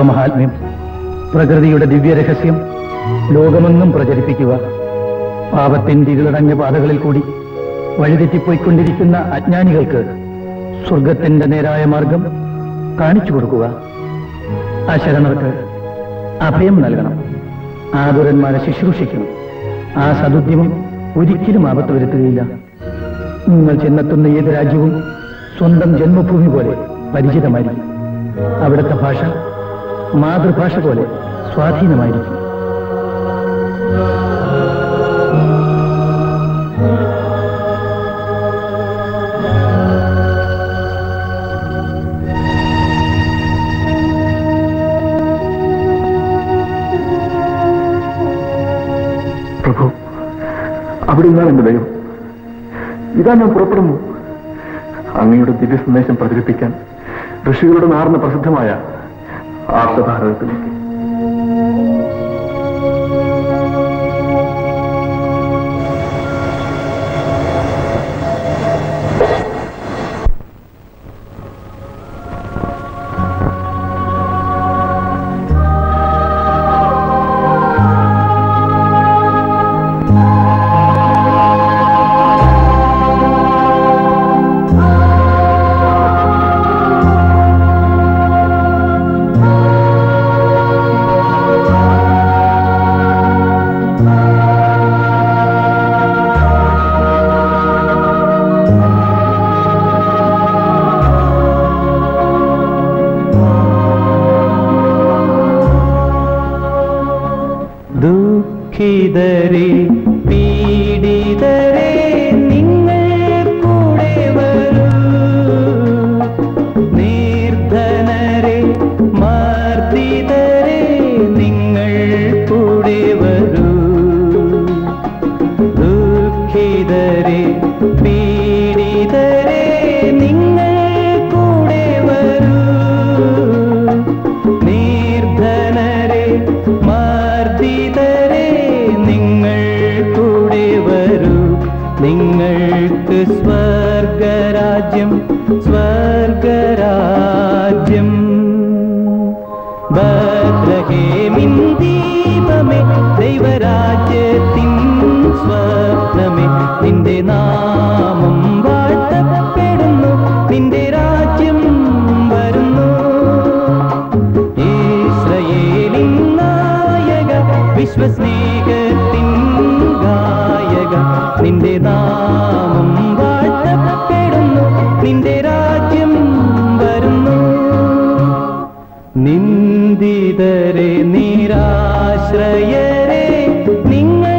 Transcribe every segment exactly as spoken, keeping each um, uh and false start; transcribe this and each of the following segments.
ദൈവമഹാത്മ്യം, പ്രകൃതിയുടെ ദിവ്യരഹസ്യം ലോകമെങ്ങും പ്രചരിപ്പിക്കുക. പാപത്തിന്റെ ഇരുളടഞ്ഞ പാതകളിൽ കൂടി വഴിതെറ്റിപ്പോയിക്കൊണ്ടിരിക്കുന്ന അജ്ഞാനികൾക്ക് സ്വർഗത്തിന്റെ നേരായ മാർഗം കാണിച്ചു കൊടുക്കുക. അശരണർക്ക് അഭയം നൽകണം. ആതുരന്മാരെ ശുശ്രൂഷിക്കണം. ആ സദുദ്യമം ഒരിക്കലും ആപത്ത് വരുത്തുകയില്ല. നിങ്ങൾ ചെന്നെത്തുന്ന ഏത് രാജ്യവും സ്വന്തം ജന്മഭൂമി പോലെ പരിചിതമായിരിക്കും. അവിടുത്തെ ഭാഷ മാതൃഭാഷ പോലെ സ്വാധീനമായിരിക്കും. പ്രഭു, അവിടെ നിന്നാണ് എന്റെ ദൈവം. ഇതാ ഞാൻ പുറപ്പെടുന്നു. അങ്ങയുടെ ദിവ്യ സന്ദേശം പ്രചരിപ്പിക്കാൻ ഋഷികളുടെ നാർന്ന പ്രസിദ്ധമായ ആർഷഭാരതത്തിലേക്ക്. ദുഃഖിതരെ പീഡിതരെ നിങ്ങൾ കൂടെ വരൂ, നിർധനരെ മർദ്ദിതരെ നിങ്ങൾ കൂടെ വരൂ. ദുഃഖിതരെ പീഡിതരെ നിങ്ങൾ കൂടെ വരൂ, നിർധനരെ മർദ്ദിതരെ നിങ്ങൾ കൂടെ വരൂ. നിങ്ങൾക്ക് സ്വർഗരാജ്യം സ്വർഗരാജ്യം. ബത്ലഹേമിൻ ദീപമേ, ദൈവരാജ്യത്തിൻ സ്വപ്നമേ, നിന്റെ നാമം വാഴ്ത്തപ്പെടുന്നു, നിന്റെ രാജ്യം വരുന്നു. ഇസ്രായേലിൻ നായക, വിശ്വസ്നേഹത്തിൻ ഗായക, നിന്റെ നാമം വാഴ്ത്തപ്പെടുന്നു, നിന്റെ രാജ്യം വരുന്നു. നിന്ദിതരെ നിരാശ്രയരെ നിങ്ങൾ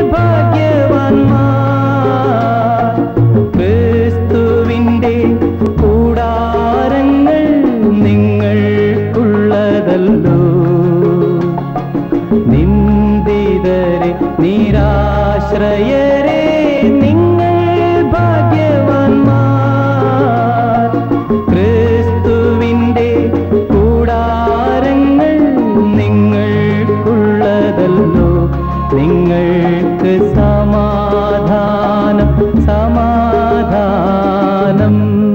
ഭാഗ്യവാന്മാർ. ക്രിസ്തുവിന്റെ കൂടാരങ്ങൾ നിങ്ങൾക്കുള്ളതല്ലോ. നിന്ദിതരെ നിരാശ്രയരെ നിങ്ങൾ ഭാഗ്യവാന്മാർ. ക്രിസ്തുവിന്റെ കൂടാരങ്ങൾ നിങ്ങൾക്കുള്ളതല്ലോ. നിങ്ങൾക്ക് സമാധാനം സമാധാനം.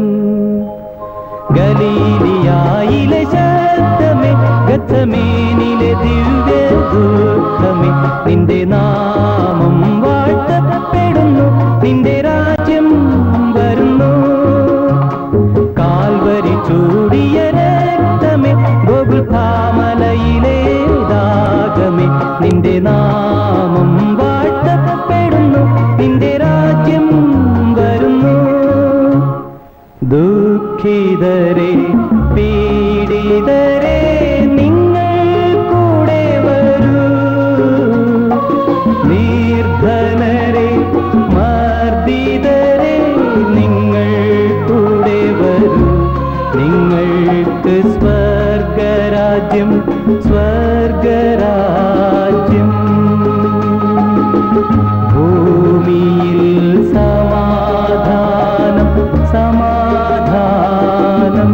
ഗലീലിയായിലെ ശബ്ദമേ, ഗത്സമേനിലെ ദിവ്യ ദുഃഖമേ, നിന്റെ നാമം വാഴ്ത്തപ്പെടുന്നു, നിന്റെ രാജ്യം വരുന്നു. കാൽവരി ചൂടിയ രക്തമേ, ഗോകുൽഥാമലയിലെ ദാഗമേ, നിന്റെ നാമം വാഴ്ത്തപ്പെടുന്നു, നിന്റെ രാജ്യം വരുന്നു. ദുഃഖിതരെ പീഡിതരെ നിങ്ങൾ കൂടെ വരൂ, നിർധനരെ മർദ്ദിതരെ നിങ്ങൾ കൂടെ വരൂ. നിങ്ങൾക്ക് സ്വർഗരാജ്യം സ്വർഗരാജ്യം. ഭൂമിയിൽ സമാധാനം സമാധാനം.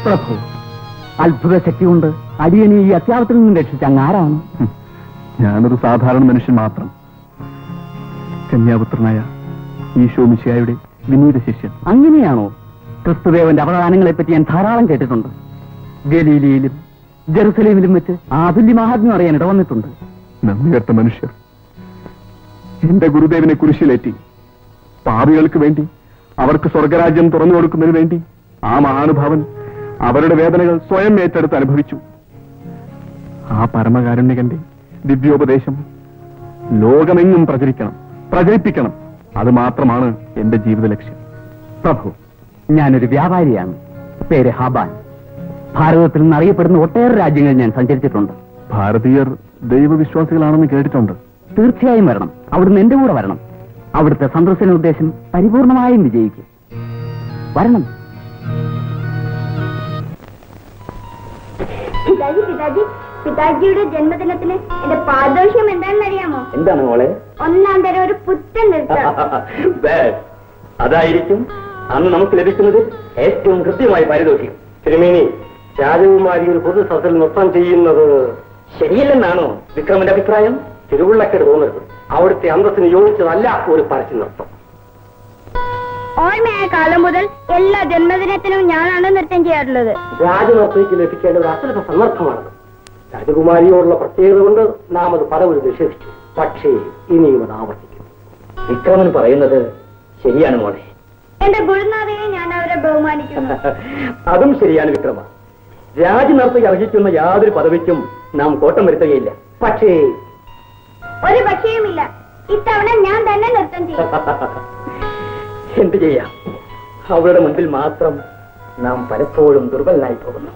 പ്രഭു, അത്ഭുത ശക്തി കൊണ്ട് അടിയനെ ഈ അത്യാവത്തിൽ നിന്നും രക്ഷിച്ച അങ്ങാരാണ്? ഞാനൊരു സാധാരണ മനുഷ്യൻ മാത്രം. കന്യാപുത്രനായ ഈശോ മിശിഹായുടെ വിനീത ശിഷ്യൻ. അങ്ങനെയാണോ? ക്രിസ്തുദേവന്റെ അവദാനങ്ങളെ പറ്റി ഞാൻ ധാരാളം കേട്ടിട്ടുണ്ട്. ഗലീലയിലും ജെറുസലേമിലും വെച്ച് ആതുല്യ മഹാത്മ്യം അറിയാൻ ഇടവന്നിട്ടുണ്ട്. നന്ദികെട്ട മനുഷ്യർ, എന്റെ ഗുരുദേവനെ കുരിശിലേറ്റി പാപികൾക്ക് വേണ്ടി, അവർക്ക് സ്വർഗരാജ്യം തുറന്നു കൊടുക്കുന്നതിന് വേണ്ടി ആ മഹാനുഭാവൻ അവരുടെ വേദനകൾ സ്വയം ഏറ്റെടുത്ത് അനുഭവിച്ചു. ആ പരമകാരുണ്യകന്റെ ദിവ്യോപദേശം ലോകമെങ്ങും പ്രചരിക്കണം, പ്രചരിപ്പിക്കണം. അത് മാത്രമാണ് എന്റെ ജീവിത ലക്ഷ്യം. പ്രഭു, ഞാനൊരു വ്യാപാരിയാണ്. പേര് ഹാബാൻ. ഭാരതത്തിൽ നിന്ന് അറിയപ്പെടുന്ന ഒട്ടേറെ രാജ്യങ്ങളിൽ ഞാൻ സഞ്ചരിച്ചിട്ടുണ്ട്. ഭാരതീയർ ദൈവവിശ്വാസികളാണെന്ന് കേട്ടിട്ടുണ്ട്. തീർച്ചയായും വരണം. അവിടുന്ന് എന്റെ കൂടെ വരണം. അവിടുത്തെ സന്ദർശന ഉദ്ദേശം പരിപൂർണമായും വിജയിക്കും. വരണം. പിതാജി പിതാജി പിതാജിയുടെ ജന്മദിനത്തിന് എന്റെ പാദോഷ്യം എന്താണെന്ന് അറിയാമോ? എന്താണ് മോളെ? ഒന്നാം തരം ഒരു പുത്തൻ നൃത്തം. അതായിരിക്കും അന്ന് നമുക്ക് ലഭിക്കുന്നത് ഏറ്റവും കൃത്യമായ പാരിതോഷികം. തിരുമേനി, രാജകുമാരി ഒരു പൊതു സദസ്സിൽ നൃത്തം ചെയ്യുന്നത് ശരിയല്ലെന്നാണോ വിക്രമന്റെ അഭിപ്രായം? തിരുവുള്ളക്കേട് തോന്നരുത്. അവിടുത്തെ അന്തസ്സിന് യോജിച്ചതല്ല ഒരു പരസ്യ നൃത്തം. ഓർമ്മയായ കാലം മുതൽ എല്ലാ ജന്മദിനത്തിനും ഞാനാണ് നൃത്തം ചെയ്യാറുള്ളത്. രാജനർത്തയ്ക്ക് ലഭിക്കേണ്ട ഒരു അസുലഭ സന്ദർഭമാണത്. രാജകുമാരിയോടുള്ള പ്രത്യേകത കൊണ്ട് നാം അത് പലവരും നിഷേധിച്ചു. പക്ഷേ ഇനിയും അത് ആവർത്തിക്കും. വിക്രമൻ പറയുന്നത് ശരിയാണ് മോളെ. എന്റെ ഗുരുനാഥനെ ഞാൻ അവരെ ബഹുമാനിക്കുന്നു. അതും ശരിയാണ് വിക്രമ. രാജനർത്തയ്ക്ക് അർഹിക്കുന്ന യാതൊരു പദവിക്കും നാം കോട്ടം വരുത്തുകയില്ല. പക്ഷേ ഒരു പക്ഷേയുമില്ല. ഇത്തവണ ഞാൻ തന്നെ നൃത്തം ചെയ്യും. എന്ത് ചെയ്യാം, അവരുടെ മുൻപിൽ മാത്രം നാം പലപ്പോഴും ദുർബലനായി പോകുന്നു.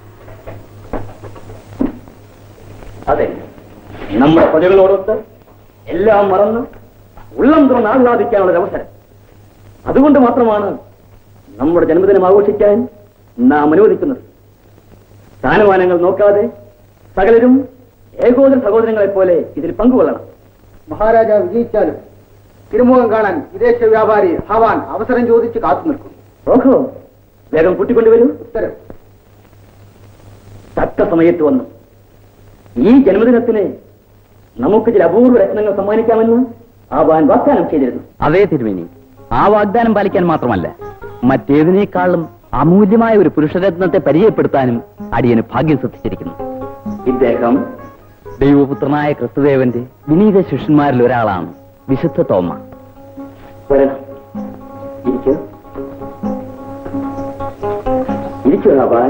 അതെ, നമ്മുടെ പ്രജകളോടൊത്ത് എല്ലാം മറന്ന് ഉള്ളം തുറന്ന് ആഹ്ലാദിക്കാനുള്ള അവസരം. അതുകൊണ്ട് മാത്രമാണ് നമ്മുടെ ജന്മദിനം ആഘോഷിക്കാൻ നാം അനുവദിക്കുന്നത്. സ്ഥാനമാനങ്ങൾ നോക്കാതെ സകലരും ഏകോദര സഹോദരങ്ങളെ പോലെ ഇതിൽ പങ്കുകൊള്ളണം. മഹാരാജാവ് വിജയിച്ചാലും തിരുമുഖം കാണാൻ വിദേശ വ്യാപാരി ഹവാൻ അവസരം ചോദിച്ച് കാത്തു നിൽക്കുന്നു. ഓഹോ, വേഗം കൂട്ടിക്കൊണ്ടുവരൂ. ഉത്തരം. തക്ക സമയത്ത് വന്നു. ഈ ജന്മദിനത്തിന് നമുക്ക് ചില അപൂർവ രത്നങ്ങൾ സമ്മാനിക്കാമെന്ന് ആവാൻ വാഗ്ദാനം ചെയ്തിരുന്നു. അതേ തിരുമേനി, ആ വാഗ്ദാനം പാലിക്കാൻ മാത്രമല്ല, മറ്റേതിനേക്കാളും അമൂല്യമായ ഒരു പുരുഷരത്നത്തെ പരിചയപ്പെടുത്താനും അടിയന് ഭാഗ്യം സിദ്ധിച്ചിരിക്കുന്നു. ഇദ്ദേഹം ദൈവപുത്രനായ ക്രിസ്തുദേവന്റെ വിനീത ശിഷ്യന്മാരിൽ ഒരാളാണ്, വിശുദ്ധ തോമ. വരണം, ഇരിക്കൂ. ഇരിക്കൂ ആവാൻ.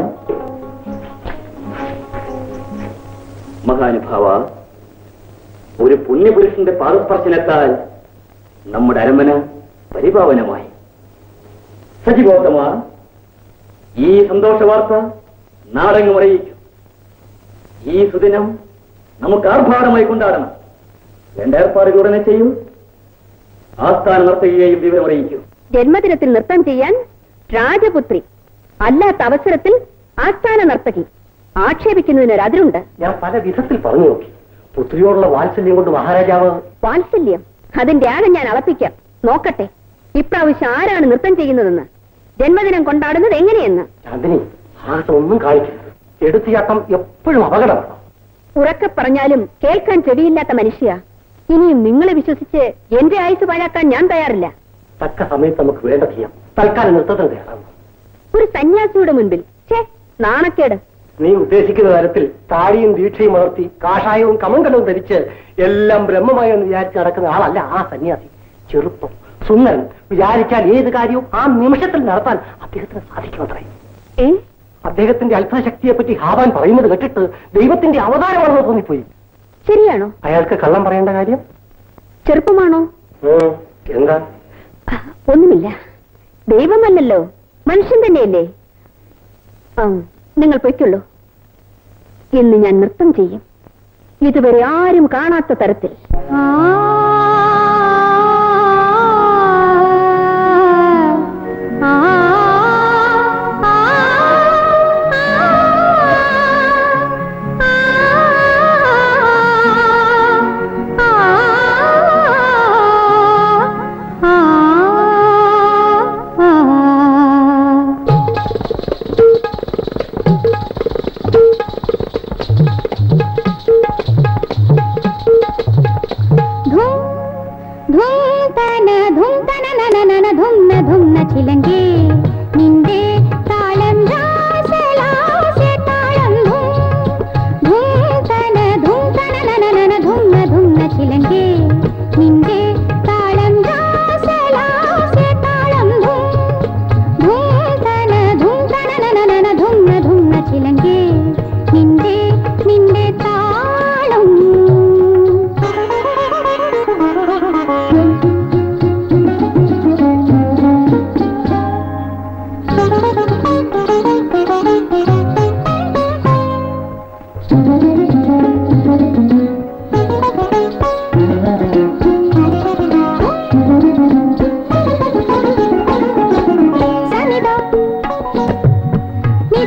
മഹാനുഭാവ, ഒരു പുണ്യപുരുഷന്റെ പാദസ്പർശനത്താൽ നമ്മുടെ അരമന പരിപാവനമായി. സജിഗോത്തമ, ഈ സന്തോഷ വാർത്ത നാടെങ്ങും അറിയിക്കും. ഈ സുദിനം നമുക്ക് ആർഭാടമായി കൊണ്ടാടണം. വേണ്ട ഏർപ്പാടുകൾ ഉടനെ ചെയ്യൂ. ആസ്ഥാന നർത്തകിയെയും വിവരം അറിയിക്കൂ. ജന്മദിനത്തിൽ നൃത്തം ചെയ്യാൻ രാജപുത്രി, അല്ലാത്ത അവസരത്തിൽ ആസ്ഥാന നർത്തകി. ആക്ഷേപിക്കുന്നതിനൊരു അതിരുണ്ട്. ഞാൻ പല വിധത്തിൽ പറഞ്ഞു നോക്കി. പുത്രിയോടുള്ള വാത്സല്യം കൊണ്ട് മഹാരാജാവ്... വാത്സല്യം? അതിന്റെ ആഴം ഞാൻ അളപ്പിക്കാം. നോക്കട്ടെ ഇപ്രാവശ്യം ആരാണ് നൃത്തം ചെയ്യുന്നതെന്ന്, ജന്മദിനം കൊണ്ടാടുന്നത് എങ്ങനെയെന്ന്. ചാന്ദിനി, സാഹസം ഒന്നും കാണിക്കരുത്. എടുത്തിയാട്ടം എപ്പോഴും അപകടമാണ്. ഉറക്കെ പറഞ്ഞാലും കേൾക്കാൻ ചെവിയില്ലാത്ത മനുഷ്യ. ഇനിയും നിങ്ങളെ വിശ്വസിച്ച് എന്റെ ആയുസ് പാഴാക്കാൻ ഞാൻ തയ്യാറില്ല. തക്ക സമയത്ത് നമുക്ക് വേണ്ട ചെയ്യാം. തൽക്കാലം നൃത്തത്തിന് തയ്യാറാണ്. ഒരു സന്യാസിയുടെ മുൻപിൽ ഛേ, നാണക്കേട്. നീ ഉദ്ദേശിക്കുന്ന തരത്തിൽ താടിയും ദീക്ഷയും വളർത്തി കാഷായവും കമങ്കലവും ധരിച്ച് എല്ലാം ബ്രഹ്മമായി എന്ന് വിചാരിച്ച് നടക്കുന്ന ആളല്ല ആ സന്യാസി. ചെറുപ്പം, സുന്ദരൻ, വിചാരിച്ചാൽ ഏത് കാര്യവും ആ നിമിഷത്തിൽ നടത്താൻ അദ്ദേഹത്തിന് സാധിക്കുമത്രേ. ഏ അദ്ദേഹത്തിന്റെ അത്ഭുത ശക്തിയെ പറ്റി ഹാവാൻ പറയുന്നത് കേട്ടിട്ട് ദൈവത്തിന്റെ അവതാരമാണെന്ന് തോന്നിപ്പോയി. ശരിയാണോ? അയാൾക്ക് കള്ളം പറയേണ്ട കാര്യം? ചെറുപ്പമാണോ? എന്താ? ഒന്നുമില്ല. ദൈവമല്ലല്ലോ, മനുഷ്യൻ തന്നെയല്ലേ. ആ, നിങ്ങൾ പൊയ്ക്കുള്ളൂ. ഇന്ന് ഞാൻ നൃത്തം ചെയ്യും, ഇതുവരെ ആരും കാണാത്ത തരത്തിൽ.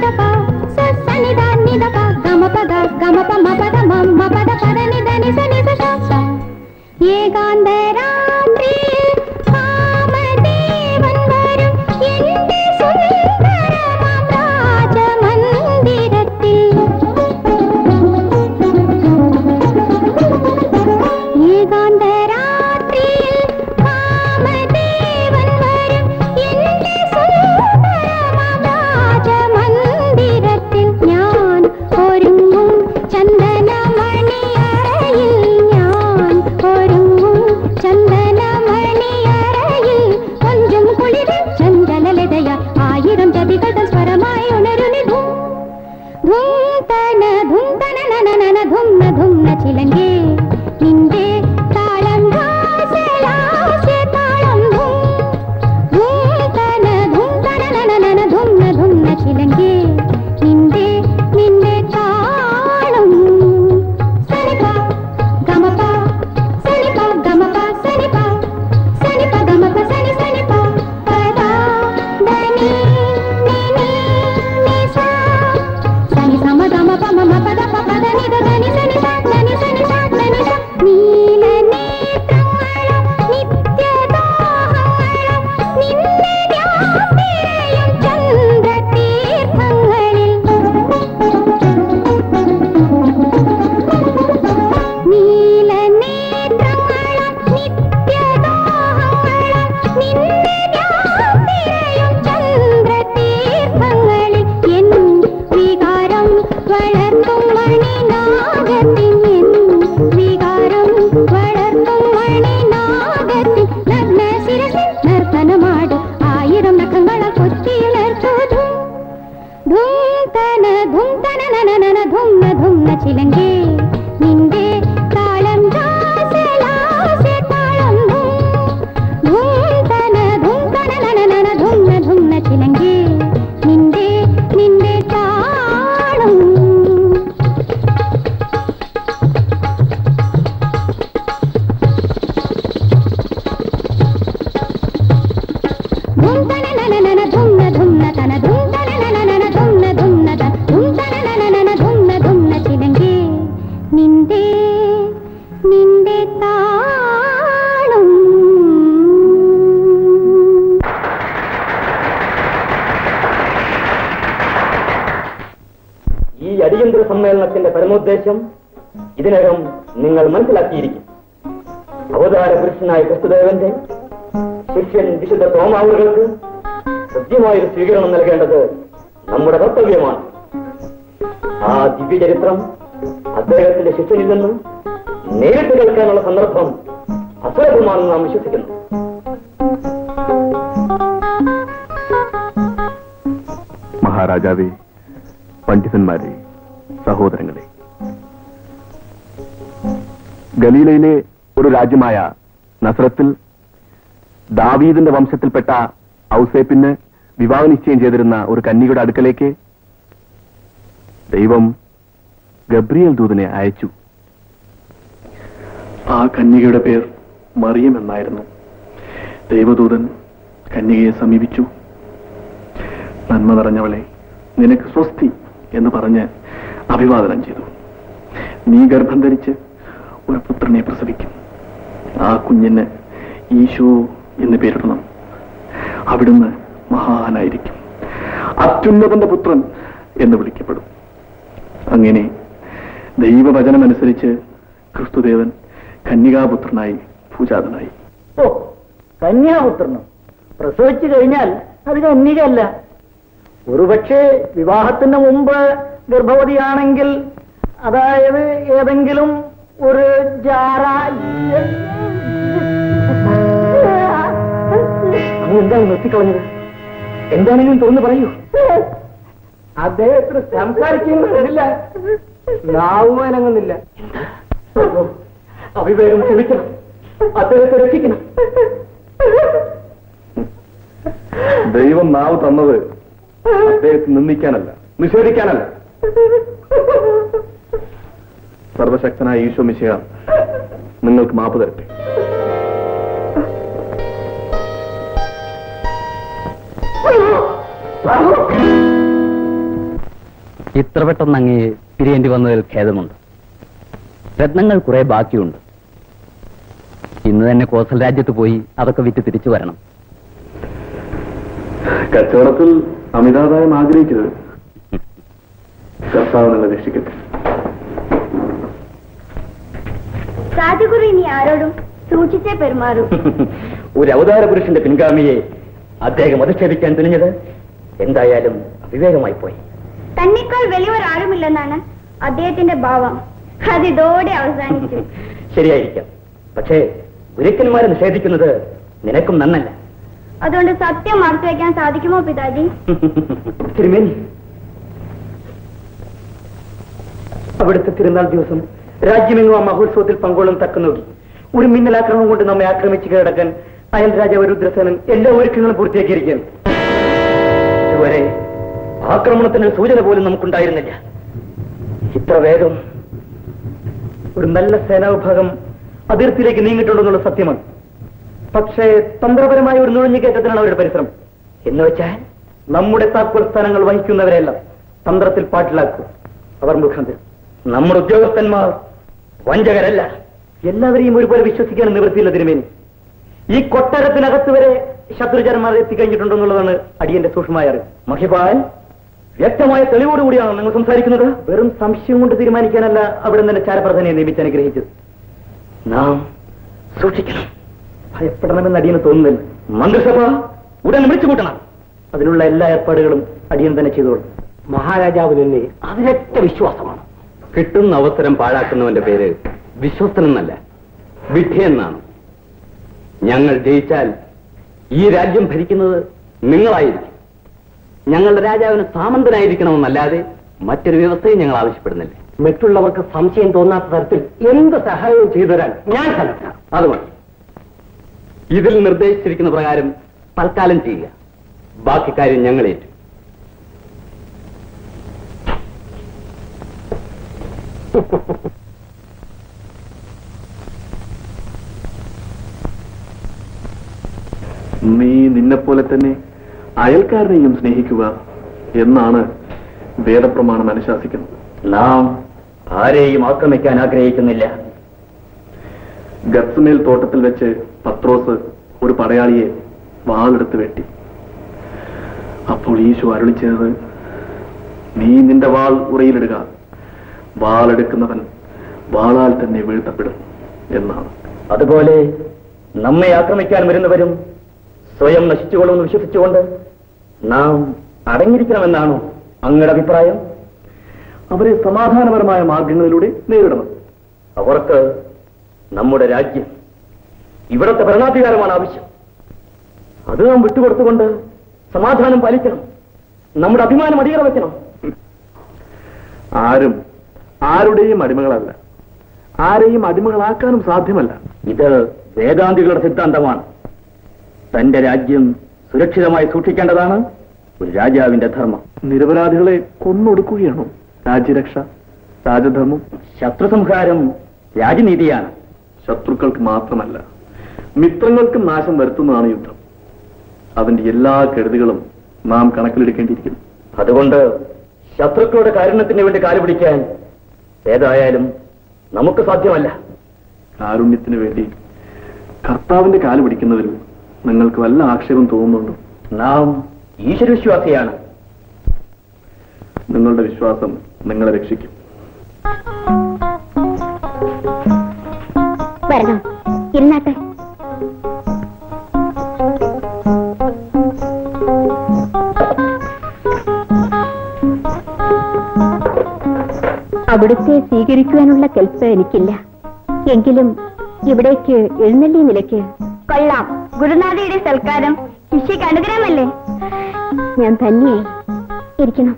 ప స స ని ద ని ద ప గమ ప గ గమ ప మ ప ద మ మ ప ద ప ద ని ద ని స ని స స స ఏకాంత రాత్రి കാമദേവൻ വരും എന്റെ സുന്ദരമാം രാജമന്ദിരത്തിൽ ഏകാന്ത രാത്രിയിൽ കാമദേവൻ വരും എന്റെ സുന്ദരമാം രാജമന്ദിരത്തിൽ ഞാൻ ഒരുങ്ങും ചന്ദനമണിയറയിൽ ഞാൻ ഒരുങ്ങും ചന്ദനമണിയറയിൽ കൊഞ്ചും കുളിരും ചന്ദനലതയ ആയിരം ചതികൾ സ്വരമായി ഉണരുനി ധും ധും തന ധും തന നന നന ധുംന ധുംന ചിലങ്കേ നിന്റെ താളം ലാസ്യ താളം ധും ധും തന ധും തന നന നന ധുംന ധുംന ചിലങ്കേ നിന്റെ നിന്റെ താളം സനിപ ഗമപ സനിപ ഗമപ സനിപ സനിപ ഗമപ സനി സനിപ പദ ധനി നിനി നിസ സനി സമ ഗമ പമ മ പദ പ പദ നി ധ ധനി സനി സ ധനി സനി സ ധനി സ നീല നേത്രങ്ങള നിത്യദാഹങ്ങള നിന്നെ ധ്യാനിരയും ചന്ദ്രതീർത്ഥങ്ങളിൽ നീല നേത്രങ്ങള നിത്യദാഹങ്ങള നിന്നെ ധ്യാനിരയും ചന്ദ്രതീർത്ഥങ്ങളിൽ എൻ വികാരം വളർത്തും മണിനാഗത്തിൻ എൻ വികാരം വളർത്തും മണിനാഗത്തിൻ നഗ്ന ശിരസിൽ നർത്തനമാട് ആയിരം നഖങ്ങളാൽ കൊത്തിയിളർത്തു ധും ധും തന ധും തന നന നന ധുംന ധുംന ചിലങ്കേ നിന്റെ താളം ലാസ്യ താളം ധും ധും തന ധും തന നന നന ധുംന ധുംന ചിലങ്കേ നിന്റെ നിന്റെ താളം ധും തന നന നന ധുംന ധുംന തന ധും തന നന നന ധുംന ധുംന തന ധും തന നന നന ധുംന ധുംന ചിലങ്കേ നിന്റെ നിന്റെ താളം ഈ അടിയന്തര സമ്മേളനത്തിന്റെ പരമോദ്ദേശം ഇതിനകം നിങ്ങൾ മനസ്സിലാക്കിയിരിക്കും. അവതാര പുരുഷനായ ക്രിസ്തുദേവന്റെ ശിഷ്യൻ വിശുദ്ധ തോമാവുകൾക്ക് കൃത്യമായൊരു സ്വീകരണം നൽകേണ്ടത് നമ്മുടെ കർത്തവ്യമാണ്. ആ ദിവ്യചരിത്രം അദ്ദേഹത്തിന്റെ ശിഷ്യനിൽ നിന്ന് നേരിട്ട് കേൾക്കാനുള്ള സന്ദർഭം അസുലഭമാണെന്ന് നാം വിശ്വസിക്കുന്നു. മഹാരാജാവേ, പണ്ഡിതന്മാരെ, സഹോദരങ്ങളെ, ഗലീലയിലെ ഒരു രാജ്യമായ നസ്രത്തിൽ ദാവീദിന്റെ വംശത്തിൽപ്പെട്ട ഔസേപ്പിന് വിവാഹ നിശ്ചയം ചെയ്തിരുന്ന ഒരു കന്യകയുടെ അടുക്കലേക്ക് ദൈവം ഗബ്രിയേൽ ദൂതനെ അയച്ചു. ആ കന്യകയുടെ പേർ മറിയം എന്നായിരുന്നു. ദൈവദൂതൻ കന്യകയെ സമീപിച്ചു. നന്മ നിറഞ്ഞവളെ, നിനക്ക് സ്വസ്തി എന്ന് പറഞ്ഞ് അഭിവാദനം ചെയ്തു. നീ ഗർഭം ധരിച്ച് ഒരു പുത്രനെ പ്രസവിക്കും. ആ കുഞ്ഞിന് ഈശോ എന്ന് പേരിടണം. അവിടുന്ന് മഹാനായിരിക്കും, അത്യുന്നതന്റെ പുത്രൻ എന്ന് വിളിക്കപ്പെടും. അങ്ങനെ ദൈവവചനമനുസരിച്ച് ക്രിസ്തുദേവൻ കന്യകാപുത്രനായി പൂജാതനായി. ഓ, കന്യാപുത്രനോ? പ്രസവിച്ചു കഴിഞ്ഞാൽ അത് കന്യകയല്ല. ഒരുപക്ഷെ വിവാഹത്തിന് മുമ്പ് ഗർഭവതിയാണെങ്കിൽ, അതായത് ഏതെങ്കിലും ഒരു ജാറ എന്താണ് നിർത്തിക്കളഞ്ഞത്? എന്താണെങ്കിലും തുറന്നു പറയൂ. അദ്ദേഹത്തിന് സംസാരിക്കുന്നില്ല, നാവുമനങ്ങുന്നില്ല. അവിവേകം ക്ഷമിക്കണം, അദ്ദേഹത്തെ രക്ഷിക്കണം. ദൈവം നാവ് തന്നത് അദ്ദേഹത്തെ നിന്ദിക്കാനല്ല, നിഷേധിക്കാനല്ല. സർവശക്തനായ ഈശോ മിശിഹ നിങ്ങൾക്ക് മാപ്പ് തരട്ടെ. ഇത്ര പെട്ടെന്ന് അങ്ങ് പിരിയേണ്ടി വന്നതിൽ ഖേദമുണ്ട്. രത്നങ്ങൾ കുറെ ബാക്കിയുണ്ട്. ഇന്ന് തന്നെ കോസൽ രാജ്യത്ത് പോയി അതൊക്കെ വിറ്റ് തിരിച്ചു വരണം. കച്ചവടത്തിൽ അമിതാദായം ആഗ്രഹിക്കരുത്. കർത്താവിനെ രക്ഷിക്കട്ടെ. രാജഗുരു ഇനി ആരോടും സൂക്ഷിച്ചേ പെരുമാറും. ഒരു അവതാര പുരുഷന്റെ പിൻഗാമിയെ അദ്ദേഹം അധിക്ഷേപിക്കാൻ തുനിഞ്ഞത് എന്തായാലും അവിവേകമായി പോയി. തന്നെക്കാൾ വലിയൊരാളുമില്ലെന്നാണ് അദ്ദേഹത്തിന്റെ ഭാവം. അതിതോടെ അവസാനിച്ചു. ശരിയായിരിക്കാം. പക്ഷേ ഗുരുക്കന്മാരെ നിഷേധിക്കുന്നത് നിനക്കും നന്നല്ല. അതുകൊണ്ട് സത്യം മറച്ചു വയ്ക്കാൻ സാധിക്കുമോ പിതാജി? തിരുമേനി, അവിടുത്തെ തിരുനാൾ ദിവസം രാജ്യമെങ്ങും ആ മഹോത്സവത്തിൽ പങ്കോളം തക്ക നോക്കി ഒരു മിന്നലാക്രമണം കൊണ്ട് നമ്മെ ആക്രമിച്ച് കീഴടക്കാൻ അയൽ രാജാവ് രുദ്രസേനൻ എല്ലാ ഒരുക്കങ്ങളും പൂർത്തിയാക്കിയിരിക്കുകയാണ്. ഇതുവരെ ആക്രമണത്തിന് സൂചന പോലും നമുക്കുണ്ടായിരുന്നില്ല. ഇത്ര വേഗം ഒരു നല്ല സേനാവിഭാഗം അതിർത്തിയിലേക്ക് നീങ്ങിയിട്ടുണ്ടെന്നുള്ള സത്യമാണ്. പക്ഷേ തന്ത്രപരമായ ഒരു നുഴഞ്ഞുകയറ്റത്തിനാണ് അവരുടെ പരിശ്രമം. എന്ന് വെച്ചാൽ നമ്മുടെ താക്കോൽ സ്ഥാനങ്ങൾ വഹിക്കുന്നവരെല്ലാം തന്ത്രത്തിൽ പാട്ടിലാക്കുക. അവർ മുഖാന്തരം നമ്മുടെ ഉദ്യോഗസ്ഥന്മാർ വഞ്ചകരല്ല. എല്ലാവരെയും ഒരുപോലെ വിശ്വസിക്കാൻ നിവൃത്തിയില്ല തിരുമേനി. ഈ കൊട്ടാരത്തിനകത്ത് വരെ ശത്രുചരന്മാർ എത്തിക്കഴിഞ്ഞിട്ടുണ്ടെന്നുള്ളതാണ് അടിയന്റെ സൂക്ഷ്മമായ അറിവ്. മഹിപാൽ, വ്യക്തമായ തെളിവോടുകൂടിയാണ് നിങ്ങൾ സംസാരിക്കുന്നത്. വെറും സംശയം കൊണ്ട് തീരുമാനിക്കാനല്ല അവിടെ നിന്ന് ചാരപ്രധാനിയെ നിയമിച്ച് അനുഗ്രഹിച്ചത്. നാം സൂക്ഷിക്കണം, ഭയപ്പെടണമെന്ന് അടിയന് തോന്നുന്നില്ല. മന്ത്രിസഭ ഉടൻ വിളിച്ചു കൂട്ടണം. അതിനുള്ള എല്ലാ ഏർപ്പാടുകളും അടിയൻ തന്നെ ചെയ്തോളും. മഹാരാജാവ് തന്നെ അതിനൊറ്റ വിശ്വാസമാണ്. കിട്ടുന്ന അവസരം പാഴാക്കുന്നവന്റെ പേര് വിശ്വസ്തനെന്നല്ല, വിഡ്ഢിയെന്നാണ്. ഞങ്ങൾ ജയിച്ചാൽ ഈ രാജ്യം ഭരിക്കുന്നത് നിങ്ങളായിരിക്കും. ഞങ്ങളുടെ രാജാവിന് സാമന്തനായിരിക്കണമെന്നല്ലാതെ മറ്റൊരു വ്യവസ്ഥയും ഞങ്ങൾ ആവശ്യപ്പെടുന്നില്ല. മറ്റുള്ളവർക്ക് സംശയം തോന്നാത്ത തരത്തിൽ എന്ത് സഹായവും ചെയ്തു തരാൻ ഞാൻ സന്നദ്ധ. അത് മതി. ഇതിൽ നിർദ്ദേശിച്ചിരിക്കുന്ന പ്രകാരം തൽക്കാലം ചെയ്യുക. ബാക്കി കാര്യം ഞങ്ങളേറ്റു. നീ നിന്നെപ്പോലെ തന്നെ അയൽക്കാരനെയും സ്നേഹിക്കുക എന്നാണ് വേദപ്രമാണം അനുശാസിക്കുന്നത്. നാം ആരെയും ആക്രമിക്കാൻ ആഗ്രഹിക്കുന്നില്ല. ഗത്സ്മേൽ തോട്ടത്തിൽ വെച്ച് പത്രോസ് ഒരു പടയാളിയെ വാളെടുത്ത് വെട്ടി. അപ്പോൾ ഈശോ അരുളി ചെയ്തത്, നീ നിന്റെ വാൾ ഉറയിലിടുക, വാളെടുക്കുന്നവൻ വാളാൽ തന്നെ വീഴ്ത്തപ്പെടും എന്നാണ്. അതുപോലെ നമ്മെ ആക്രമിക്കാൻ വരുന്നവരും സ്വയം നശിച്ചുകൊള്ളുമെന്ന് വിശ്വസിച്ചുകൊണ്ട് നാം അടങ്ങിയിരിക്കണമെന്നാണോ അങ്ങയുടെ അഭിപ്രായം? അവരെ സമാധാനപരമായ മാർഗങ്ങളിലൂടെ നേരിടണം. അവർക്ക് നമ്മുടെ രാജ്യം, ഇവിടത്തെ ഭരണാധികാരമാണ് ആവശ്യം. അത് നാം വിട്ടുകൊടുത്തുകൊണ്ട് സമാധാനം പാലിക്കണം. നമ്മുടെ അഭിമാനം അടിയറ വയ്ക്കണം. ആരും ആരുടെയും അടിമകളല്ല, ആരെയും അടിമകളാക്കാനും സാധ്യമല്ല. ഇത് വേദാന്തികളുടെ സിദ്ധാന്തമാണ്. തന്റെ രാജ്യം സുരക്ഷിതമായി സൂക്ഷിക്കേണ്ടതാണ് ഒരു രാജാവിന്റെ ധർമ്മം. നിരപരാധികളെ കൊന്നൊടുക്കുകയാണോ രാജ്യരക്ഷ, രാജധർമ്മം? ശത്രുസംഹാരം രാജനീതിയാണ്. ശത്രുക്കൾക്ക് മാത്രമല്ല, മിത്രങ്ങൾക്കും നാശം വരുത്തുന്നതാണ് യുദ്ധം. അതിന്റെ എല്ലാ കെടുതികളും നാം കണക്കിലെടുക്കേണ്ടിയിരിക്കുന്നു. അതുകൊണ്ട് ശത്രുക്കളുടെ കാരുണ്യത്തിന് വേണ്ടി കാലുപിടിക്കാൻ ഏതായാലും നമുക്ക് സാധ്യമല്ല. കാരുണ്യത്തിന് വേണ്ടി കർത്താവിന്റെ കാല് പിടിക്കുന്നതിൽ നിങ്ങൾക്ക് വല്ല ആക്ഷേപം തോന്നുന്നുണ്ടോ? നാം ഈശ്വരവിശ്വാസിയാണ്. നിങ്ങളുടെ വിശ്വാസം നിങ്ങളെ രക്ഷിക്കും. വരണം, ഇരുന്നാട്ടെ. അവിടുത്തെ സ്വീകരിക്കുവാനുള്ള കെൽപ്പ് എനിക്കില്ല. എങ്കിലും ഇവിടേക്ക് എഴുന്നള്ളി നിലയ്ക്ക് കൊള്ളാം. ഗുരുനാഥയുടെ സൽക്കാരം ശിഷ്യക്ക് അനുഗ്രഹമല്ലേ? ഞാൻ തന്നെയായി ഇരിക്കണം.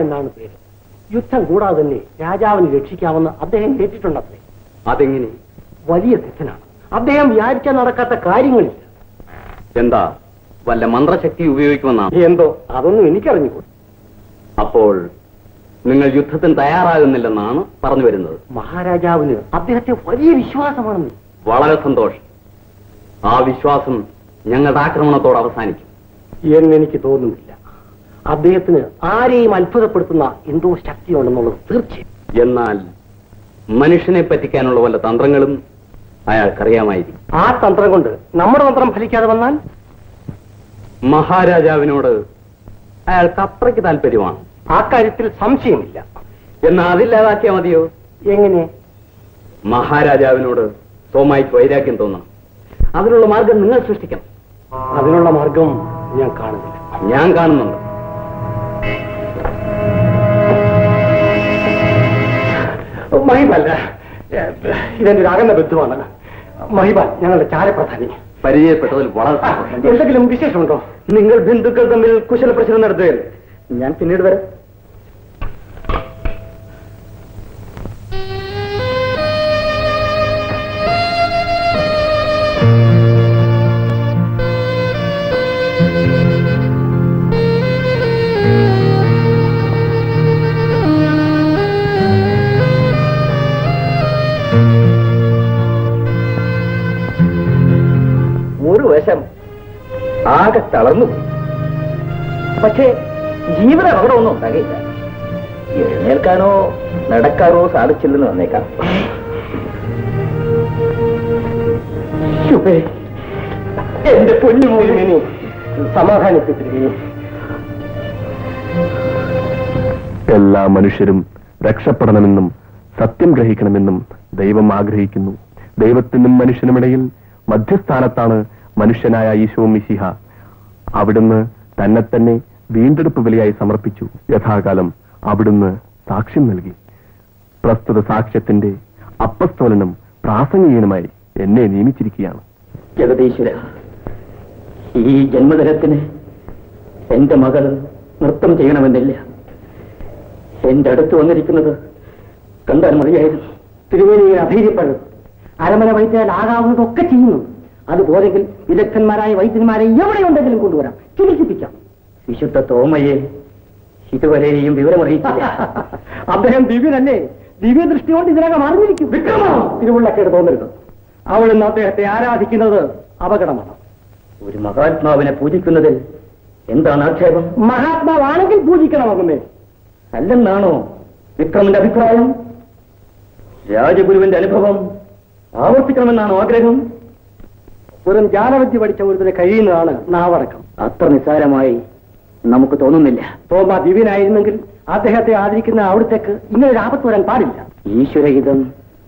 എന്നാണ് പേര്. യുദ്ധം കൂടാതെ തന്നെ രാജാവിനെ രക്ഷിക്കാമെന്ന് അദ്ദേഹം കേട്ടിട്ടുണ്ടത്രേ. അതെങ്ങനെ? വലിയ സിദ്ധനാണ് അദ്ദേഹം. വിചാരിക്കാൻ നടക്കാത്ത കാര്യങ്ങളില്ല. എന്താ, വല്ല മന്ത്രശക്തി ഉപയോഗിക്കുമെന്നാണ്? എന്തോ, അതൊന്നും എനിക്കറിഞ്ഞുകൂടും. അപ്പോൾ നിങ്ങൾ യുദ്ധത്തിന് തയ്യാറാകുന്നില്ലെന്നാണ് പറഞ്ഞു വരുന്നത്? മഹാരാജാവിന് അദ്ദേഹത്തെ വലിയ വിശ്വാസമാണെന്ന്. വളരെ സന്തോഷം. ആ വിശ്വാസം ഞങ്ങളുടെ ആക്രമണത്തോട് അവസാനിക്കും എന്നെനിക്ക് തോന്നുന്നില്ല. അദ്ദേഹത്തിന് ആരെയും അത്ഭുതപ്പെടുത്തുന്ന എന്തോ ശക്തിയുണ്ടെന്നുള്ളത് തീർച്ചയായും. എന്നാൽ മനുഷ്യനെ പറ്റിക്കാനുള്ള വല്ല തന്ത്രങ്ങളും അയാൾക്കറിയാമായിരിക്കും. ആ തന്ത്രം കൊണ്ട് നമ്മുടെ തന്ത്രം ഫലിക്കാതെ വന്നാൽ മഹാരാജാവിനോട് അയാൾക്ക് അത്രയ്ക്ക് താല്പര്യമാണ്. ആ കാര്യത്തിൽ സംശയമില്ല. എന്നാൽ അതില്ലാതാക്കിയാൽ മതിയോ? എങ്ങനെ? മഹാരാജാവിനോട് തോമായിക്ക് വൈരാഗ്യം തോന്നണം. അതിനുള്ള മാർഗം നിങ്ങൾ സൃഷ്ടിക്കണം. അതിനുള്ള മാർഗം ഞാൻ കാണുന്നില്ല. ഞാൻ കാണുന്നുണ്ട്. മഹിബല്ല, ഇതെന്റെ ഒരു അകന്ന ബന്ധുവാണ്. മഹിബാൽ ഞങ്ങളുടെ ചാരപ്രധാനി. പരിചയപ്പെട്ടതിൽ വളരെ എന്തെങ്കിലും വിശേഷമുണ്ടോ? നിങ്ങൾ ബന്ധുക്കൾ തമ്മിൽ കുശല പ്രശ്നം നടത്തുകയാണ്. ഞാൻ പിന്നീട് വരാം. ഒരു വശം ആകെ തളർന്നു. പക്ഷേ ജീവന അപകടമൊന്നും ഉണ്ടാകില്ല. എഴുന്നേൽക്കാനോ നടക്കാനോ സാധിച്ചില്ലെന്ന് വന്നേക്കാം. എന്റെ പൊന്നുമോനെ സമാധാനിപ്പിച്ചിരിക്കുന്നു. എല്ലാ മനുഷ്യരും രക്ഷപ്പെടണമെന്നും സത്യം ഗ്രഹിക്കണമെന്നും ദൈവം ആഗ്രഹിക്കുന്നു. ദൈവത്തിനും മനുഷ്യനുമിടയിൽ മധ്യസ്ഥാനത്താണ് മനുഷ്യനായ ഈശോ മിശിഹ. അവിടുന്ന് തന്നെ തന്നെ വീണ്ടെടുപ്പ് ബലിയായി സമർപ്പിച്ചു. യഥാകാലം അവിടുന്ന് സാക്ഷ്യം നൽകി. പ്രസ്തുത സാക്ഷ്യത്തിന്റെ അപ്പസ്തോലനും പ്രാസംഗികനുമായി എന്നെ നിയമിച്ചിരിക്കുകയാണ്. ജഗദീശ്വര, ഈ ജന്മദിനത്തിന് എന്റെ മകൾ നൃത്തം ചെയ്യണമെന്നില്ല. എന്റെ അടുത്ത് വന്നിരിക്കുന്നത് കണ്ടാൽ മതിയായിരുന്നു. തിരുവേനിയെ അധൈര്യപ്പെടും. അരമന വൈദ്യരാൽ ആകാവുന്നതൊക്കെ ചെയ്യുന്നു. അതുപോലെങ്കിൽ വിദഗ്ധന്മാരായ വൈദ്യന്മാരെ എവിടെയുണ്ടെങ്കിലും കൊണ്ടുവരാം, ചികിത്സിപ്പിക്കാം. വിശുദ്ധ തോമയെ ഇതുവരെയും വിവരമറിയിച്ചില്ല. അദ്ദേഹം ദിവ്യനല്ലേ? ദിവ്യദൃഷ്ടി കൊണ്ട് ഇതിനകം അറിഞ്ഞിരിക്കും. തിരുവുള്ളക്കേട് തോന്നരുത്. അവൾ ഇന്ന് അദ്ദേഹത്തെ ആരാധിക്കുന്നത് അപകടമാണ്. ഒരു മഹാത്മാവിനെ പൂജിക്കുന്നതിൽ എന്താണ് ആക്ഷേപം? മഹാത്മാവാണെങ്കിൽ പൂജിക്കണമെന്നേ. അല്ലെന്നാണോ വിക്രമന്റെ അഭിപ്രായം? രാജഗുരുവിന്റെ അനുഭവം ആവർത്തിക്കണമെന്നാണോ ആഗ്രഹം? വെറും ജാലവിദ്യ പഠിച്ച ഒരുതിനെ കഴിയുന്നതാണ് നാവടക്കം. അത്ര നിസ്സാരമായി നമുക്ക് തോന്നുന്നില്ല. തോമ ദിവ്യനായിരുന്നെങ്കിൽ അദ്ദേഹത്തെ ആദരിക്കുന്ന അവിടത്തേക്ക് ഇങ്ങനൊരു ആപത്ത് വരാൻ പാടില്ല. ഈശ്വരഹിതം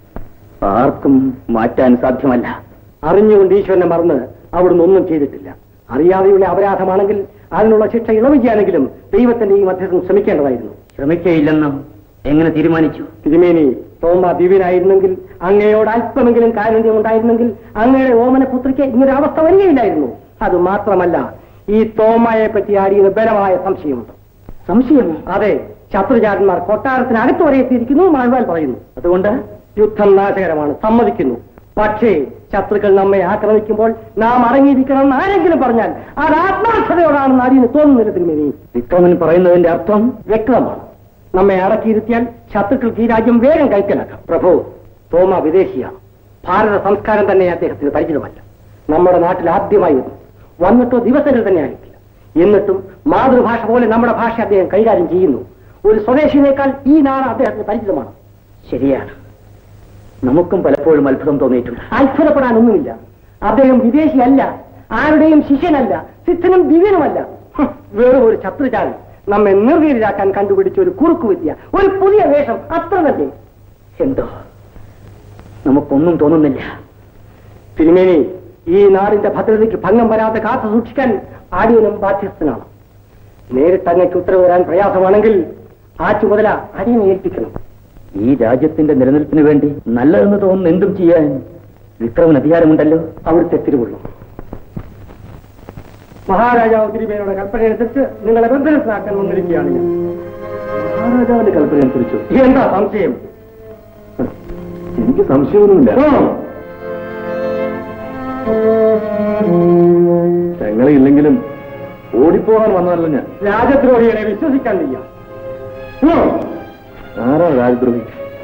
ആർക്കും മാറ്റാൻ സാധ്യമല്ല. അറിഞ്ഞുകൊണ്ട് ഈശ്വരനെ മറന്ന് അവിടുന്ന് ഒന്നും ചെയ്തിട്ടില്ല. അറിയാതെയുള്ള അപരാധമാണെങ്കിൽ അതിനുള്ള ശിക്ഷ ഇളവ് ചെയ്യാനെങ്കിലും ദൈവത്തിന്റെ ഈ മധ്യസ്ഥം ശ്രമിക്കേണ്ടതായിരുന്നു. ശ്രമിക്കയില്ലെന്ന് എങ്ങനെ തീരുമാനിച്ചു? തിരുമേനി, തോമ ദിവ്യനായിരുന്നെങ്കിൽ അങ്ങയോട് അല്പമെങ്കിലും കാരുണ്യം ഉണ്ടായിരുന്നെങ്കിൽ അങ്ങയുടെ ഓമന പുത്രിക്ക് ഇങ്ങനൊരു അവസ്ഥ വരികയില്ലായിരുന്നു. അത് മാത്രമല്ല, ഈ തോമയെ പറ്റി ആടിയ ബലമായ സംശയമുണ്ട്. സംശയം? അതെ, ശത്രുജാതന്മാർ കൊട്ടാരത്തിന് അകത്ത് വരെ എത്തിയിരിക്കുന്നു മഹിബാൽ പറയുന്നു. അതുകൊണ്ട് യുദ്ധം നാശകരമാണ്, സമ്മതിക്കുന്നു. പക്ഷേ ശത്രുക്കൾ നമ്മെ ആക്രമിക്കുമ്പോൾ നാം അടങ്ങിയിരിക്കണം ആരെങ്കിലും പറഞ്ഞാൽ അത് ആത്മാർത്ഥതയോടാണെന്ന് അടിയന് തോന്നുന്നില്ല. തിരുമേനി, വിക്രമൻ പറയുന്നതിന്റെ അർത്ഥം വ്യക്തമാണ്. നമ്മെ അടക്കിയിരുത്തിയാൽ ശത്രുക്കൾക്ക് ഈ രാജ്യം വേഗം കൈക്കലാക്കാം. പ്രഭു, തോമ വിദേശിയാണ്. ഭാരത സംസ്കാരം തന്നെ അദ്ദേഹത്തിന് പരിചിതമല്ല. നമ്മുടെ നാട്ടിൽ ആദ്യമായി വന്നു. വന്നിട്ടോ ദിവസങ്ങൾ തന്നെ ആയിട്ടില്ല. എന്നിട്ടും മാതൃഭാഷ പോലെ നമ്മുടെ ഭാഷ അദ്ദേഹം കൈകാര്യം ചെയ്യുന്നു. ഒരു സ്വദേശിനേക്കാൾ ഈ നാട് അദ്ദേഹത്തിന് പരിചിതമാണ്. ശരിയാണ്, നമുക്കും പലപ്പോഴും അത്ഭുതം തോന്നിയിട്ടുണ്ട്. അത്ഭുതപ്പെടാനൊന്നുമില്ല. അദ്ദേഹം വിദേശിയല്ല, ആരുടെയും ശിഷ്യനല്ല, സിദ്ധനും ദിവ്യനുമല്ല. വേറെ ഒരു ശത്രുജാലം നമ്മെ നിർവീര്യരാക്കാൻ കണ്ടുപിടിച്ച ഒരു കുറുക്കുവിദ്യ, ഒരു പുതിയ വേഷം, അത്ര തന്നെ. എന്തോ നമുക്കൊന്നും തോന്നുന്നില്ല. തിരുമേനി, ഈ നാടിന്റെ ഭദ്രതയ്ക്ക് ഭംഗം വരാതെ കാത്തു സൂക്ഷിക്കാൻ ആടിയനും ബാധ്യസ്ഥനാണ്. നേരിട്ട് അങ്ങേക്ക് ഉത്തരവ് വരാൻ പ്രയാസമാണെങ്കിൽ ആ ചുമതല അടിയനെ ഏൽപ്പിക്കണം. ഈ രാജ്യത്തിന്റെ നിലനിൽപ്പിന് വേണ്ടി നല്ലതെന്ന് തോന്നുന്ന എന്തും ചെയ്യാൻ വിക്രമന് അധികാരമുണ്ടല്ലോ. അവിടുത്തെ തിരുവുള്ളൂ. മഹാരാജാവ് തിരുമേനിയുടെ കൽപ്പനയനുസരിച്ച് നിങ്ങളെ ബന്ധനത്തിലാക്കാൻ വന്നിരിക്കുകയാണ് ഞാൻ. മഹാരാജാവിന്റെ കൽപ്പന അനുസരിച്ചു. എന്താ സംശയം? എനിക്ക് സംശയമൊന്നുമില്ല. ഞങ്ങളില്ലെങ്കിലും ഓടിപ്പോകാൻ വന്നതല്ല ഞാൻ. രാജദ്രോഹികളെ വിശ്വസിക്കാൻ വയ്യ. ആരാ രാജദ്രോഹി?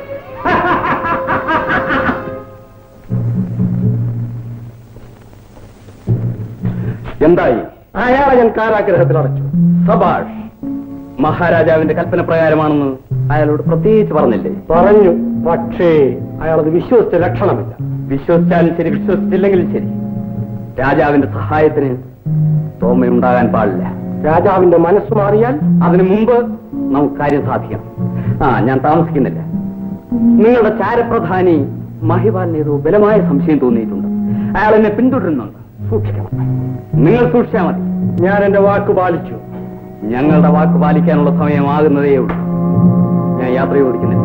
എന്തായി? അയാളെ ഞാൻ കാരാഗ്രഹത്തിൽ അടച്ചു. സബാഷ്. മഹാരാജാവിന്റെ കൽപ്പന പ്രകാരമാണെന്ന് അയാളോട് പ്രത്യേകിച്ച് പറഞ്ഞില്ലേ? പറഞ്ഞു. പക്ഷേ അയാളത് വിശ്വസിച്ച ലക്ഷണമില്ല. വിശ്വസിച്ചാലും ശരി, വിശ്വസിച്ചില്ലെങ്കിലും ശരി, രാജാവിന്റെ സഹായത്തിന് തോമയുണ്ടാകാൻ പാടില്ല. രാജാവിന്റെ മനസ്സ് മാറിയാൽ അതിനു മുമ്പ് നമുക്ക് കാര്യം സാധിക്കണം. ആ ഞാൻ താമസിക്കുന്നില്ല. നിങ്ങളുടെ ചാരപ്രധാനി മഹിപാലിന് ഏതോ ബലമായ സംശയം തോന്നിയിട്ടുണ്ട്. അയാൾ എന്നെ പിന്തുടരുന്നുണ്ട്. സൂക്ഷിക്കണം. നിങ്ങൾ സൂക്ഷിച്ചാൽ മതി. ഞാൻ എന്റെ വാക്ക് പാലിച്ചു. ഞങ്ങളുടെ വാക്ക് പാലിക്കാനുള്ള സമയമാകുന്നതേ ഉള്ളൂ. ഞാൻ യാത്ര ഓടിക്കുന്നില്ല.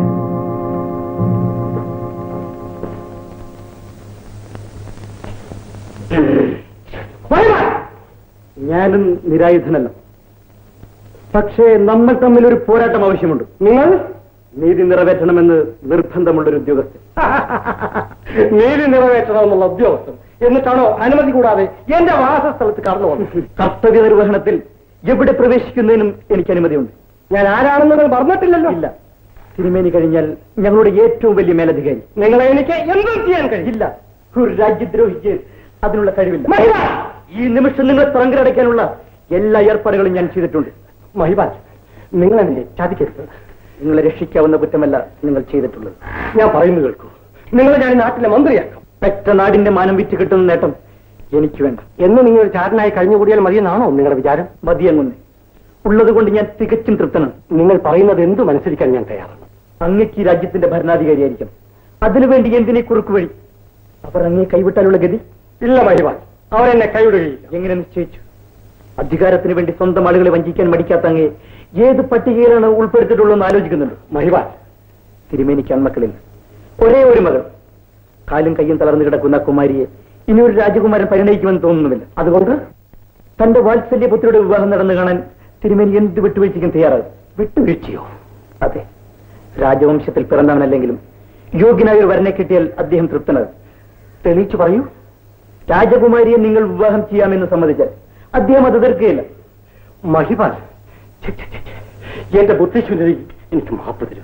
ഞാനും നിരായുധനല്ല. പക്ഷേ നമ്മൾ തമ്മിൽ ഒരു പോരാട്ടം ആവശ്യമുണ്ട്. നിങ്ങൾ നീതി നിറവേറ്റണമെന്ന് നിർബന്ധമുള്ളൊരു ഉദ്യോഗസ്ഥൻ. നീതി നിറവേറ്റണമെന്നുള്ള ഉദ്യോഗസ്ഥൻ എന്നിട്ടാണോ അനുമതി കൂടാതെ എന്റെ വാസസ്ഥലത്ത് കടന്നു വന്നത്? കർത്തവ്യ നിർവഹണത്തിൽ എവിടെ പ്രവേശിക്കുന്നതിനും എനിക്ക് അനുമതിയുണ്ട്. ഞാൻ ആരാണെന്ന് നിങ്ങൾ പറഞ്ഞിട്ടില്ലല്ലോ. ഇല്ല. തിരുമേനി കഴിഞ്ഞാൽ ഞങ്ങളുടെ ഏറ്റവും വലിയ മേലധികാരി. നിങ്ങളെ എനിക്ക് എന്തും ചെയ്യാൻ കഴിയില്ല. ഒരു രാജ്യദ്രോഹിക്ക് അതിനുള്ള കഴിവില്ല. ഈ നിമിഷം നിങ്ങളെ തറങ്കലടയ്ക്കാനുള്ള എല്ലാ ഏർപ്പാടുകളും ഞാൻ ചെയ്തിട്ടുണ്ട്. മഹിപാൽ, നിങ്ങൾ എന്നെ ചതിക്കരുത്. നിങ്ങളെ രക്ഷിക്കാവുന്ന കുറ്റമല്ല നിങ്ങൾ ചെയ്തിട്ടുള്ളത്. ഞാൻ പറയുന്നത് കേൾക്കൂ. നിങ്ങളെ ഞാൻ നാട്ടിലെ മന്ത്രിയാക്കാം. പെറ്റ നാടിന്റെ മാനം വിറ്റ് കിട്ടുന്ന നേട്ടം എനിക്ക് വേണ്ട. എന്ന് നിങ്ങൾ ചാരനായി കഴിഞ്ഞുകൂടിയാൽ മതിയെന്നാണോ നിങ്ങളുടെ വിചാരം? മതിയെങ്ങുന്നേ. ഉള്ളത് കൊണ്ട് ഞാൻ തികച്ചും തൃപ്തനാണ്. നിങ്ങൾ പറയുന്നത് എന്തും അനുസരിക്കാൻ ഞാൻ തയ്യാറാണ്. അങ്ങക്ക് ഈ രാജ്യത്തിന്റെ ഭരണാധികാരിയായിരിക്കും. അതിനുവേണ്ടി എന്തിനെ കുറുക്കു വഴി? അവർ അങ്ങേ കൈവിട്ടാലുള്ള ഗതി? ഇല്ല മഹിപാൽ, അവരെന്നെ കൈവിടുകയില്ല. എങ്ങനെ നിശ്ചയിച്ചു? അധികാരത്തിന് വേണ്ടി സ്വന്തം ആളുകളെ വഞ്ചിക്കാൻ മടിക്കാത്ത അങ്ങേ ഏത് പട്ടികയിലാണ് ഉൾപ്പെടുത്തിയിട്ടുള്ളതെന്ന് ആലോചിക്കുന്നുണ്ട്. മഹിപാൽ, തിരുമേനിക്ക് ആൺമക്കളിൽ ഒരേ ഒരു മകൾ. കാലും കയ്യും തളർന്നു കിടക്കുന്ന കുമാരിയെ ഇനി ഒരു രാജകുമാരൻ പരിണയിക്കുമെന്ന് തോന്നുന്നുമില്ല. അതുകൊണ്ട് തന്റെ വാത്സല്യപുത്രിയുടെ വിവാഹം നടന്നു കാണാൻ തിരുമേനി എന്ത് വിട്ടുവീഴ്ചയ്ക്കും തയ്യാറാകും. വിട്ടുവീഴ്ചയോ? അതെ. രാജവംശത്തിൽ പിറന്നവനല്ലെങ്കിലും യോഗ്യനായ ഒരു വരനെ കിട്ടിയാൽ അദ്ദേഹം തൃപ്തനാകും. തെളിയിച്ചു പറയൂ. രാജകുമാരിയെ നിങ്ങൾ വിവാഹം ചെയ്യാമെന്ന് സമ്മതിച്ചാൽ അദ്ദേഹം അത് എതിർക്കുകയില്ല. മഹിപാൽ, എന്റെ ബുദ്ധിശൂന്യത എനിക്ക് മാപ്പ് തരൂ.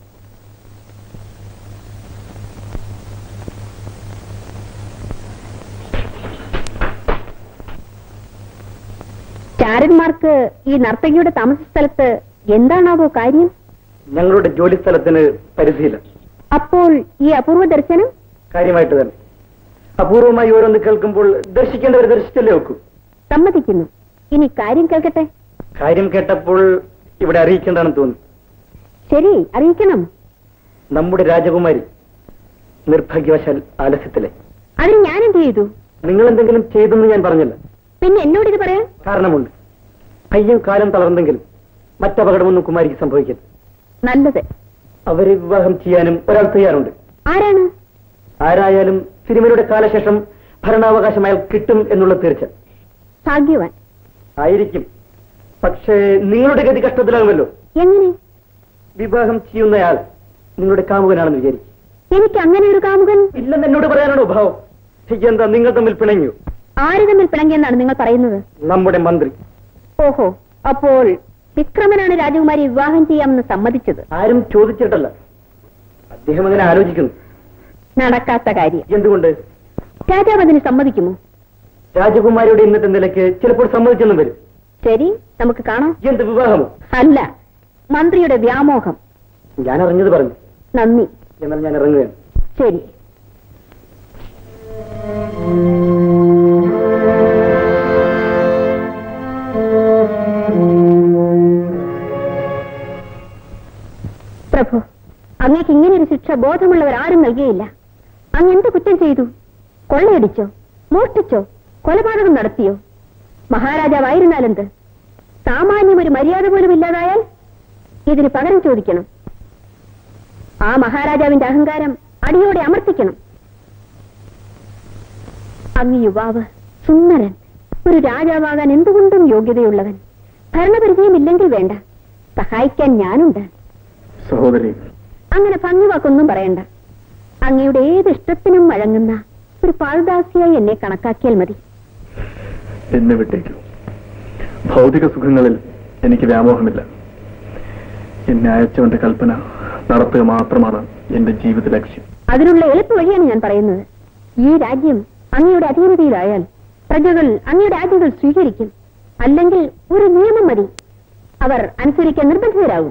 ചാരന്മാർക്ക് ഈ നർത്തകിയുടെ താമസ സ്ഥലത്ത് എന്താണാവോ കാര്യം? ഞങ്ങളുടെ ജോലി സ്ഥലത്തിന് പരിധിയില്ല. അപ്പോൾ ഈ അപൂർവ ദർശനം? കാര്യമായിട്ട് തന്നെ. അപൂർവമായി ഓരോന്ന് കേൾക്കുമ്പോൾ ദർശിക്കേണ്ടവർ ദർശിച്ചല്ലേ വെക്കൂ. സമ്മതിക്കുന്നു. ഇനി കാര്യം കേൾക്കട്ടെ. കാര്യം കേട്ടപ്പോൾ ഇവിടെ അറിയിക്കേണ്ടതാണെന്ന് തോന്നുന്നു. ശരി, അറിയിക്കണം. നമ്മുടെ രാജകുമാരി നിർഭാഗ്യവശാൽ ആലസ്യത്തിലെ. അതിന് ഞാൻ എന്ത് ചെയ്തു? നിങ്ങൾ എന്തെങ്കിലും ചെയ്തെന്ന് ഞാൻ പറഞ്ഞില്ല. പിന്നെ എന്നോട് ഇത് പറയാൻ കാരണമുണ്ട്. കയ്യും കാലം തളർന്നെങ്കിലും മറ്റപകടമൊന്നും കുമാരിക്ക് സംഭവിക്കരുത്. നല്ലത്. അവരെ വിവാഹം ചെയ്യാനും ഒരാൾ തയ്യാറുണ്ട്. ആരാണ്? ആരായാലും തിരുമലയുടെ കാലശേഷം ഭരണാവകാശം അയാൾ കിട്ടും എന്നുള്ള തീർച്ച. ഭാഗ്യവാൻ ആയിരിക്കും. പക്ഷേ നിങ്ങളുടെ ഗതി കഷ്ടത്തിലാകുമല്ലോ. എങ്ങനെ? വിവാഹം ചെയ്യുന്നയാൾ നിങ്ങളുടെ കാമുകനാണെന്ന് വിചാരിക്കും. എനിക്ക് അങ്ങനെ ഒരു കാമുകൻ ഇല്ലെന്ന് എന്നോട് പറയാനാണോ ഭാവം? എന്താ നിങ്ങൾ തമ്മിൽ പിണങ്ങിയോ? ആര് തമ്മിൽ പിണങ്ങിയെന്നാണ് നിങ്ങൾ പറയുന്നത്? നമ്മുടെ മന്ത്രി. ഓഹോ, അപ്പോൾ വിക്രമനാണ് രാജകുമാരി വിവാഹം ചെയ്യാമെന്ന് സമ്മതിച്ചത്? ആരും ചോദിച്ചിട്ടല്ല. അദ്ദേഹം അങ്ങനെ ആലോചിക്കുന്നു. നടക്കാത്ത കാര്യം. എന്തുകൊണ്ട്? രാജാവ് അതിന് സമ്മതിക്കുമോ? രാജകുമാരിയുടെ ഇന്നത്തെ നിലയ്ക്ക് ചിലപ്പോൾ സമ്മതിച്ചെന്നും വരും. ശരി, നമുക്ക് കാണാം. എന്ത് വിവാഹമോ? അല്ല, മന്ത്രിയുടെ വ്യാമോഹം. ഞാൻ അറിഞ്ഞത് പറഞ്ഞു. നന്ദി. എന്നാൽ ഞാൻ ഇറങ്ങുകയാണ്. ശരി. പ്രഭു, അങ്ങേക്ക് ഇങ്ങനെ ഒരു ശിക്ഷ ബോധമുള്ളവർ ആരും നൽകിയില്ല. അങ്ങ് എന്ത് കുറ്റം ചെയ്തു? കൊള്ളയടിച്ചോ? മോഷ്ടിച്ചോ? കൊലപാതകം നടത്തിയോ? മഹാരാജാവായിരുന്നാലെന്ത്? സാമാന്യം ഒരു മര്യാദ പോലും ഇല്ലാതായാൽ ഇതിന് പകരം ചോദിക്കണം. ആ മഹാരാജാവിന്റെ അഹങ്കാരം അടിയോടെ അമർത്തിക്കണം. അങ്ങ് യുവാവ്, സുന്ദരൻ, ഒരു രാജാവാകാൻ എന്തുകൊണ്ടും യോഗ്യതയുള്ളവൻ. ഭരണപരിചയം ഇല്ലെങ്കിൽ വേണ്ട, സഹായിക്കാൻ ഞാനുണ്ട്. സഹോദരി, അങ്ങനെ ഭംഗിവാക്കൊന്നും പറയണ്ട. അങ്ങയുടെ ഏത് ഇഷ്ടത്തിനും വഴങ്ങുന്ന ഒരു പാഴ്ദാസിയായി എന്നെ കണക്കാക്കിയാൽ മതി. എന്നെ വിട്ടേക്കൂ. ഭൗതിക സുഖങ്ങളിൽ എനിക്ക് വ്യാമോഹമില്ല. എന്നെ അയച്ചവന്റെ കൽപ്പന നടത്തുക മാത്രമാണ് എന്റെ ജീവിത ലക്ഷ്യം. അതിനുള്ള എളുപ്പ വഴിയാണ് ഞാൻ പറയുന്നത്. ഈ രാജ്യം അങ്ങയുടെ അധീനതയിലായാൽ പ്രജകൾ അങ്ങയുടെ ആജ്ഞകൾ സ്വീകരിക്കും. അല്ലെങ്കിൽ ഒരു നിയമം മതി, അവർ അനുസരിക്കാൻ നിർബന്ധിതരാകും.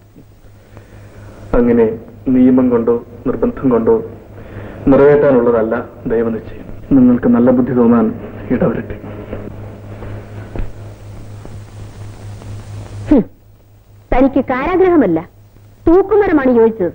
അങ്ങനെ നിയമം കൊണ്ടോ നിർബന്ധം കൊണ്ടോ നിറവേറ്റാനുള്ളതല്ല ദൈവനിശ്ചയം. നിങ്ങൾക്ക് നല്ല ബുദ്ധി തോന്നാൻ ഇടവരട്ടെ. തനിക്ക് കാരാഗ്രഹമല്ല, തൂക്കുമരമാണ് ചോദിച്ചത്.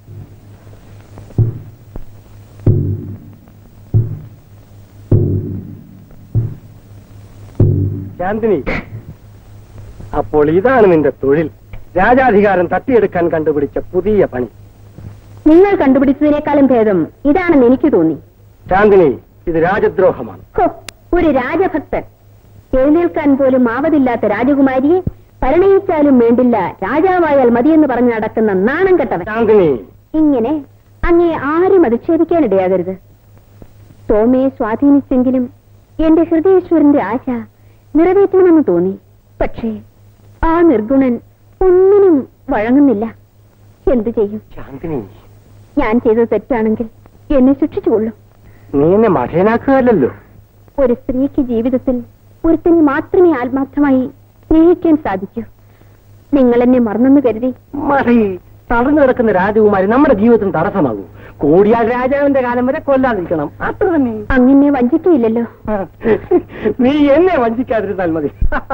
ശാന്തിനി, അപ്പോൾ ഇതാണ് നിന്റെ തൊഴിൽ. രാജാധികാരം തട്ടിയെടുക്കാൻ കണ്ടുപിടിച്ച പുതിയ പണി. നിങ്ങൾ കണ്ടുപിടിച്ചതിനേക്കാളും ഭേദം ഇതാണെന്ന് എനിക്ക് തോന്നി. ശാന്തിനി, ഇത് രാജദ്രോഹമാണ്. ഹോ, ഒരു രാജഭക്തൻ, എഴുന്നേൽക്കാൻ പോലും ആവതില്ലാത്ത രാജകുമാരിയെ പരിണയിച്ചാലും വേണ്ടില്ല, രാജാവായാൽ മതിയെന്ന് പറഞ്ഞു നടക്കുന്ന നാണം കെട്ടവൻ. ശാന്തിനി, ഇങ്ങനെ അങ്ങേ ആരും അധിക്ഷേപിക്കാനിടയാകരുത്. തോമയെ സ്വാധീനിച്ചെങ്കിലും എന്റെ ഹൃദയേശ്വരന്റെ ആശ നിറവേറ്റണമെന്ന് തോന്നി. പക്ഷേ ആ നിർഗുണൻ ഒന്നിനും വഴങ്ങുന്നില്ല. എന്തു ചെയ്യും? ശാന്തിനി, ഞാൻ ചെയ്തത് തെറ്റാണെങ്കിൽ എന്നെ ശിക്ഷിച്ചുകൊള്ളൂ. നീ എന്നെ മഠേനാക്കുകയല്ലോ. ഒരു സ്ത്രീക്ക് ജീവിതത്തിൽ ഒരുത്തനെ മാത്രമേ ആത്മാർത്ഥമായി സ്നേഹിക്കാൻ സാധിക്കൂ. നിങ്ങൾ എന്നെ മറന്നെന്ന് കരുതി മറി തടഞ്ഞു കിടക്കുന്ന രാജകുമാരി നമ്മുടെ ജീവിതത്തിന് തടസ്സമാകൂ. കൂടിയാൽ രാജാവിന്റെ കാലം വരെ കൊല്ലാതിരിക്കണം, അത്ര തന്നെ. അങ്ങനെ വഞ്ചിക്കയില്ലല്ലോ. നീ എന്നെ വഞ്ചിക്കാതിരുന്നാൽ മതി.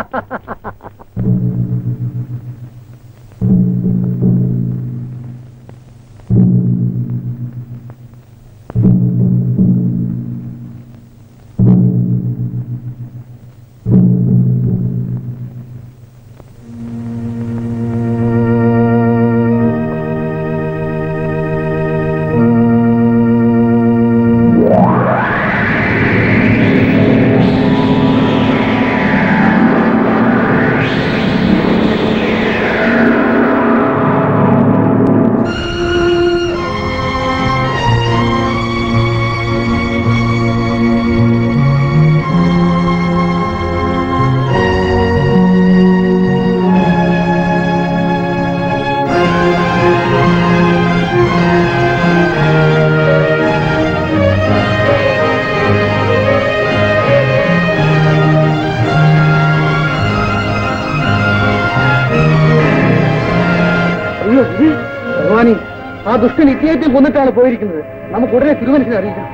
ഭഗവാനി, ആ ദുഷ്ടൻ ഇദ്ദേഹത്തെ കൊന്നിട്ടാണ് പോയിരിക്കുന്നത്. നമുക്ക് ഉടനെ തിരുമനസിനെ അറിയിക്കണം.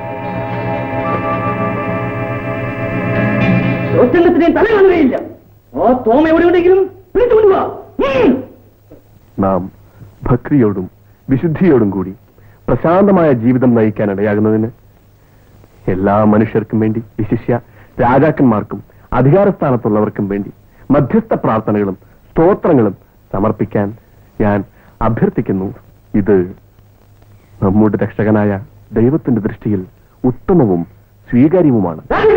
തല കാണുകയില്ല. ആ തോമ എവിടെയുണ്ടെങ്കിലും വിളിച്ചുകൊണ്ടുവാ. നാം ഭക്തിയോടും വിശുദ്ധിയോടും കൂടി പ്രശാന്തമായ ജീവിതം നയിക്കാൻ ഇടയാകുന്നതിന് എല്ലാ മനുഷ്യർക്കും വേണ്ടി, വിശിഷ്യ രാജാക്കന്മാർക്കും അധികാരസ്ഥാനത്തുള്ളവർക്കും വേണ്ടി മധ്യസ്ഥ പ്രാർത്ഥനകളും സ്തോത്രങ്ങളും സമർപ്പിക്കാൻ ഞാൻ അഭ്യർത്ഥിക്കുന്നു. ഇത് നമ്മുടെ രക്ഷകനായ ദൈവത്തിന്റെ ദൃഷ്ടിയിൽ ഉത്തമവും സ്വീകാര്യവുമാണ്.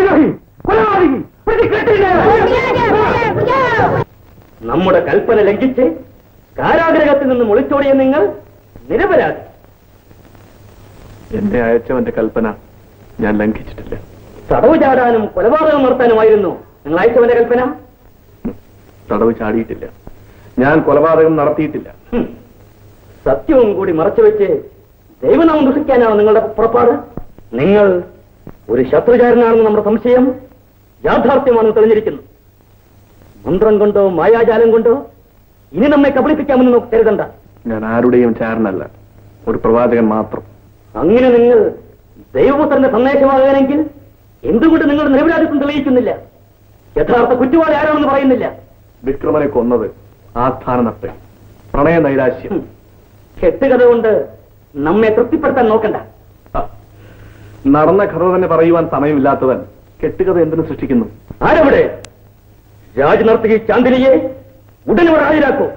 നമ്മുടെ കൽപ്പന ലംഘിച്ച് കാരാഗ്രഹത്തിൽ നിന്നും ഒളിച്ചോടിയ നിങ്ങൾ നിരപരാധി. എന്നെ അയച്ചവന്റെ കൽപ്പന ഞാൻ ലംഘിച്ചിട്ടില്ല. തടവ് ചാടാനും കൊലപാതകം നടത്താനുമായിരുന്നു നിങ്ങൾ അയച്ചവന്റെ കൽപ്പന. തടവ് ചാടിയിട്ടില്ല, ഞാൻ കൊലപാതകം നടത്തിയിട്ടില്ല. സത്യവും കൂടി മറച്ചുവെച്ച് ദൈവനാമം ദുഷിക്കാനാണ് നിങ്ങളുടെ പുറപ്പാട്. നിങ്ങൾ ഒരു ശത്രുചാരനാണെന്ന് നമ്മുടെ സംശയം യാഥാർത്ഥ്യമാണെന്ന് തെളിഞ്ഞിരിക്കുന്നു. മന്ത്രം കൊണ്ടോ മായാജാലം കൊണ്ടോ ഇനി നമ്മെ കബളിപ്പിക്കാമെന്ന് നമുക്ക് കരുതണ്ട. ഞാൻ ആരുടെയും ചാരനല്ല, ഒരു പ്രവാചകൻ മാത്രം. അങ്ങനെ നിങ്ങൾ ദൈവപുത്രന്റെ സന്ദേശമാകാനെങ്കിൽ എന്തുകൊണ്ട് നിങ്ങൾ നിരപരാധിത്വം തെളിയിക്കുന്നില്ല? യഥാർത്ഥ കുറ്റവാളി ആരാണെന്ന് പറയുന്നില്ല. വിക്രമനെ കൊന്നത് ആസ്ഥാന നഷ്ടം, പ്രണയ നൈരാശ്യം. കെട്ടുകഥ കൊണ്ട് നമ്മെ തൃപ്തിപ്പെടുത്താൻ നോക്കണ്ട. നടന്ന കഥ തന്നെ പറയുവാൻ സമയമില്ലാത്തവൻ കെട്ടുകഥ എന്തിനു സൃഷ്ടിക്കുന്നു? ആരവിടെ? രാജനർത്തകി ചാന്ദിനിയെ ഉടനെ ഹാജരാക്കൂ.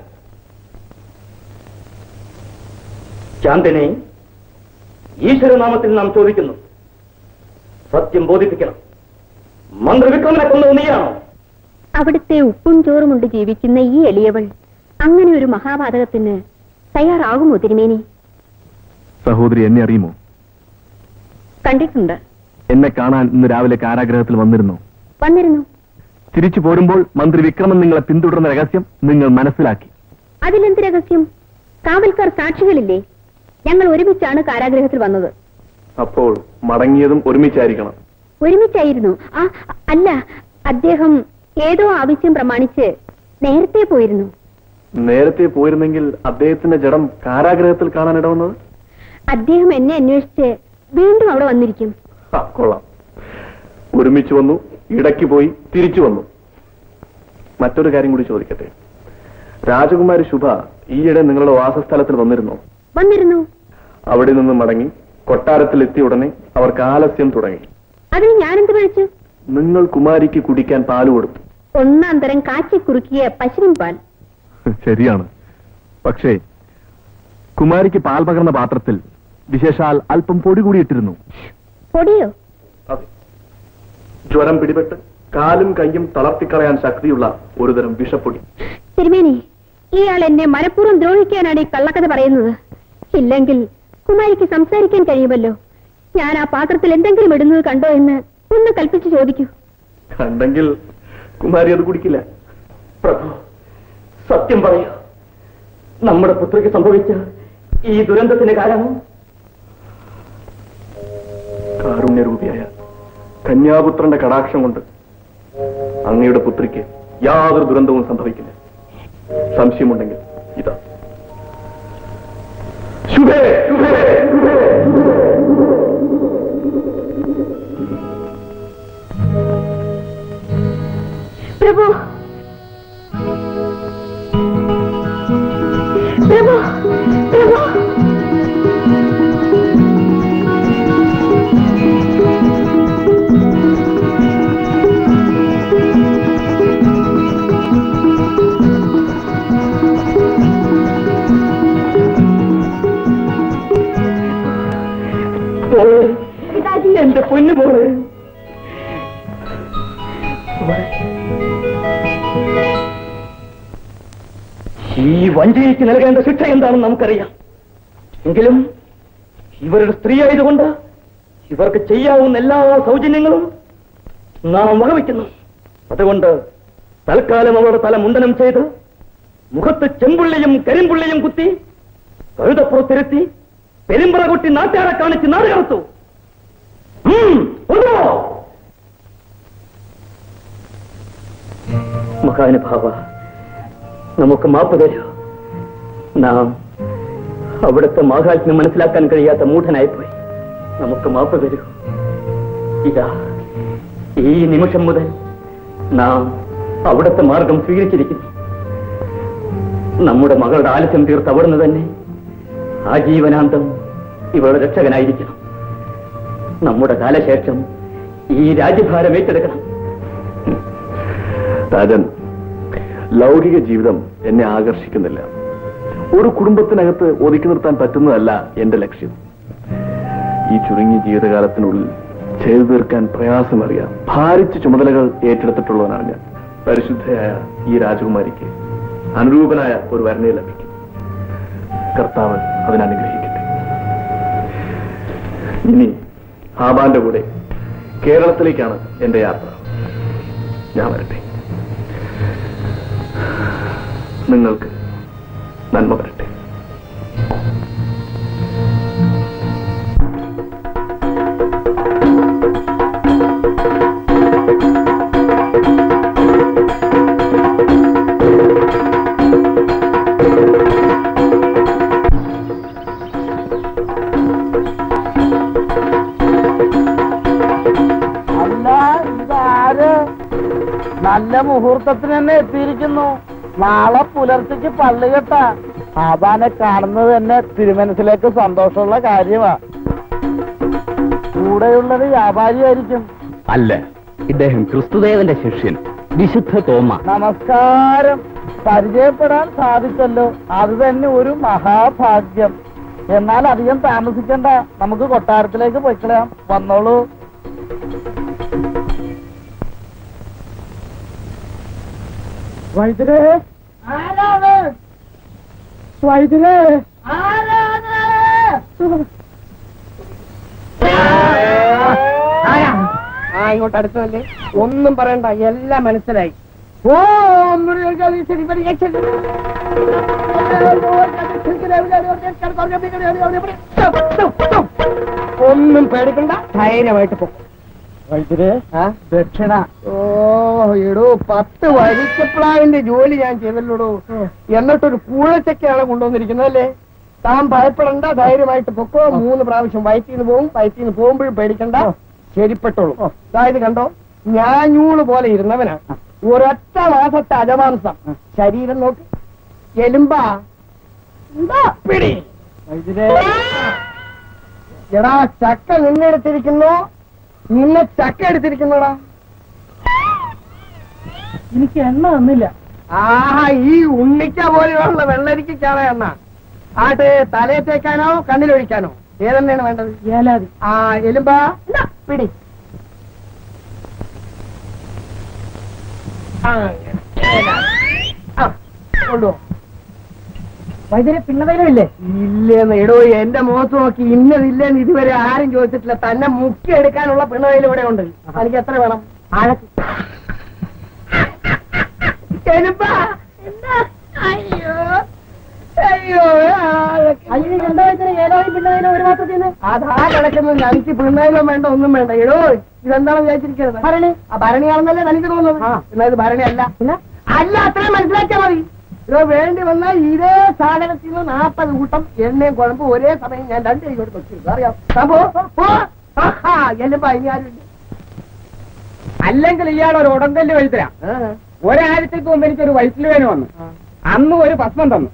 ചാന്ദിനി, ഈശ്വരനാമത്തിൽ നാം ചോദിക്കുന്നു, സത്യം ബോധിപ്പിക്കണം. മന്ത്രവിക്രമനെ കൊന്നത് നീയാണോ? അവിടുത്തെ ഉപ്പും ചോറുമുണ്ട് ജീവിക്കുന്ന ഈ എളിയവൾ അങ്ങനെ ഒരു മഹാപാതകത്തിന് തയ്യാറാകുമോ തിരുമേനി? സഹോദരി എന്നെ അറിയുമോ? കണ്ടിട്ടുണ്ട്. എന്നെ കാണാൻ ഇന്ന് രാവിലെ കാരാഗ്രഹത്തിൽ വന്നിരുന്നു. വന്നിരുന്നു. തിരിച്ചു പോരുമ്പോൾ മന്ത്രി വിക്രമൻ നിങ്ങളെ പിന്തുടർന്ന രഹസ്യം നിങ്ങൾ മനസ്സിലാക്കി. അതിലെന്ത് രഹസ്യം? കാവൽക്കാർ സാക്ഷികളില്ലേ? ഞങ്ങൾ ഒരുമിച്ചാണ് കാരാഗ്രഹത്തിൽ വന്നത്. അപ്പോൾ മടങ്ങിയതും ഒരുമിച്ചായിരിക്കണം. ഒരുമിച്ചായിരുന്നു. ആ അല്ല, അദ്ദേഹം ഏതോ ആവശ്യം പ്രമാണിച്ച് നേരത്തെ പോയിരുന്നു. നേരത്തെ പോയിരുന്നെങ്കിൽ അദ്ദേഹത്തിന്റെ ജഡം കാരാഗ്രഹത്തിൽ കാണാൻ ഇടവന്നത്? അദ്ദേഹം എന്നെ അന്വേഷിച്ച് വീണ്ടും അവിടെ വന്നിരിക്കും. കൊള്ളാം. ഒരുമിച്ച് വന്നു, ഇടയ്ക്ക് പോയി തിരിച്ചു വന്നു. മറ്റൊരു കാര്യം കൂടി ചോദിക്കട്ടെ. രാജകുമാരി ശുഭ ഈയിടെ നിങ്ങളുടെ വാസസ്ഥലത്തിൽ വന്നിരുന്നോ? വന്നിരുന്നു. അവിടെ നിന്ന് മടങ്ങി കൊട്ടാരത്തിൽ എത്തിയ ഉടനെ അവർക്ക് ആലസ്യം തുടങ്ങി. അതിന് ഞാനെന്ത് കഴിച്ചു? നിങ്ങൾ കുമാരിക്ക് കുടിക്കാൻ പാല് കൊടുത്തു. ഒന്നാം തരം കാച്ചി കുറുക്കിയ പശുവിൻ പാൽ. ശരിയാണ്. പക്ഷേ കുമാരിക്ക് പാൽ പകർന്ന പാത്രത്തിൽ വിശേഷാൽ അല്പം പൊടി കൂടി ഇട്ടിരുന്നു. പൊടിയോ? അതെ. ജ്വരം പിടിപെട്ട് കാലും കയ്യും തളർത്തിക്കളയാൻ ശക്തിയുള്ള ഒരുതരം വിഷപ്പൊടി. തിരുമേനി, ഇയാൾ എന്നെ മനഃപൂർവ്വം ദ്രോഹിക്കാനാണ് ഈ കള്ളക്കഥ പറയുന്നത്. ഇല്ലെങ്കിൽ കുമാരിക്ക് സംസാരിക്കാൻ കഴിയുമല്ലോ. ഞാൻ ആ പാത്രത്തിൽ എന്തെങ്കിലും ഇടുന്നത് കണ്ടോ എന്ന് ഒന്ന് കൽപ്പിച്ച് ചോദിക്കൂ. കണ്ടെങ്കിൽ കുമാരി അത് കുടിക്കില്ല. പ്രഭു, സത്യം പറയൂ. നമ്മുടെ പുത്രിക്ക് സംഭവിച്ച ഈ ദുരന്തത്തിന് കാരണം കാരുണ്യരൂപിയായ കന്യാപുത്രന്റെ കടാക്ഷം കൊണ്ട് അങ്ങയുടെ പുത്രിക്ക് യാതൊരു ദുരന്തവും സംഭവിക്കില്ല. സംശയമുണ്ടെങ്കിൽ ഇതാ. ശുഭേ, ശുഭേ, ശുഭേ. പ്രഭു, പ്രഭു, പ്രഭു. എന്റെ പൊന്നു പോലെ ഈ വഞ്ചനയ്ക്ക് നൽകേണ്ട ശിക്ഷ എന്താണെന്ന് നമുക്കറിയാം. എങ്കിലും ഇവരുടെ സ്ത്രീ ആയതുകൊണ്ട് ഇവർക്ക് ചെയ്യാവുന്ന എല്ലാ സൗജന്യങ്ങളും നാം വകവയ്ക്കുന്നു. അതുകൊണ്ട് തൽക്കാലം അവരുടെ തല മുണ്ടനം ചെയ്ത് മുഖത്ത് ചെമ്പുള്ളിയും കരിമ്പുള്ളിയും കുത്തി കഴുതപ്പുറത്തിരുത്തി പെരുമ്പറ കൊട്ടി നാട്ടാരെ കാണിച്ച് നാട് കടത്തു. മഹാനുഭാവ, നമുക്ക് മാപ്പ് തരൂ. നാം അവിടുത്തെ മാഹാത്മ്യം മനസ്സിലാക്കാൻ കഴിയാത്ത മൂഢനായിപ്പോയി. നമുക്ക് മാപ്പ് തരൂ. ഇതാ, ഈ നിമിഷം മുതൽ നാം അവിടുത്തെ മാർഗം സ്വീകരിച്ചിരിക്കുന്നു. നമ്മുടെ മകളുടെ ആലസ്യം തീർത്ത് അവിടുന്ന് തന്നെ ആജീവനാന്തം ഇവളുടെ രക്ഷകനായിരിക്കണം. നമ്മുടെ കാലശേഷം ഈ രാജ്യഭാരം ഏറ്റെടുക്കണം. രാജൻ, ലൗകിക ജീവിതം എന്നെ ആകർഷിക്കുന്നില്ല. ഒരു കുടുംബത്തിനകത്ത് ഒതുക്കി നിർത്താൻ പറ്റുന്നതല്ല എന്റെ ലക്ഷ്യം. ഈ ചുരുങ്ങിയ ജീവിതകാലത്തിനുള്ളിൽ ചെയ്തു തീർക്കാൻ പ്രയാസമറിയാം ഭാരിച്ച ചുമതലകൾ ഏറ്റെടുത്തിട്ടുള്ളവനാണ് ഞാൻ. പരിശുദ്ധയായ ഈ രാജകുമാരിക്ക് അനുരൂപനായ ഒരു വരനെ ലഭിക്കും. കർത്താവ് അതിനനുഗ്രഹിക്കട്ടെ. ഇനി ഹാബാന്റെ കൂടെ കേരളത്തിലേക്കാണ് എന്റെ യാത്ര. ഞാൻ വരട്ടെ. നിങ്ങൾക്ക് നന്മ വരട്ടെ. നല്ല മുഹൂർത്തത്തിന് തന്നെ എത്തിയിരിക്കുന്നു. നാളെ പുലർച്ചയ്ക്ക് പള്ളി കെട്ട ആബാനെ കാണുന്നത് തന്നെ തിരുമനസിലേക്ക് സന്തോഷമുള്ള കാര്യമാ. കൂടെയുള്ളത് വ്യാപാരിയായിരിക്കും. അല്ല, ഇദ്ദേഹം ക്രിസ്തുദേവന്റെ ശിഷ്യൻ വിശുദ്ധ തോമ. നമസ്കാരം. പരിചയപ്പെടാൻ സാധിച്ചല്ലോ, അത് തന്നെ ഒരു മഹാഭാഗ്യം. എന്നാൽ അധികം താമസിക്കണ്ട, നമുക്ക് കൊട്ടാരത്തിലേക്ക് പോയിക്കളയാം. വന്നോളൂ. വൈദ്യരേ, ആരാണ്? വൈദ്യരെ ആ ഇങ്ങോട്ട് അടുത്തതല്ലേ, ഒന്നും പറയണ്ട, എല്ലാം മനസ്സിലായി. ഓ ഒന്നും പേടിക്കണ്ട, ധൈര്യമായിട്ട് പോകും. ദക്ഷിണ. ഓ എടോ, പത്ത് വരിക്കപ്ലാവിന്റെ ജോലി ഞാൻ ചെയ്തല്ലോടോ, എന്നിട്ടൊരു പൂഴച്ചക്കയാണ് കൊണ്ടുവന്നിരിക്കുന്നത് അല്ലേ. താൻ ഭയപ്പെടണ്ട, ധൈര്യമായിട്ട് പൊക്കോ. മൂന്ന് പ്രാവശ്യം വയറ്റിന്ന് പോകും, വയറ്റിന്ന് പോകുമ്പോഴും പേടിക്കണ്ട, ശരിപ്പെട്ടോളൂ. അതായത് കണ്ടോ, ഞാഞ്ഞൂള് പോലെ ഇരുന്നവനാ, ഒരൊറ്റ മാസത്തെ അജമാംസം, ശരീരം നോക്ക്, എലുമ്പാ പിടി. എടാ, ചക്ക നിന്നെടുത്തിരിക്കുന്നോ, നിന്നെ ചക്ക എടുത്തിരിക്കുന്നോടാ? എനിക്ക് എണ്ണ തന്നില്ല. ആഹാ, ഈ ഉണ്ണിക്ക പോലെയുള്ള വെള്ളരിക്കാണ് എണ്ണ. ആട്ട് തലയെ തേക്കാനോ കണ്ണിലൊഴിക്കാനോ ഏതെണ്ണയാണ് വേണ്ടത്? ഏലാതി. ആ എലുമ്പാ പിടി. കൊണ്ടുപോ. വൈദ്യുതി പിന്നതയിലുമില്ലേ? ഇല്ലെന്ന്. എടോ, എന്റെ മുഖത്ത് നോക്കി ഇന്നതില്ലെന്ന് ഇതുവരെ ആരും ചോദിച്ചിട്ടില്ല. തന്നെ മുക്കി എടുക്കാനുള്ള പിണതയിൽ ഇവിടെ ഉണ്ട്. എനിക്ക് എത്ര വേണം? ആഴക്ക്. അയ്യോ അയ്യോ, അതാ കിടക്കുന്നത്. എനിക്ക് പിണയിലും വേണ്ട, ഒന്നും വേണ്ട. എടോ, ഇതെന്താണെന്ന് വിചാരിച്ചിരിക്കുന്നത്? ഭരണി. ആ ഭരണിയാണെന്നല്ലേ തനിക്ക് തോന്നുന്നത്? എന്നാ ഇത് ഭരണി അല്ല. അല്ല, അത്രയും മനസ്സിലാക്കിയാൽ മതി. ഇതോ വേണ്ടി വന്നാൽ ഇതേ സാധനത്തിൽ നിന്ന് നാൽപ്പത് കൂട്ടം എണ്ണയും കുഴമ്പ് ഒരേ സമയം ഞാൻ രണ്ട് കൈകൊണ്ട് വെച്ചിരുന്നു. അറിയാം സംഭവം. എല്ലുമ്പോ ഇനി ആരുണ്ട്? അല്ലെങ്കിൽ ഇയാൾ ഒരു ഉടങ്കല്ല് വഴുത്തരാ. ഒരാഴ്ചക്ക് മുമ്പ് എനിക്കൊരു വയറ്റിൽ വേന വന്നു, അന്നും ഒരു ഭസ്മം തന്നു.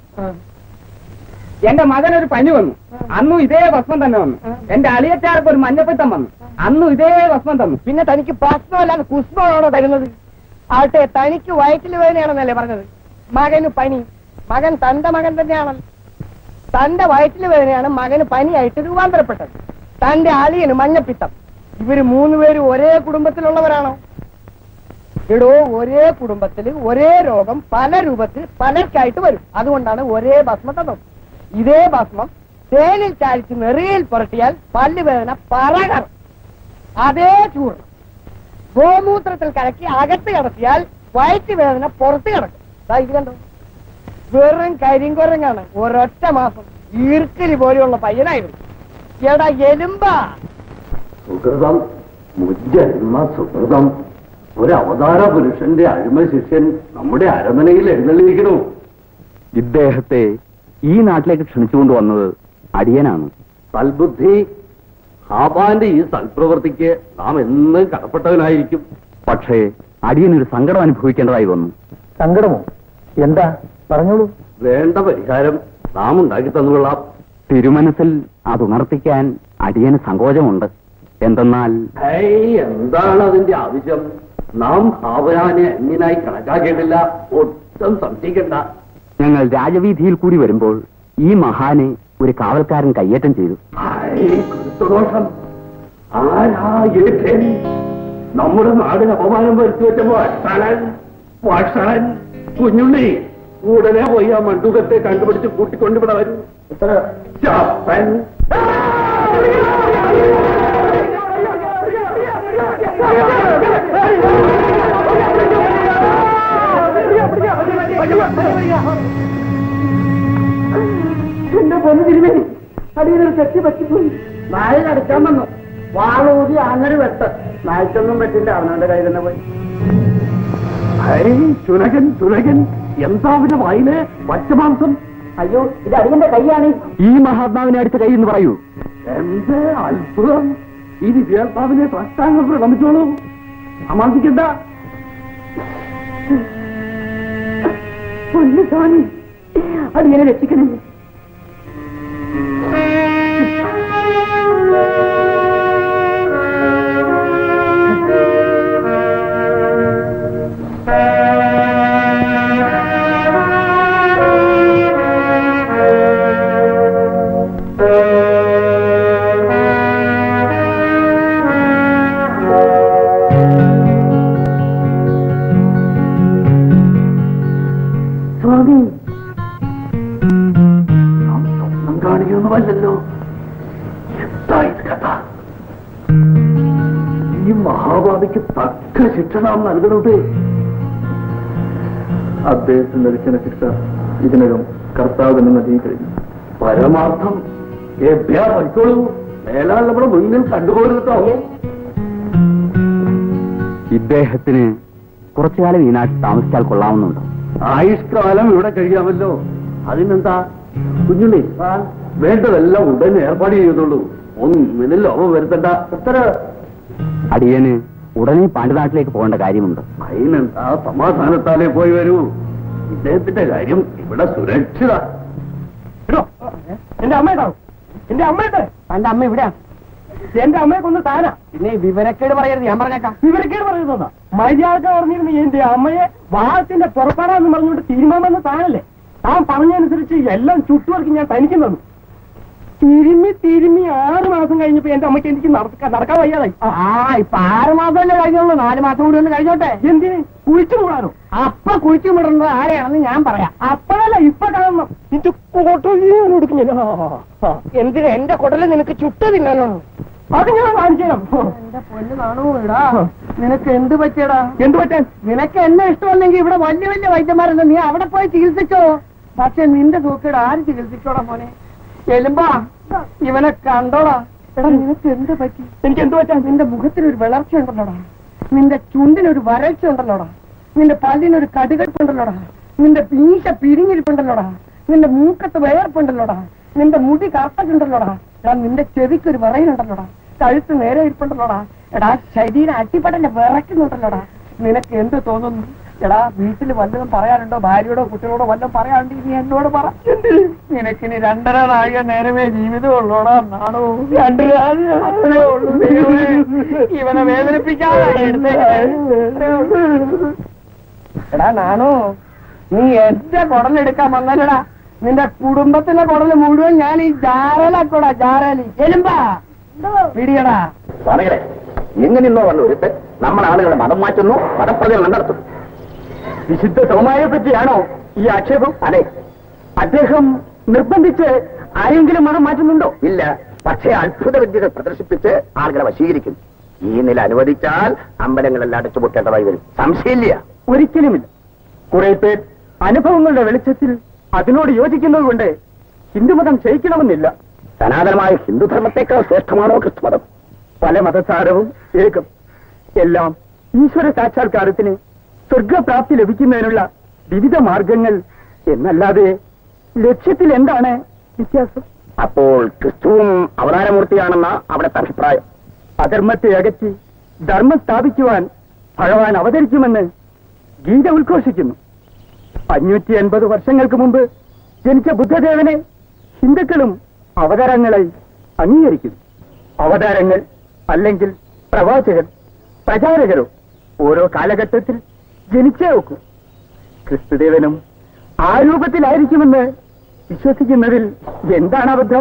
എന്റെ മകനൊരു പനി വന്നു, അന്നും ഇതേ ഭസ്മം തന്നെ വന്നു. എന്റെ അളിയച്ചാർക്ക് ഒരു മഞ്ഞപ്പിത്തം വന്നു, അന്നും ഇതേ ഭസ്മം തന്നു. പിന്നെ തനിക്ക് ഭസ്മമല്ലാതെ കുസ്മമാണോ തരുന്നത്? ആട്ടെ, തനിക്ക് വയറ്റിൽ വേദനയാണെന്നല്ലേ പറഞ്ഞത്? മകന് പനി. മകൻ തന്റെ മകൻ തന്നെയാണല്ലോ. തന്റെ വയറ്റിൽ വേദനയാണ് മകന് പനിയായിട്ട് രൂപാന്തരപ്പെട്ടത്. തന്റെ അളിയന് മഞ്ഞപ്പിത്തം. ഇവര് മൂന്നുപേരും ഒരേ കുടുംബത്തിലുള്ളവരാണോ? എടോ, ഒരേ കുടുംബത്തിൽ ഒരേ രോഗം പല രൂപത്തിൽ പലർക്കായിട്ട് വരും. അതുകൊണ്ടാണ് ഒരേ ഭസ്മം തന്നത്. ഇതേ ഭസ്മം തേനിൽ ചാലിച്ച് നെറിയിൽ പുരട്ടിയാൽ പല്ലുവേദന പറകറും. അതേ ചൂർണം ഗോമൂത്രത്തിൽ കലക്കി അകത്ത് കിടത്തിയാൽ വയറ്റുവേദന പുറത്ത് കിടക്കും. ഇത് കണ്ടോ, വെറും കരിങ്കുരങ്ങാണ്. ഒരൊറ്റ മാസം ഈർക്കലി പോലെയുള്ള പയ്യനായിരുന്നു. എടാ എലുമ്പാ. സുഹൃതം, മുജ്ജന്മ സുഹൃതം. ഒരു അവതാര പുരുഷന്റെ അഴിമ ശിഷ്യൻ നമ്മുടെ അരമനയിൽ എഴുന്നള്ളിയിരിക്കണു. ഇദ്ദേഹത്തെ ഈ നാട്ടിലേക്ക് ക്ഷണിച്ചുകൊണ്ട് വന്നത് അടിയനാണ്. സൽബുദ്ധി. ഹാബാന്റെ ഈ സൽപ്രവൃത്തിക്ക് നാം എന്ന് കടപ്പെട്ടവനായിരിക്കും. പക്ഷേ അടിയനൊരു സങ്കടം അനുഭവിക്കേണ്ടതായി വന്നു. സങ്കടമോ? എന്താ? പറഞ്ഞോളൂ. വേണ്ട പരിഹാരം നാം ഉണ്ടാക്കി തന്നുകൊള്ളാം. തിരുമനസിൽ അതുണർത്തിക്കാൻ അടിയന് സങ്കോചമുണ്ട്. എന്തെന്നാൽ എന്താണ് അതിന്റെ ആവശ്യം? നാം ഹാബാനെ അന്യനായി കണക്കാക്കേണ്ടില്ല, ഒട്ടും സംശയിക്കണ്ട. ഞങ്ങൾ രാജവീതിയിൽ കൂടി വരുമ്പോൾ ഈ മഹാനെ ഒരു കാവൽക്കാരൻ കയ്യേറ്റം ചെയ്തു. ദോഷം. ആരാ ഏറ്റൻ? നമ്മുടെ നാടിന് അപമാനം വരുത്തി വെച്ച വഷളൻ വഷളൻ കുഞ്ഞുണ്ണി. ഉടനെ പോയി ആ മണ്ഡൂകത്തെ കണ്ടുപിടിച്ച് കൂട്ടിക്കൊണ്ടിവിടെ വരും. ചപ്പൻ. എന്റെ പൊന്നു തിരുമേനി, അടിയൊരു തെറ്റി പറ്റിപ്പോയി. നായ കടിക്കാൻ വന്നു. വാളൂതി അങ്ങനെ വെട്ട്. നായ്ക്കൊന്നും പറ്റില്ല, അവനവന്റെ കയ്യിൽ തന്നെ പോയി. ചുനകൻ ചുനകൻ. എന്താ അവന്റെ വായില് പച്ചമാംസം? അയ്യോ, ഇത് അടിയന്റെ കൈയാണ്. ഈ മഹാത്മാവിനെ അടിച്ച കൈ എന്ന് പറയൂ. എന്ത് അത്ഭുതം! ഇനി വേർപ്പാവിനെ പ്രസ്ഥാനം പ്രകമിച്ചോളൂ, സമാധിക്കണ്ട. പൊന്നു സ്വാമി, അടിയനെ രക്ഷിക്കണേ. സ്വാമി, തക്ക ശിക്ഷ നാം നൽകണത്. അദ്ദേഹത്തിന് ലഭിക്കുന്ന ശിക്ഷ ഇതിനകം കർത്താവ് തന്നെ നൽകി കഴിഞ്ഞു. പരമാർത്ഥം എബ്യാ പഠിച്ചോളൂ. മേലാൽ നമ്മുടെ മുന്നിൽ കണ്ടുപോരുന്നോ? ഇദ്ദേഹത്തിന് കുറച്ചുകാലം ഈ നാട്ടിൽ താമസിച്ചാൽ കൊള്ളാവുന്നുണ്ടോ? ആയുഷ്കാലം ഇവിടെ കഴിയാമല്ലോ. അതിനെന്താ കുഞ്ഞുണ്ണി, വേണ്ടതെല്ലാം ഉടനെ ഏർപ്പാട് ചെയ്തോളൂ. ഒന്നിനും ലോകം വരുത്തണ്ട. എത്ര അടിയന് ഉടനെ പാണ്ഡ്യനാട്ടിലേക്ക് പോകേണ്ട കാര്യമുണ്ട്. അതിനെന്താ സമാധാനത്താലേ പോയി വരൂ. ഇദ്ദേഹത്തിന്റെ കാര്യം ഇവിടെ സുരക്ഷിത. എന്റെ അമ്മയുണ്ടാവും. എന്റെ അമ്മയുണ്ട്. എന്റെ അമ്മ ഇവിടെയാ. എന്റെ അമ്മയെ കൊന്ന് താനാ. പിന്നെ വിവരക്കേട് പറയരുത്. ഞാൻ പറഞ്ഞേക്കാം. വിവരക്കേട് പറയുന്നതാ. മര്യാദ പറഞ്ഞിരുന്നു എന്റെ അമ്മയെ വാഹത്തിന്റെ പുറപ്പെടാന്ന് പറഞ്ഞുകൊണ്ട് തീരുമാനമെന്ന് താനല്ലേ. താൻ പറഞ്ഞനുസരിച്ച് എല്ലാം ചുറ്റുവർക്ക് ഞാൻ തനിക്ക് തന്നു. തിരുമ്മി തിരുമ്മി ആറ് മാസം കഴിഞ്ഞപ്പോ എന്റെ അമ്മയ്ക്ക് എനിക്ക് നടക്കാൻ വയ്യാതായി. ആ ഇപ്പൊ ആറ് മാസമല്ലേ കഴിഞ്ഞുള്ളൂ. നാല് മാസം കൂടി ഒന്ന് കഴിഞ്ഞോട്ടെ. എന്തിന്? കുഴിച്ചു മൂടാനോ? അപ്പ കുഴിച്ചു മൂടേണ്ടത് ആരെയാണെന്ന് ഞാൻ പറയാം. അപ്പോഴല്ല ഇപ്പൊ കാണണം. നിന്റെ കൊടലെടുക്കും. എന്തിന്? എന്റെ കൊടല് നിനക്ക് ചുട്ട് തിന്നാനോ? അത് ഞാൻ കാണിച്ചു. എന്റെ പൊന്ന് കാണൂടാ. നിനക്ക് എന്ത് പറ്റിയടാ? എന്ത് പറ്റാൻ? നിനക്ക് എന്നെ ഇഷ്ടമല്ലെങ്കിൽ ഇവിടെ വലിയ വലിയ വൈദ്യന്മാരുണ്ട്. നീ അവിടെ പോയി ചികിത്സിച്ചോ. പക്ഷെ നിന്റെ സൂക്കേട് ആര് ചികിത്സിച്ചോടാ മോനെ? എലുമ്പാ, ഇവനെ കണ്ടോടാ. എടാ നിനക്ക് എന്ത് പറ്റി? എനിക്ക് എന്ത് പറ്റാ? നിന്റെ മുഖത്തിനൊരു വിളർച്ച ഉണ്ടല്ലോടാ. നിന്റെ ചുണ്ടിനൊരു വരൾച്ച ഉണ്ടല്ലോടാ. നിന്റെ പല്ലിനൊരു കടുകടുപ്പുണ്ടല്ലോടാ. നിന്റെ പീശ പിരിഞ്ഞിരിപ്പുണ്ടല്ലോടാ. നിന്റെ മൂക്കത്ത് വേർപ്പുണ്ടല്ലോടാ. നിന്റെ മുടി കറുത്തിട്ടുണ്ടല്ലോടാ. എടാ നിന്റെ ചെവിക്കൊരു വിറയിലുണ്ടല്ലോടാ. കഴുത്ത് നേരെ ഇരിപ്പുണ്ടല്ലോടാ. എടാ ശരീരം അട്ടിപ്പടന്നെ വിറയ്ക്കുന്നുണ്ടല്ലോടാ. നിനക്ക് എന്ത് തോന്നുന്നു? എടാ വീട്ടിൽ വല്ലതും പറയാനുണ്ടോ? ഭാര്യയോടോ കുട്ടികളോടോ വല്ലതും പറയാനുണ്ട് നീ എന്നോട് പറ. നിനക്കിനി രണ്ടര നാഴിക നേരമേ ജീവിതമുള്ളൂടാ. നാണോ രണ്ടര അത്രേ ഉള്ളൂ. ഇവനെ വേദനിപ്പിക്കാതെ. എടാ നാണോ, നീ എന്റെ കുടലെടുക്കാൻ വന്നല്ലടാ. നിന്റെ കുടുംബത്തിന്റെ കുടല് മുഴുവൻ ഞാൻ ഈ ജാരലാക്കോടാ. ജാരലി എലുമ്പാ പിടിയടാ. സ്വാമികളെ, എങ്ങനെയെന്നോ വന്നു ഒരുത്ത് നമ്മുടെ ആളുകളെ മതം മാറ്റുന്നു, മതപ്രചരണം നടത്തുന്നു. വിശുദ്ധ തോമായെ പറ്റിയാണോ ഈ ആക്ഷേപം? അതെ. അദ്ദേഹം നിർബന്ധിച്ച് ആരെങ്കിലും മതം മാറ്റുന്നുണ്ടോ? ഇല്ല. പക്ഷേ അത്ഭുത വിദ്യകൾ പ്രദർശിപ്പിച്ച് ആളുകളെ വശീകരിക്കുന്നു. ഈ നില അനുവദിച്ചാൽ അമ്പലങ്ങളെല്ലാം അടച്ചുപൂട്ടേണ്ടതായി വരും. സംശയമില്ല. ഒരിക്കലുമില്ല. കുറെ പേർ അനുഭവങ്ങളുടെ വെളിച്ചത്തിൽ അതിനോട് യോജിക്കുന്നത് കൊണ്ട് ഹിന്ദുമതം ക്ഷയിക്കണമെന്നില്ല. സനാതനമായ ഹിന്ദുധർമ്മത്തെക്കാൾ ശ്രേഷ്ഠമാണോ ക്രിസ്തുമതം? പല മതസാരവും ഏകം. എല്ലാം ഈശ്വര സാക്ഷാത്കാരത്തിന് സ്വർഗപ്രാപ്തി ലഭിക്കുന്നതിനുള്ള വിവിധ മാർഗങ്ങൾ എന്നല്ലാതെ ലക്ഷ്യത്തിൽ എന്താണ് വ്യത്യാസം? അപ്പോൾ ക്രിസ്തുവും അവതാരമൂർത്തിയാണെന്ന അവിടുത്തെ അഭിപ്രായം. അധർമ്മത്തെ അകറ്റി ധർമ്മം സ്ഥാപിക്കുവാൻ ഭഗവാൻ അവതരിക്കുമെന്ന് ഗീത ഉദ്ഘോഷിക്കുന്നു. അഞ്ഞൂറ്റി എൺപത് വർഷങ്ങൾക്ക് മുമ്പ് ജനിച്ച ബുദ്ധദേവനെ ഹിന്ദുക്കളും അവതാരങ്ങളായി അംഗീകരിക്കുന്നു. അവതാരങ്ങൾ അല്ലെങ്കിൽ പ്രവാചകർ, പ്രചാരകരോ ഓരോ കാലഘട്ടത്തിൽ ജനിച്ചേ നോക്കൂ. ക്രിസ്തുദേവനും ആ രൂപത്തിലായിരിക്കുമെന്ന് വിശ്വസിക്കുന്നതിൽ എന്താണ് അബദ്ധം?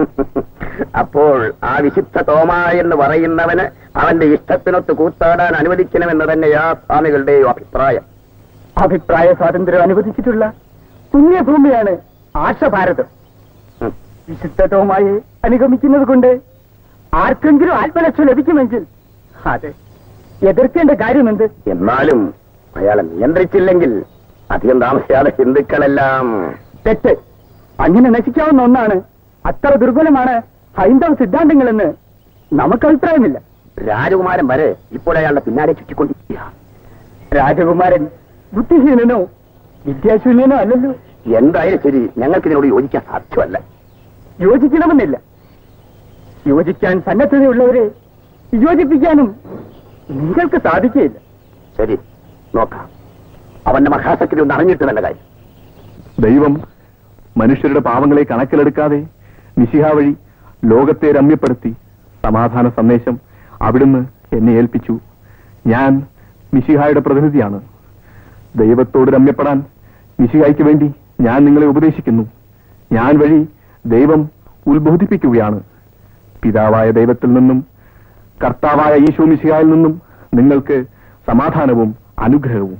അപ്പോൾ ആ വിശുദ്ധ തോമാ എന്ന് പറയുന്നവന് അവന്റെ ഇഷ്ടത്തിനൊത്ത് കൂത്താടാൻ അനുവദിക്കണമെന്ന് തന്നെയാ സ്വാമികളുടെയോ അഭിപ്രായം. അഭിപ്രായ സ്വാതന്ത്ര്യം അനുവദിച്ചിട്ടുള്ള പുണ്യഭൂമിയാണ് ആശഭാരതം. വിശുദ്ധ തോമായെ അനുഗമിക്കുന്നത് കൊണ്ട് ആർക്കെങ്കിലും ആത്മലക്ഷ്യം ലഭിക്കുമെങ്കിൽ അതെ, എതിർക്കേണ്ട കാര്യമെന്ത്? എന്നാലും അയാളെ നിയന്ത്രിച്ചില്ലെങ്കിൽ അധികം താമസിയാതെ ഹിന്ദുക്കളെല്ലാം തെറ്റ്. അങ്ങനെ നശിക്കാവുന്ന ഒന്നാണ്. അത്ര ദുർബലമാണ് ഹൈന്ദവ സിദ്ധാന്തങ്ങളെന്ന് നമുക്ക് അഭിപ്രായമില്ല. രാജകുമാരൻ വരെ ഇപ്പോഴയാളുടെ പിന്നാലെ ചുറ്റിക്കൊണ്ടിരിക്കുക. രാജകുമാരൻ ബുദ്ധിഹീനനോ വിദ്യാശൂന്യനോ അല്ലല്ലോ. എന്തായാലും ശരി, ഞങ്ങൾക്കിതിനോട് യോജിക്കാൻ സാധ്യമല്ല. യോജിക്കണമെന്നില്ല. യോജിക്കാൻ സന്നദ്ധതയുള്ളവരെ യോജിപ്പിക്കാനും നിങ്ങൾക്ക് സാധിക്കുകയില്ല. ശരി, നോക്കാം. അവന്റെ മഹാശക്തി ഒന്ന് അറിഞ്ഞിട്ട് തന്നെ കാര്യം. ദൈവം മനുഷ്യരുടെ പാവങ്ങളെ കണക്കിലെടുക്കാതെ മിശിഹ വഴി ലോകത്തെ രമ്യപ്പെടുത്തി സമാധാന സന്ദേശം അവിടുന്ന് എന്നെ ഏൽപ്പിച്ചു. ഞാൻ മിശിഹായുടെ പ്രതിനിധിയാണ്. ദൈവത്തോട് രമ്യപ്പെടാൻ മിശിഹായ്ക്ക് വേണ്ടി ഞാൻ നിങ്ങളെ ഉപദേശിക്കുന്നു. ഞാൻ വഴി ദൈവം ഉത്ബോധിപ്പിക്കുകയാണ്. പിതാവായ ദൈവത്തിൽ നിന്നും കർത്താവായ ഈശോ മിശിഹായിൽ നിന്നും നിങ്ങൾക്ക് സമാധാനവും അനുഗ്രഹവും.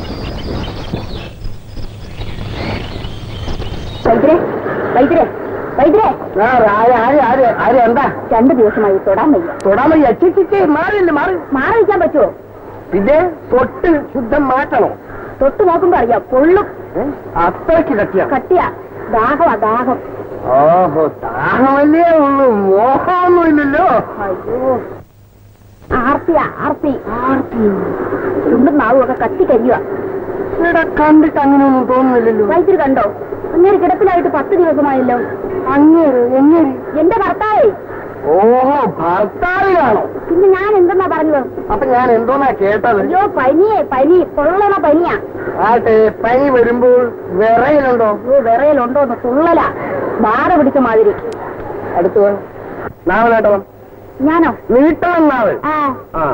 വൈദ്യരെ, വൈദ്യരെ, വൈദ്യരെ എന്താ രണ്ടു ദിവസമായി തൊടാൻ വയ്യ. തൊടാൻ വയ്യ? ചിച്ചിച്ച് മാറില്ല, മാറി മാറി വയ്ക്കാൻ പറ്റുമോ? പിന്നെ തൊട്ട് ശുദ്ധം മാറ്റണോ? തൊട്ട് നോക്കുമ്പോ അറിയാം, പൊള്ളും. അത്രയ്ക്ക് കട്ടിയാ? കട്ടിയാ. ദാഹമാ ദാഹം. ഓഹോ, ദാഹമല്ലേ ഉള്ളൂ, മോഹമൊന്നുമില്ലല്ലോ. അയ്യോ, ആർത്തിയാ ആർത്തി ആർത്തി. ചുണ്ടും നാവും ഒക്കെ കത്തി കരിയുക. ഇവിടെ കണ്ടിട്ട് അങ്ങനെയൊന്നും തോന്നുന്നില്ലല്ലോ. വൈദ്യുതി കണ്ടോ? അങ്ങേര് കിടപ്പിലായിട്ട് പത്ത് ദിവസമായല്ലോ. അങ്ങേര് എങ്ങനെ? എന്റെ ഭർത്താവേ. ഓഹോ, ഭർത്താവിലാണോ? പിന്നെ ഞാൻ എന്തെന്നാ പറഞ്ഞത്? അപ്പൊ ഞാൻ എന്തോന്നാ കേട്ടത്? അയ്യോ, പനിയേ പനി, പൊള്ളണ പനിയാ. ആട്ടെ, പനി വരുമ്പോൾ വിറയലുണ്ടോ? അയ്യോ, വിറയലുണ്ടോന്ന് തുള്ളല, ബാറ പിടിച്ച മാതിരി. അടുത്ത് നാവ് നേട്ടണം. ഞാനോ? നീട്ടണം നാവ്. ആ.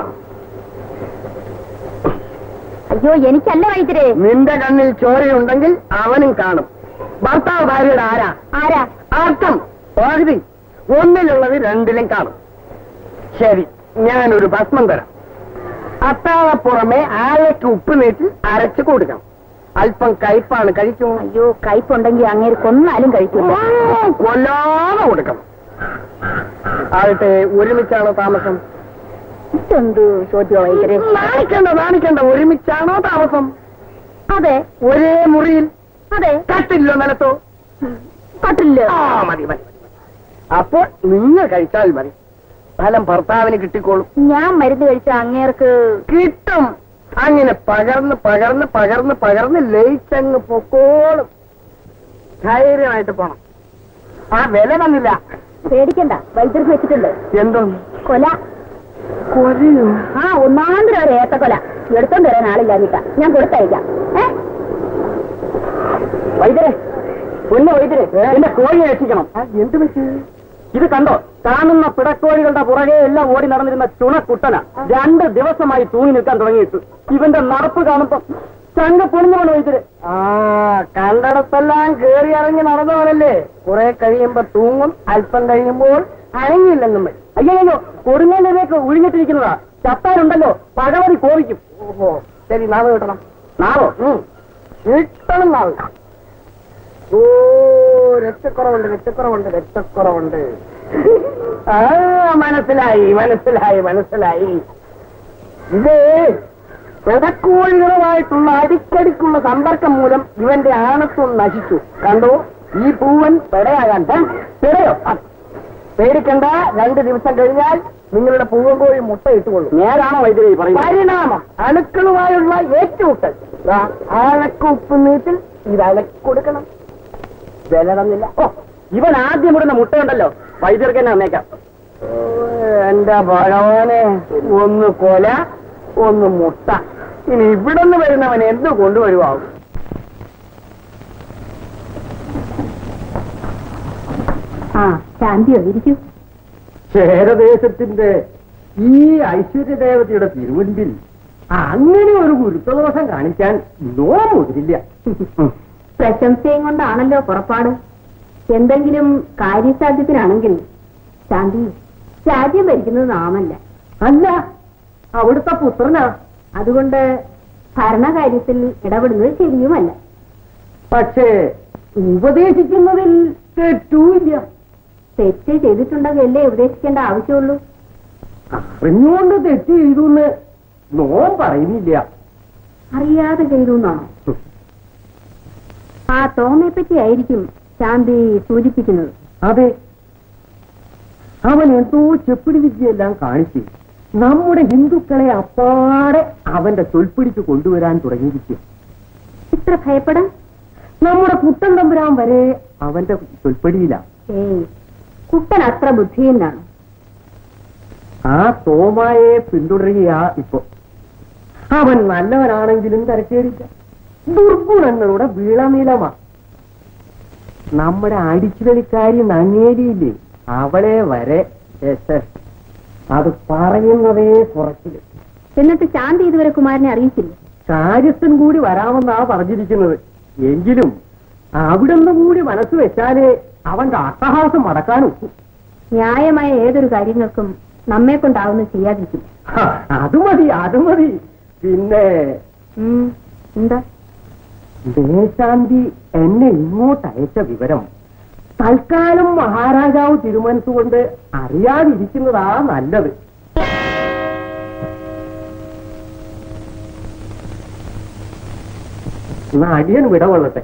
അയ്യോ, എനിക്കല്ല വൈദ്യരെ. നിന്റെ കണ്ണിൽ ചോരയുണ്ടെങ്കിൽ അവനും കാണും. ഭർത്താവ് ഭാര്യയുടെ ആരാ? ആരാ? അർത്ഥം പകുതി. ഒന്നിലുള്ളത് രണ്ടിലും കാണും. ശരി, ഞാനൊരു ഭസ്മം തരാം. അത്താഴ പുറമെ ആഴയ്ക്ക് ഉപ്പ് നീട്ടി അരച്ചു കൊടുക്കണം. അല്പം കയ്പാണ്, കഴിക്കും. അയ്യോ, കയ്പുണ്ടെങ്കിൽ അങ്ങേര് കൊന്നാലും കഴിക്കും. കൊല്ലാതെ കൊടുക്കണം. ആകട്ടെ, ഒരുമിച്ചാണോ താമസം? ഇതെന്തു ചോദ്യോ വൈദ്യരെ? നാണിക്കണ്ട നാണിക്കണ്ട. ഒരുമിച്ചാണോ താമസം? അതെ. ഒരേ മുറിയിൽ? അതെ. കട്ടില്ലോ നിലത്തോ? കട്ടില്ല. ആ, മതി മതി. അപ്പോൾ നിങ്ങൾ കഴിച്ചാൽ മതി. ഫലം ഭർത്താവിന് കിട്ടിക്കോളും. ഞാൻ മരുന്ന് കഴിച്ച അങ്ങേർക്ക് കിട്ടും. അങ്ങനെ പകർന്ന് പകർന്ന് പകർന്ന് പകർന്ന് ലയിച്ചങ്ങ് പൊക്കോളും. ധൈര്യമായിട്ട് പോണം. ആ വില വന്നില്ല. പേടിക്കണ്ട, വൈദ്യർക്ക് വെച്ചിട്ടുണ്ട്. എന്തോ കൊല? കൊലയോ? ആ, ഒന്നാന്തരം ഒരു ഏത്തക്കൊല. എടുത്തോണ്ട് വരാൻ ആളില്ലാഞ്ഞിട്ടാ. ഞാൻ കൊടുത്തയക്കാം. ഏ വൈദ്യരെ, പൊന്നു വൈദ്യരെ, എന്റെ കോഴിയെ രക്ഷിക്കണം. എന്ത് പറ്റി? ഇത് കണ്ടോ? കാണുന്ന പിടക്കോഴികളുടെ പുറകെ എല്ലാം ഓടി നടന്നിരുന്ന ചുണക്കുട്ടന രണ്ട് ദിവസമായി തൂങ്ങി നിൽക്കാൻ തുടങ്ങിയിട്ട് ഇവന്റെ നടപ്പ് കാണുമ്പോ ചങ്ക പൊളിഞ്ഞോളൂ വൈദ്യര്. ആ, കണ്ടടത്തെല്ലാം കേറി ഇറങ്ങി നടന്നവനല്ലേ. കുറെ കഴിയുമ്പോ തൂങ്ങും, അല്പം കഴിയുമ്പോൾ അനങ്ങിയില്ലെന്നും. അയ്യോ, കൊടുങ്ങലിലേക്ക് ഒഴിഞ്ഞിട്ടിരിക്കുന്നതാ. ചത്താലുണ്ടല്ലോ പഴവതി കോപിക്കും. ഓഹോ, ശരി, നാവ് കിട്ടണം. നാവോ? കിട്ടണം നാവ്. ഓ, രക്തക്കുറവുണ്ട് രക്തക്കുറവുണ്ട് രക്തക്കുറവുണ്ട്. ആ, മനസ്സിലായി മനസ്സിലായി മനസ്സിലായി. ഇത് പിടക്കോഴികളുമായിട്ടുള്ള അടിക്കടിക്കുള്ള സമ്പർക്കം മൂലം ഇവന്റെ ആണത്വം നശിച്ചു. കണ്ടോ, ഈ പൂവൻ പെടയാകാൻ. പെടയോ? പേടിക്കണ്ട, രണ്ട് ദിവസം കഴിഞ്ഞാൽ നിങ്ങളുടെ പൂവൻ കോഴി മുട്ട ഇട്ടുകൊള്ളും. നേരാണോ വൈദ്യുതി പറയുന്നത്? പരിണാമം, അണുക്കളുമായുള്ള ഏറ്റുമുട്ടൽ. അണക്ക് ഉപ്പ് നീട്ടിൽ ഇത് അണക്ക് കൊടുക്കണം. വില തന്നില്ല. ഓ, ഇവൻ ആദ്യം ഇടുന്ന മുട്ടയുണ്ടല്ലോ, വൈദ്യർക്ക് തന്നെ വന്നേക്കാം. എന്റെ ഭഗവാനെ, ഒന്ന് കൊല, ഒന്ന് മുട്ട. ഇനി ഇവിടെ നിന്ന് വരുന്നവൻ എന്ത് കൊണ്ടുവരുവാകും? ആ, ശാന്തിയോ, ഇരിക്കൂ. ക്ഷേരദേശത്തിന്റെ ഈ ഐശ്വര്യദേവതയുടെ തിരുമുൻപിൽ അങ്ങനെ ഒരു ഗുരുത്വദോഷം കാണിക്കാൻ നോ മുതിരില്ല. പ്രശംസയും കൊണ്ടാണല്ലോ പുറപ്പാട്. എന്തെങ്കിലും കാര്യസാധ്യത്തിനാണെങ്കിൽ ശാന്തി രാജ്യം ഭരിക്കുന്നത് നാമല്ല. അല്ല, അവിടുത്തെ പുത്രനാ. അതുകൊണ്ട് ഭരണകാര്യത്തിൽ ഇടപെടുന്നത് ശരിയുമല്ല. പക്ഷേ ഉപദേശിക്കുന്നതിൽ തെറ്റൂല്ല. തെറ്റ് ചെയ്തിട്ടുണ്ടെങ്കിൽ അല്ലേ ഉപദേശിക്കേണ്ട ആവശ്യമുള്ളൂ. അറിഞ്ഞുകൊണ്ട് തെറ്റ് ചെയ്തു എന്ന് നോം പറയുന്നില്ല. അറിയാതെ ചെയ്തു എന്നാണോ? ആ തോമയെ പറ്റി ആയിരിക്കും ശാന്തി സൂചിപ്പിക്കുന്നത്. അതെ, അവൻ എന്തോ ചെപ്പിടി വിദ്യയെല്ലാം കാണിച്ച് നമ്മുടെ ഹിന്ദുക്കളെ അപ്പാടെ അവന്റെ ചൊൽപ്പിടിക്ക് കൊണ്ടുവരാൻ തുടങ്ങിയിരിക്കും. ഇത്ര ഭയപ്പെടാൻ? നമ്മുടെ കുട്ടൻ തമ്പുരാൻ വരെ അവന്റെ ചൊൽപ്പടിയില്ല. ഏയ്, കുട്ടൻ അത്ര ബുദ്ധിയെന്നാണ്. ആ തോമായെ പിന്തുടരുകയാ ഇപ്പൊ. അവൻ നല്ലവനാണെങ്കിലും തരക്കേടില്ല. ദുർഗുണങ്ങളുടെ വീളനീളമാ. നമ്മുടെ അടിച്ചുകളിക്കാരി നങ്ങേരിയില്ലേ, അവളെ വരെ അത് പറയുന്നതേ കുറച്ചില്ല. എന്നിട്ട് ശാന്തി ഇതുവരെ കുമാരനെ അറിയിച്ചില്ല. കാര്യസ്ഥൻ കൂടി വരാമെന്നാ പറഞ്ഞിരിക്കുന്നത്. എങ്കിലും അവിടുന്ന് കൂടി മനസ്സ് വെച്ചാലേ അവന്റെ അട്ടഹാസം മടക്കാനും. ന്യായമായ ഏതൊരു കാര്യങ്ങൾക്കും നമ്മെ കൊണ്ടാവുന്ന ചെയ്യാതിരിക്കും. അത് മതി അത് മതി. പിന്നെ എന്താ? ദേശാന്തി എന്നെ ഇങ്ങോട്ട് അയച്ച വിവരം തൽക്കാലം മഹാരാജാവ് തിരുമനസുകൊണ്ട് അറിയാതിരിക്കുന്നതാ നല്ലത്. എന്നാ അടിയൻ വിടകൊള്ളട്ടെ.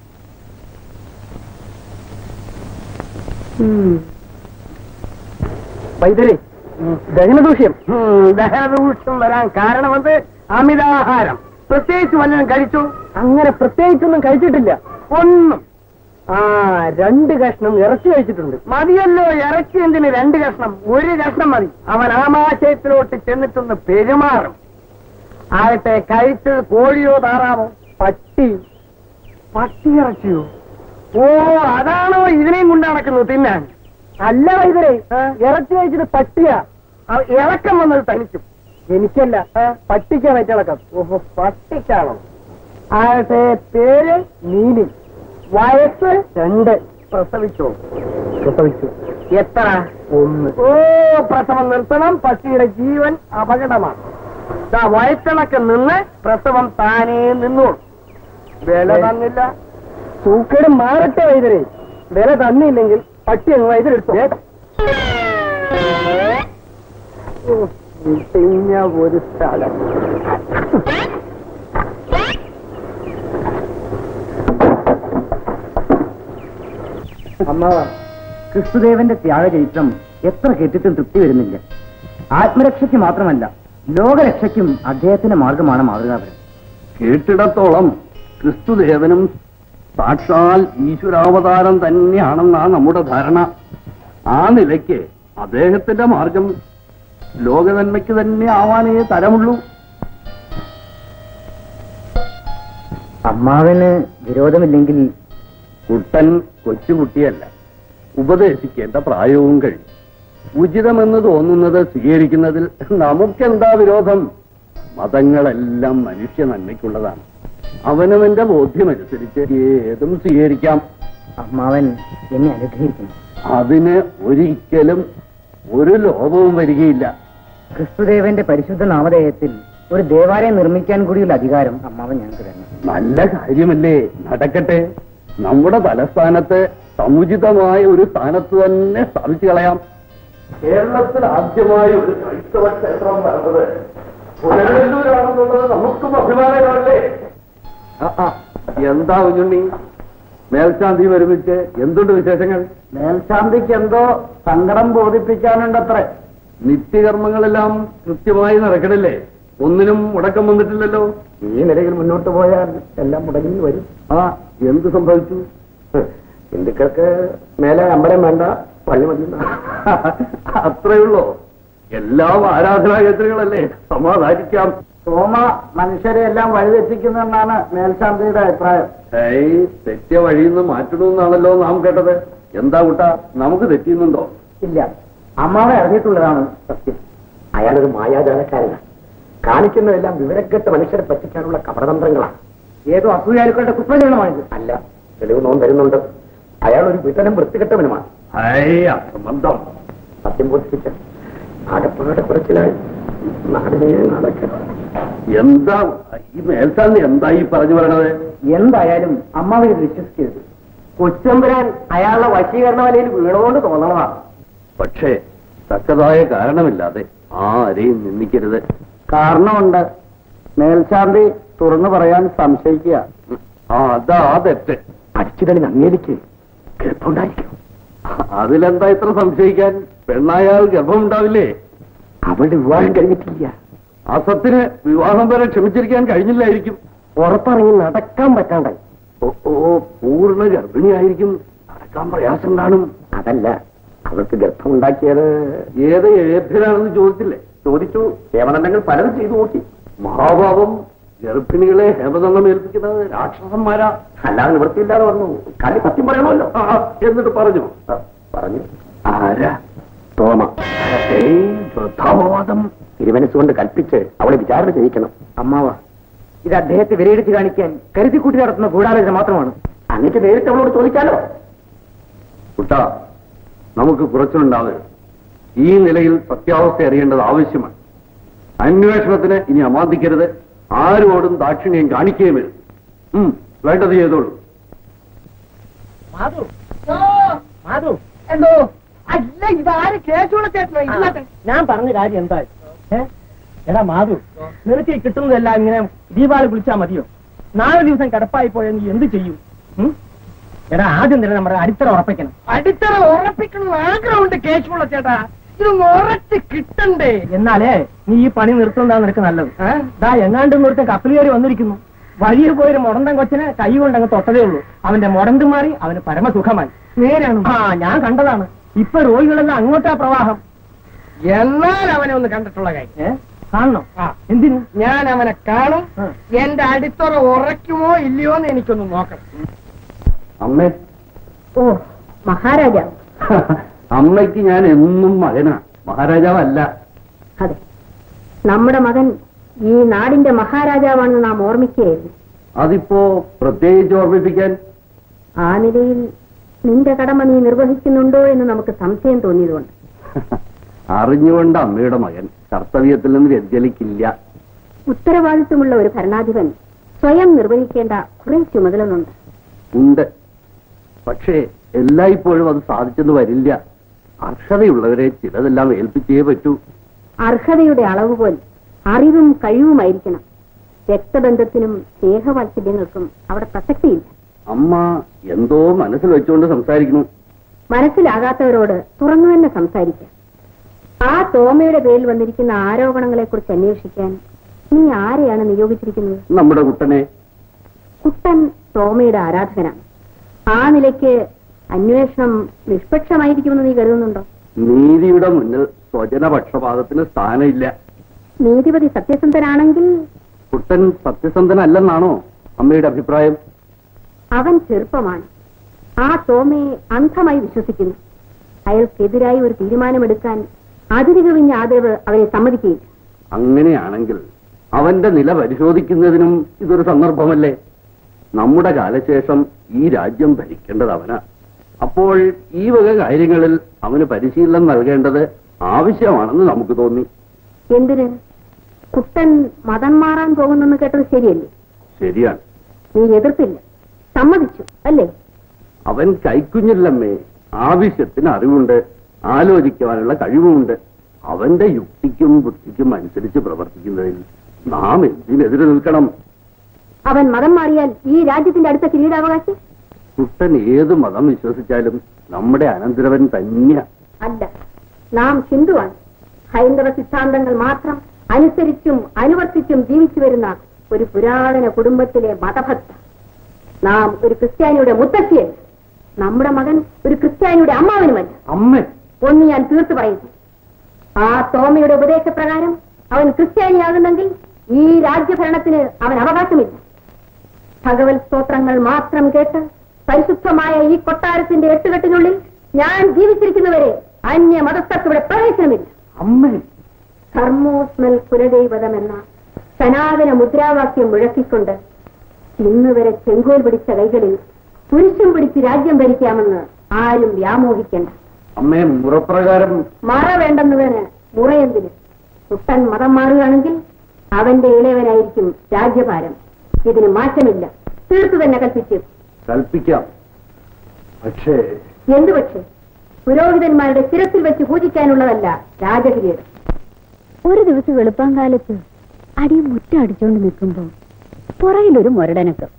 വൈദ്യരെ, ദഹനദൂഷ്യം ദഹനദൂഷ്യം വരാൻ കാരണമെന്ത്? അമിതാഹാരം. പ്രത്യേകിച്ച് വല്ലതും കഴിച്ചു? അങ്ങനെ പ്രത്യേകിച്ചൊന്നും കഴിച്ചിട്ടില്ല. ഒന്നും. ആ രണ്ട് കഷ്ണം ഇറച്ചി കഴിച്ചിട്ടുണ്ട്. മതിയല്ലോ, ഇറച്ചി എന്തിന് രണ്ട് കഷ്ണം? ഒരു കഷ്ണം മതി. അവൻ ആമാശയത്തിലോട്ട് ചെന്നിട്ടൊന്ന് പെരുമാറും. ആകട്ടെ, കഴിച്ചത് കോഴിയോ താറാവോ? പട്ടി. പട്ടി ഇറച്ചിയോ? ഓ, അതാണോ ഇതിനെയും കൊണ്ട് നടക്കുന്നത് തിന്നാൻ? അല്ല വൈദ്യരെ, ഇറച്ചി കഴിച്ചിട്ട് പട്ടിയാ. ഇളക്കം വന്നത് തനിക്കും. എനിക്കല്ല, പട്ടിക്കാ വയറ്റിളക്കം. ഓഹോ, പട്ടിക്കാണോ? ആകട്ടെ, പേര് നീലി, വയസ്സ് രണ്ട്. പ്രസവിച്ചോ? പ്രസവിച്ചു. എത്ര? ഒന്ന്. ഓ, പ്രസവം നിർത്തണം. പട്ടിയുടെ ജീവൻ അപകടമാണ്. വയറ്റിളക്കം നിന്ന് പ്രസവം താനേ നിന്നോളൂ. വില തന്നില്ല. സൂക്കേട് മാറട്ടെ വൈദ്യരെ. വില തന്നില്ലെങ്കിൽ പട്ടി അങ്ങ് വൈദ്യരെടുത്തു. ഒരു സ്ഥലം. അമ്മാവ, ക്രിസ്തുദേവന്റെ ത്യാഗചരിത്രം എത്ര കേട്ടിട്ടും തൃപ്തി വരുന്നില്ല. ആത്മരക്ഷയ്ക്ക് മാത്രമല്ല, ലോകരക്ഷയ്ക്കും അദ്ദേഹത്തിന്റെ മാർഗമാണ് മാതൃകാപരം. കേട്ടിടത്തോളം ക്രിസ്തുദേവനും സാക്ഷാൽ ഈശ്വരാവതാരം തന്നെയാണെന്നാണ് നമ്മുടെ ധാരണ. ആ നിലയ്ക്ക് അദ്ദേഹത്തിന്റെ മാർഗം ലോകനന്മയ്ക്ക് തന്നെ ആവാനേ തരമുള്ളൂ. അമ്മാവന് വിരോധമില്ലെങ്കിൽ കുട്ടൻ കൊച്ചുകുട്ടിയല്ല, ഉപദേശിക്കേണ്ട പ്രായവും കഴിഞ്ഞു. ഉചിതമെന്ന് തോന്നുന്നത് സ്വീകരിക്കുന്നതിൽ നമുക്കെന്താ വിരോധം? മതങ്ങളെല്ലാം മനുഷ്യ നന്മയ്ക്കുള്ളതാണ്. അവനവന്റെ ബോധ്യമനുസരിച്ച് ഏതും സ്വീകരിക്കാം. അമ്മാവൻ എന്നെ അനുഗ്രഹിക്കുന്നു. അതിന് ഒരിക്കലും ഒരു ലോപവും വരികയില്ല. ക്രിസ്തുദേവന്റെ പരിശുദ്ധ നാമധേയത്തിൽ ഒരു ദേവാലയം നിർമ്മിക്കാൻ കൂടിയുള്ള അധികാരം അമ്മാവൻ ഞങ്ങൾക്ക് തരണം. നല്ല കാര്യമല്ലേ, നടക്കട്ടെ. നമ്മുടെ തലസ്ഥാനത്ത് സമുചിതമായ ഒരു സ്ഥാനത്ത് തന്നെ സ്ഥാപിച്ചു കളയാം. കേരളത്തിൽ ആദ്യമായി ഒരു ക്രൈസ്തവ ക്ഷേത്രം നടന്നത് പുനരൂരാണെന്നുള്ളത് നമുക്കും അഭിമാനമല്ലേ? എന്താ കുഞ്ഞുണ്ണി, മേൽശാന്തി ഒരുമിച്ച് എന്തുണ്ട് വിശേഷങ്ങൾ? മേൽശാന്തിക്ക് എന്തോ സങ്കടം ബോധിപ്പിക്കാനുണ്ടത്രേ. നിത്യകർമ്മങ്ങളെല്ലാം കൃത്യമായി നടക്കണില്ലേ? ഒന്നിനും മുടക്കം വന്നിട്ടില്ലല്ലോ. ഈ നിലയിൽ മുന്നോട്ട് പോയാൽ എല്ലാം മുടങ്ങി വരും. ആ, എന്ത് സംഭവിച്ചു? ഹിന്ദുക്കൾക്ക് മേലെ അമ്പലം വേണ്ട, പള്ളി മതി. അത്രയുള്ളോ? എല്ലാം ആരാധനാകേന്ദ്രങ്ങളല്ലേ, സമാധാനിക്കാം. സോമ മനുഷ്യരെ എല്ലാം വഴിതെറ്റിക്കുന്നെന്നാണ് മേൽശാന്തിയുടെ അഭിപ്രായം. ഏയ്, തെറ്റിയ വഴിയിൽ നിന്ന് മാറ്റണമെന്നാണല്ലോ നാം കേട്ടത്. എന്താ കൂട്ടാ, നമുക്ക് തെറ്റിയുന്നുണ്ടോ? ഇല്ല, അമ്മാവെ അറിഞ്ഞിട്ടുള്ളതാണ് സത്യം. അയാളൊരു മായാജാലക്കാരനാണ്. കാണിക്കുന്നതെല്ലാം വിവരക്കെട്ട മനുഷ്യരെ പറ്റിക്കാനുള്ള കപടതന്ത്രങ്ങളാണ്. ഏതോ അസൂയാലുക്കളുടെ കുപ്രചരണമാണിത്. അല്ല, തെളിവ് നോൻ വരുന്നുണ്ട്. അയാൾ ഒരു വിതനം വൃത്തികെട്ടവനുമാണ്. അസംബന്ധം. സത്യം ബോധിപ്പിച്ച ആകപ്പാടെ കുറച്ചിലായി നാടിനെ നടക്കണം. എന്താ ഈ മേൽശാന്തി എന്താ ഈ പറഞ്ഞു പറയണത്? എന്തായാലും അമ്മാവെ വിശ്വസിക്കരുത്. കൊച്ചമ്പുരാൻ അയാളുടെ വശീകരണ വലയിൽ വീണുകൊണ്ട് തോന്നണതാണ്. പക്ഷേ തക്കതായ കാരണമില്ലാതെ ആരെയും നിന്ദിക്കരുത്. കാരണമുണ്ട്. മേൽശാന്തി തുറന്നു പറയാൻ സംശയിക്കുക. ആ, അതാ തെറ്റ്. അടിച്ചുതളി അങ്ങേലിക്ക് ഗർഭമുണ്ടായിരിക്കും. അതിലെന്താ ഇത്ര സംശയിക്കാൻ? പെണ്ണായാൽ ഗർഭമുണ്ടാവില്ലേ? അവളുടെ വിവാഹം കഴിഞ്ഞിട്ടില്ല. അസത്തിന് വിവാഹം വരെ ക്ഷമിച്ചിരിക്കാൻ കഴിഞ്ഞില്ലായിരിക്കും. പുറത്തിറങ്ങി നടക്കാൻ പറ്റാണ്ടായി. ഓ ഓ പൂർണ്ണ ഗർഭിണിയായിരിക്കും, നടക്കാൻ പ്രയാസം കാണും. അതല്ല, അവൾക്ക് ഗർഭമുണ്ടാക്കിയത് ഏത് ഏഭ്യനാണെന്ന് ചോദിച്ചില്ലേ? ചോദിച്ചു. ഹേമദണ്ഡങ്ങൾ പലതും ചെയ്തു നോക്കി. മഹാഭാവം, ഗർഭിണികളെ ഹേമദണ്ഡം ഏൽപ്പിക്കുന്നത് രാക്ഷസന്മാരാ. അല്ലാതെ നിവൃത്തിയില്ലാതെ വന്നു. കളി സത്യം പറയണമല്ലോ. എന്നിട്ട് പറഞ്ഞു പറഞ്ഞു ആരാ? തോമ. ശ്രദ്ധാപവാദം തിരുമനസ്സുകൊണ്ട് കൽപ്പിച്ച് അവളെ വിചാരണ ചെയ്യിക്കണം. അമ്മാവ, ഇത് അദ്ദേഹത്തെ വിലയിരുത്തി കാണിക്കാൻ കരുതിക്കൂട്ടി നടത്തുന്ന ഗൂഢാലോചന മാത്രമാണ്. അങ്ങേക്ക് നേരിട്ട് അവളോട് ചോദിക്കാലോ. കുട്ടാ, നമുക്ക് കുറച്ചുണ്ടാവരുത്. ഈ നിലയിൽ സത്യാവസ്ഥ അറിയേണ്ടത് ആവശ്യമാണ്. അന്വേഷണത്തിന് ഇനി അമാന്തിക്കരുത്. ആരോടും ദാക്ഷിണ്യം കാണിക്കുകയും വരും. വേണ്ടത് ചെയ്തോളൂ. അതോ എന്തോ അല്ല ഇതാര് കേസുള്ള ചേട്ടനോ ഇല്ലാട്ടെ. ഞാൻ പറഞ്ഞ കാര്യം എന്താ? ഏ എടാ മാധു, നിനക്ക് ഈ കിട്ടുന്നതെല്ലാം ഇങ്ങനെ ദീപാവലി വിളിച്ചാ മതിയോ? നാല് ദിവസം കിടപ്പായി പോയാൽ നീ എന്ത് ചെയ്യും? ഉം? എടാ ആദ്യം തന്നെ നമ്മുടെ അടിത്തറ ഉറപ്പിക്കണം. അടിത്തറ ഉറപ്പിക്കണം ആഗ്രഹമുണ്ട് കേസുള്ള ചേട്ടാ. ഇതൊന്ന് ഉറച്ച് കിട്ടണ്ടേ? എന്നാലേ നീ ഈ പണി നിർത്തുന്നതാണ് നിനക്ക് നല്ലത്. ദാ എങ്ങാണ്ട് ഒരുത്തൻ കപ്പൽ കയറി വന്നിരിക്കുന്നു. വഴിയിൽ പോയൊരു മുടന്തൻ കൊച്ചിനെ കൈ കൊണ്ടങ്ങ് തൊട്ടതേ ഉള്ളൂ. അവന്റെ മുടന്ത് മാറി അവന് പരമസുഖമായി. നേരാണ്. ആ ഞാൻ കണ്ടതാണ്. ഇപ്പൊ രോഗികളെല്ലാം അങ്ങോട്ടാ പ്രവാഹം. എന്നാൽ അവനെ ഒന്ന് കണ്ടിട്ടുള്ള കാര്യം ഏ കാണണം. ആ എന്തിനു? ഞാൻ അവനെ കാണും. എന്റെ അടിത്തറ ഉറയ്ക്കുമോ ഇല്ലയോ എന്ന് എനിക്കൊന്ന് നോക്കണം. അമ്മേ, ഓ മഹാരാജാവ്. അമ്മയ്ക്ക് ഞാൻ എന്നും മകനാ, മഹാരാജാവല്ല. അതെ, നമ്മുടെ മകൻ ഈ നാടിന്റെ മഹാരാജാവാണെന്ന് നാം ഓർമ്മിക്കുകയായിരുന്നു. അതിപ്പോ പ്രത്യേകിച്ച് ഓർമ്മിപ്പിക്കാൻ? ആ നിലയിൽ നിന്റെ കടമ നീ നിർവഹിക്കുന്നുണ്ടോ എന്ന് നമുക്ക് സംശയം തോന്നിയതുകൊണ്ട്. അറിഞ്ഞുകൊണ്ട് അമ്മയുടെ മകൻ കർത്തവ്യത്തിൽ നിന്ന് വ്യതിചലിക്കില്ല. ഉത്തരവാദിത്വമുള്ള ഒരു ഭരണാധിപൻ സ്വയം നിർവഹിക്കേണ്ട കുറെ ചുമതലകളുണ്ട്. ഉണ്ട്, പക്ഷേ എല്ലായ്പ്പോഴും അത് സാധിച്ചെന്ന് വരില്ല. അർഹതയുള്ളവരെ ചിലതെല്ലാം ഏൽപ്പിച്ചേ പറ്റൂ. അർഹതയുടെ അളവുപോൽ അറിവും കഴിവുമായിരിക്കണം. രക്തബന്ധത്തിനും സ്നേഹവാത്സല്യങ്ങൾക്കും അവിടെ പ്രസക്തിയില്ല. അമ്മ എന്തോ മനസ്സിൽ വെച്ചുകൊണ്ട് സംസാരിക്കുന്നു. മനസ്സിലാകാത്തവരോട് തുറന്നു തന്നെ സംസാരിക്കാം. ആ തോമയുടെ പേരിൽ വന്നിരിക്കുന്ന ആരോപണങ്ങളെ കുറിച്ച് അന്വേഷിക്കാൻ നീ ആരെയാണ് നിയോഗിച്ചിരിക്കുന്നത്? നമ്മുടെ കുട്ടനെ. കുട്ടൻ തോമയുടെ ആരാധകനാണ്. ആ നിലയ്ക്ക് അന്വേഷണം നിഷ്പക്ഷമായിരിക്കുമെന്ന് നീ കരുതുന്നുണ്ടോ? നീതിയുടെ മുന്നിൽ സ്വജനപക്ഷപാതത്തിന് സ്ഥാനമില്ല. നീതിപതി സത്യസന്ധനാണെങ്കിൽ കുട്ടൻ സത്യസന്ധനല്ലെന്നാണോ അമ്മയുടെ അഭിപ്രായം? അവൻ ചെറുപ്പമാണ്. ആ തോമയെ അന്ധമായി വിശ്വസിക്കുന്നു. അയാൾക്കെതിരായി ഒരു തീരുമാനമെടുക്കാൻ അതിരുകവിഞ്ഞ ആദരവ് അവനെ സമ്മതിക്കുകയില്ല. അങ്ങനെയാണെങ്കിൽ അവന്റെ നില പരിശോധിക്കുന്നതിനും ഇതൊരു സന്ദർഭമല്ലേ? നമ്മുടെ കാലശേഷം ഈ രാജ്യം ഭരിക്കേണ്ടത് അവനാ. അപ്പോൾ ഈ വക കാര്യങ്ങളിൽ അവന് പരിശീലനം നൽകേണ്ടത് ആവശ്യമാണെന്ന് നമുക്ക് തോന്നി. എന്തിന്? കുട്ടൻ മതം മാറാൻ പോകുന്നെന്ന് കേട്ടത് ശരിയല്ലേ? ശരിയാണ്. നീ എതിർത്തില്ല, സമ്മതിച്ചു അല്ലേ? അവൻ കൈക്കുഞ്ഞില്ലമ്മേ. ആവശ്യത്തിന് അറിവുണ്ട്, ആലോചിക്കുവാനുള്ള കഴിവുമുണ്ട്. അവന്റെ യുക്തിക്കും ബുദ്ധിക്കും അനുസരിച്ച് പ്രവർത്തിക്കുന്നതിൽ നാം എന്തിനെതിരെ നിൽക്കണം? അവൻ മതം മാറിയാൽ ഈ രാജ്യത്തിന്റെ അടുത്ത കിരീടാവകാശി? കുട്ടൻ ഏത് മതം വിശ്വസിച്ചാലും നമ്മുടെ അനന്തരവൻ തന്നെയാ. അല്ല, നാം ഹിന്ദുവാണ്. ഹൈന്ദവ സിദ്ധാന്തങ്ങൾ മാത്രം അനുസരിച്ചും അനുവർത്തിച്ചും ജീവിച്ചു വരുന്ന ഒരു പുരാതന കുടുംബത്തിലെ മതഭക്ത. നാം ഒരു ക്രിസ്ത്യാനിയുടെ മുത്തശ്ശിയല്ല. നമ്മുടെ മകൻ ഒരു ക്രിസ്ത്യാനിയുടെ അമ്മാവനുമല്ല. അമ്മ ഒന്ന് ഞാൻ തീർത്തു പറയുന്നു. ആ തോമയുടെ ഉപദേശപ്രകാരം അവൻ ക്രിസ്ത്യാനിയാകുന്നെങ്കിൽ ഈ രാജ്യഭരണത്തിന് അവൻ അവകാശമില്ല. ഭഗവത് സ്തോത്രങ്ങൾ മാത്രം കേട്ട് പരിശുദ്ധമായ ഈ കൊട്ടാരത്തിന്റെ എട്ടുകെട്ടിനുള്ളിൽ ഞാൻ ജീവിച്ചിരിക്കുന്നവരെ അന്യ മതസ്ഥർക്കിവിടെ പ്രവേശനമില്ല. അമ്മ ധർമ്മോസ്മൽ കുലദൈവതമെന്ന സനാതന മുദ്രാവാക്യം മുഴക്കിക്കൊണ്ട് ഇന്ന് വരെ ചെങ്കോൽ പിടിച്ച കൈകളിൽ പുരുഷം പിടിച്ച് രാജ്യം ഭരിക്കാമെന്ന് ആരും വ്യാമോഹിക്കേണ്ട. അമ്മേ, മുറപ്രകാരം മറ വേണ്ടെന്നവന് മുറയെന്തിന്? കുട്ടൻ മതം മാറുകയാണെങ്കിൽ അവന്റെ ഇളയവനായിരിക്കും രാജ്യഭാരം. ഇതിന് മാറ്റമില്ല. തീർത്തു തന്നെ കൽപ്പിച്ചു. കൽപ്പിക്കാം. പക്ഷേ എന്തു പക്ഷേ? പുരോഹിതന്മാരുടെ ശിരസിൽ വെച്ച് പൂജിക്കാനുള്ളതല്ല രാജകിരീടം. ഒരു ദിവസം വെളുപ്പാങ്കാലത്ത് അടിയും മുറ്റ അടിച്ചുകൊണ്ട് നിൽക്കുമ്പോ പുറയിലൊരു മുരടനക്കം.